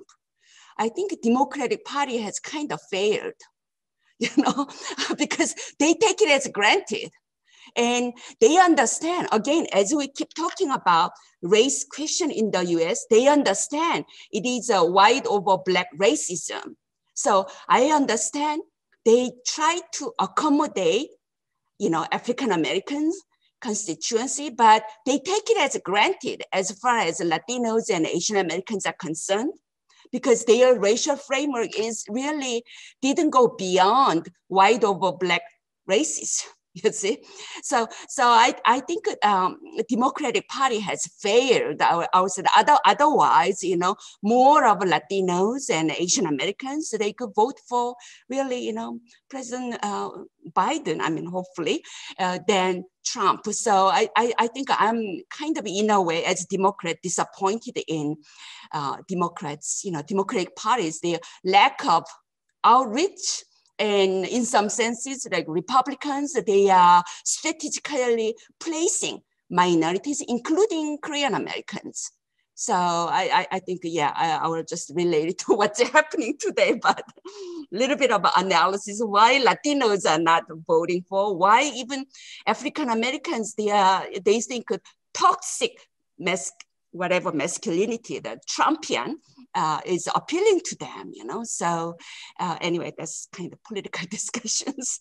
I think the Democratic Party has kind of failed, you know, because they take it as granted. And they understand, again, as we keep talking about race question in the U S, they understand it is a white over black racism. So I understand they try to accommodate, you know, African Americans constituency, but they take it as granted as far as Latinos and Asian Americans are concerned, because their racial framework is really didn't go beyond white over black racism. You see, so so I I think um, the Democratic Party has failed. I, I would say other, otherwise, you know, more of Latinos and Asian Americans, they could vote for really, you know, President uh, Biden. I mean, hopefully, uh, than Trump. So I, I I think I'm kind of in a way as a Democrat disappointed in uh, Democrats, you know, Democratic parties, their lack of outreach. And in some senses, like Republicans, they are strategically placing minorities, including Korean Americans. So I, I, I think, yeah, I, I will just relate it to what's happening today, but a little bit of analysis, why Latinos are not voting for, why even African Americans, they, are, they think toxic mas whatever masculinity, the Trumpian, uh, is appealing to them, you know? So uh, anyway, that's kind of political discussions.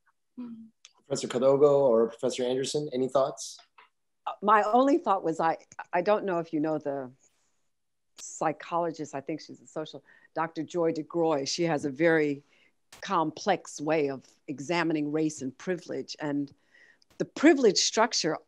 Professor Kadogo or Professor Anderson, any thoughts? My only thought was, I, I don't know if you know the psychologist, I think she's a social, Doctor Joy DeGroy. She has a very complex way of examining race and privilege. And the privilege structure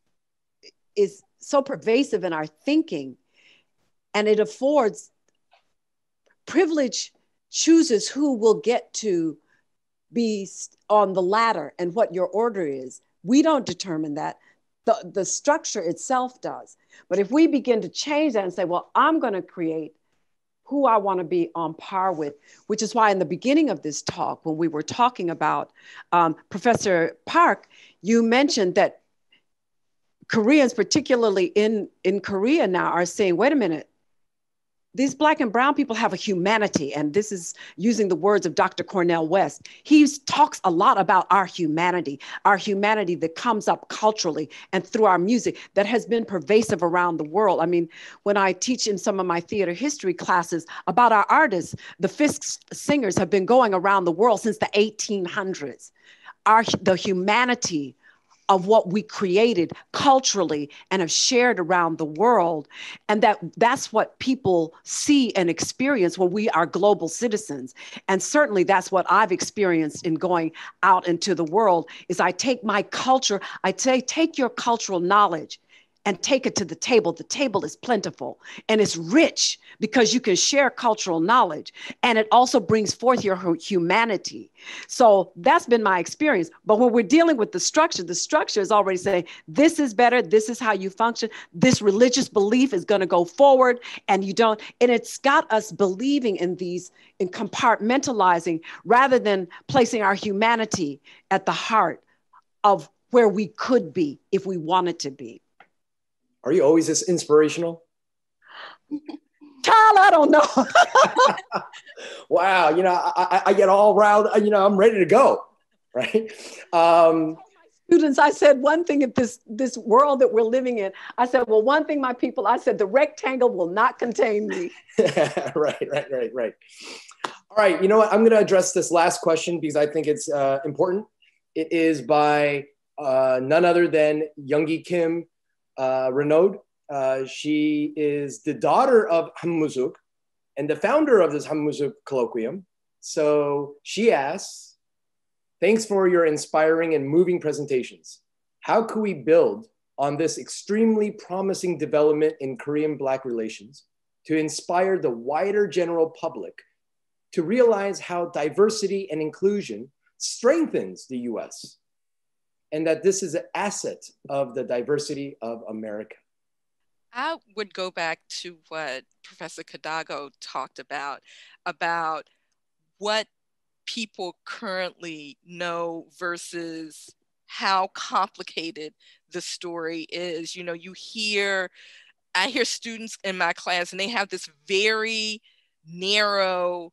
is so pervasive in our thinking, and it affords, privilege chooses who will get to be on the ladder and what your order is. We don't determine that. The, the structure itself does. But if we begin to change that and say, well, I'm going to create who I want to be on par with, which is why in the beginning of this talk, when we were talking about um, Professor Park, you mentioned that Koreans, particularly in, in Korea now, are saying, wait a minute, these Black and brown people have a humanity. And this is using the words of Doctor Cornel West. He talks a lot about our humanity, our humanity that comes up culturally and through our music that has been pervasive around the world. I mean, when I teach in some of my theater history classes about our artists, the Fisk singers have been going around the world since the eighteen hundreds. Our, the humanity of what we created culturally and have shared around the world. And that that's what people see and experience when we are global citizens. And certainly that's what I've experienced in going out into the world, is I take my culture, I say, take your cultural knowledge and take it to the table. The table is plentiful and it's rich because you can share cultural knowledge, and it also brings forth your humanity. So that's been my experience. But when we're dealing with the structure, the structure is already saying, this is better, this is how you function, this religious belief is going to go forward, and you don't, and it's got us believing in these, in compartmentalizing rather than placing our humanity at the heart of where we could be if we wanted to be. Are you always this inspirational? Child, I don't know. Wow, you know, I, I get all riled, you know, I'm ready to go, right? Um, Students, I said one thing at this, this world that we're living in, I said, well, one thing, my people, I said, the rectangle will not contain me. right, right, right, right. All right, you know what? I'm going to address this last question because I think it's uh, important. It is by uh, none other than Youngie Kim uh, Renaud. Uh, she is the daughter of Hahn Moo-Sook and the founder of this Hahn Moo-Sook Colloquium. So she asks, thanks for your inspiring and moving presentations. How could we build on this extremely promising development in Korean Black relations to inspire the wider general public to realize how diversity and inclusion strengthens the U S and that this is an asset of the diversity of America? I would go back to what Professor Kadago talked about, about what people currently know versus how complicated the story is. You know, you hear, I hear students in my class and they have this very narrow,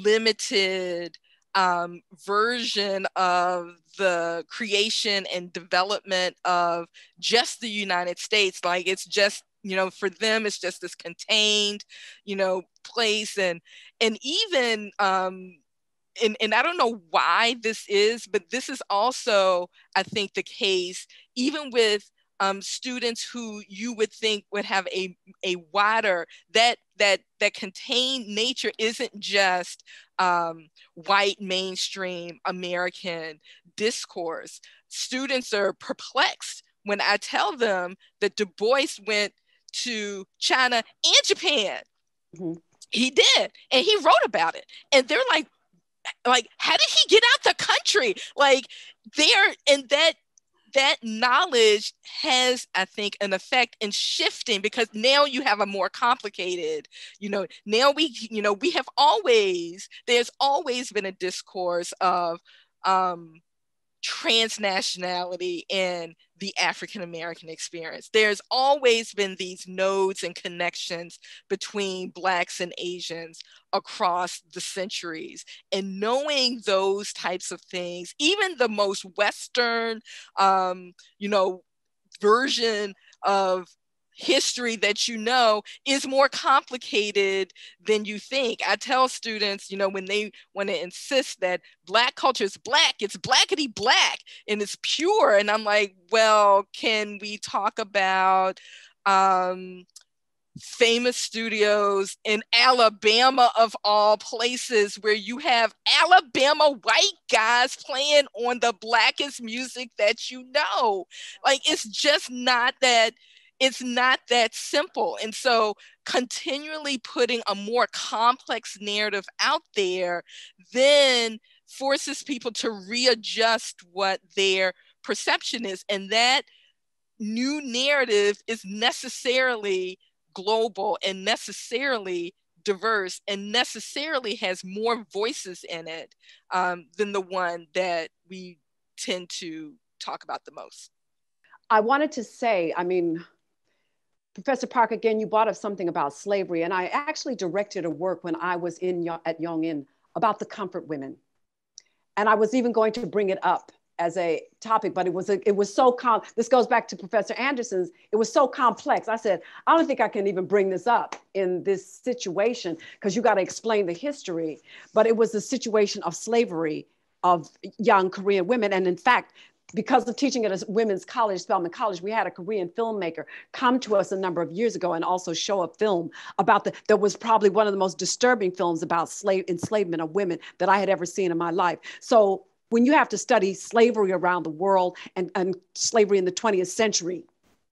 limited um, version of the creation and development of just the United States. Like it's just, you know, for them, it's just this contained, you know, place. And, and even, um, And, and I don't know why this is, but this is also, I think, the case, even with um, students who you would think would have a, a wider, that, that, that contained nature isn't just um, white mainstream American discourse. Students are perplexed when I tell them that Du Bois went to China and Japan. Mm-hmm. He did, and he wrote about it. And they're like, like, how did he get out the country? Like there, and that, that knowledge has, I think, an effect in shifting, because now you have a more complicated, you know, now we, you know, we have always, there's always been a discourse of um, transnationality in the African-American experience. There's always been these nodes and connections between Blacks and Asians across the centuries. And knowing those types of things, even the most Western, um, you know, version of history that you know is more complicated than you think. I tell students, you know, when they want to insist that Black culture is Black, it's blackity black and it's pure. And I'm like, well, can we talk about um, famous studios in Alabama, of all places, where you have Alabama white guys playing on the Blackest music that you know? Like, it's just not that It's not that simple. And so continually putting a more complex narrative out there then forces people to readjust what their perception is. And that new narrative is necessarily global and necessarily diverse and necessarily has more voices in it um, than the one that we tend to talk about the most. I wanted to say, I mean, Professor Park, again, you brought up something about slavery, and I actually directed a work when I was in at Yongin about the comfort women. And I was even going to bring it up as a topic, but it was, a, it was so, com this goes back to Professor Anderson's, it was so complex. I said, I don't think I can even bring this up in this situation because you got to explain the history. But it was the situation of slavery of young Korean women. And in fact, because of teaching at a women's college, Spelman College, we had a Korean filmmaker come to us a number of years ago and also show a film about the, that was probably one of the most disturbing films about slave enslavement of women that I had ever seen in my life. So when you have to study slavery around the world and, and slavery in the twentieth century,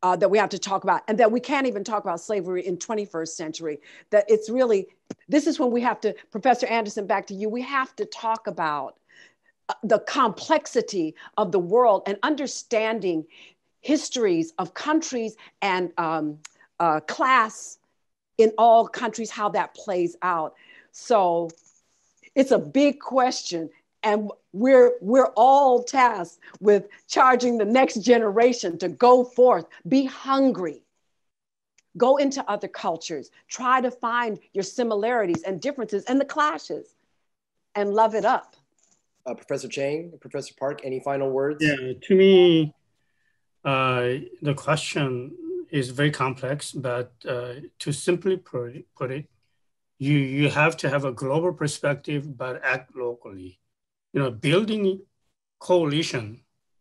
uh, that we have to talk about, and that we can't even talk about slavery in twenty-first century. That it's really, this is when we have to, Professor Anderson, back to you, we have to talk about the complexity of the world and understanding histories of countries and um, uh, class in all countries, how that plays out. So it's a big question, and we're, we're all tasked with charging the next generation to go forth, be hungry, go into other cultures, try to find your similarities and differences and the clashes, and love it up. Uh, Professor Chang, Professor Park, any final words? Yeah, to me, uh, the question is very complex, but uh, to simply put it, put it, you, you have to have a global perspective, but act locally. You know, building coalition,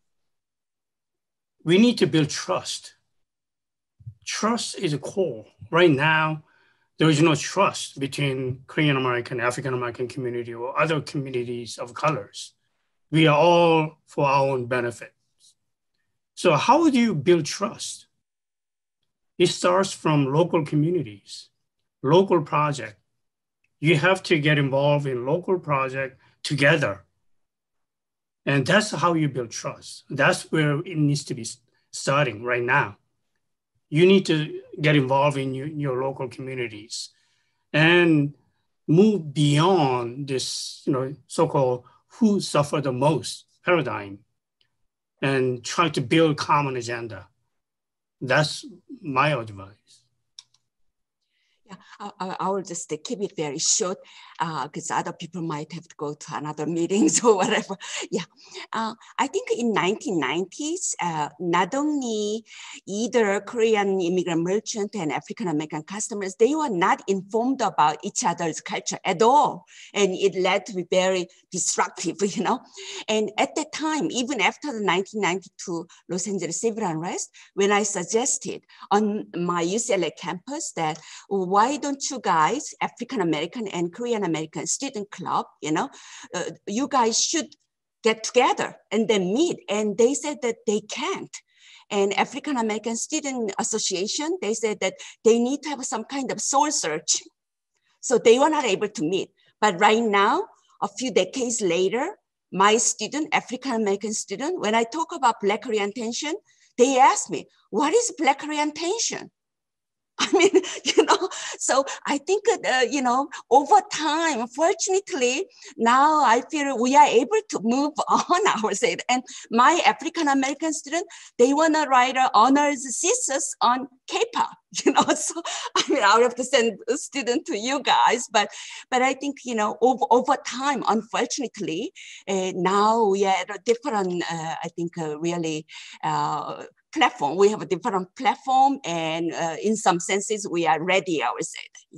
we need to build trust. Trust is a core. Right now, there is no trust between Korean American, African American community or other communities of colors. We are all for our own benefit. So how do you build trust? It starts from local communities, local project. You have to get involved in local project together. And that's how you build trust. That's where it needs to be starting right now. You need to get involved in your, your local communities and move beyond this, you know, so-called who suffer the most paradigm and try to build common agenda. That's my advice. I, I will just keep it very short because uh, other people might have to go to another meetings or whatever. Yeah, uh, I think in nineteen nineties, uh, not only either Korean immigrant merchant and African American customers, they were not informed about each other's culture at all. And it led to be very disruptive, you know. And at that time, even after the nineteen ninety-two Los Angeles civil unrest, when I suggested on my U C L A campus that why don't you guys, African American and Korean American student club, you know, uh, you guys should get together and then meet. And they said that they can't. And African American Student Association, they said that they need to have some kind of soul search. So they were not able to meet. But right now, a few decades later, my student, African American student, when I talk about Black orientation, they ask me, what is Black orientation? I mean, you know, so I think, uh, you know, over time, fortunately, now I feel we are able to move on our side. And my African-American student, they want to write an honors thesis on K-pop, you know, so I mean, I would have to send a student to you guys, but, but I think, you know, over, over time, unfortunately, uh, now we are at a different, uh, I think, uh, really, uh, platform. We have a different platform, and uh, in some senses, we are ready, I would say. Yeah.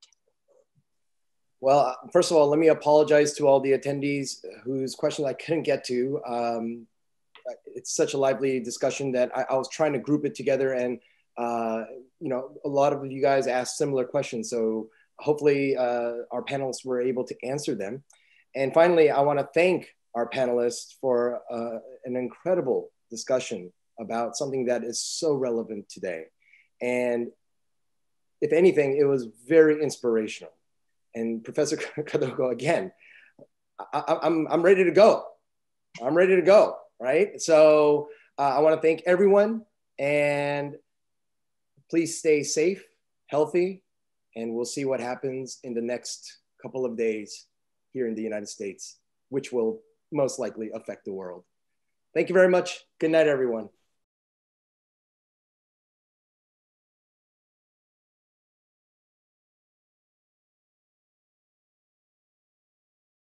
Well, first of all, let me apologize to all the attendees whose questions I couldn't get to. Um, it's such a lively discussion that I, I was trying to group it together, and uh, you know, a lot of you guys asked similar questions. So hopefully uh, our panelists were able to answer them. And finally, I want to thank our panelists for uh, an incredible discussion about something that is so relevant today. And if anything, it was very inspirational. And Professor Kadoko, again, I, I'm, I'm ready to go. I'm ready to go, right? So uh, I wanna thank everyone, and please stay safe, healthy, and we'll see what happens in the next couple of days here in the United States, which will most likely affect the world. Thank you very much. Good night, everyone.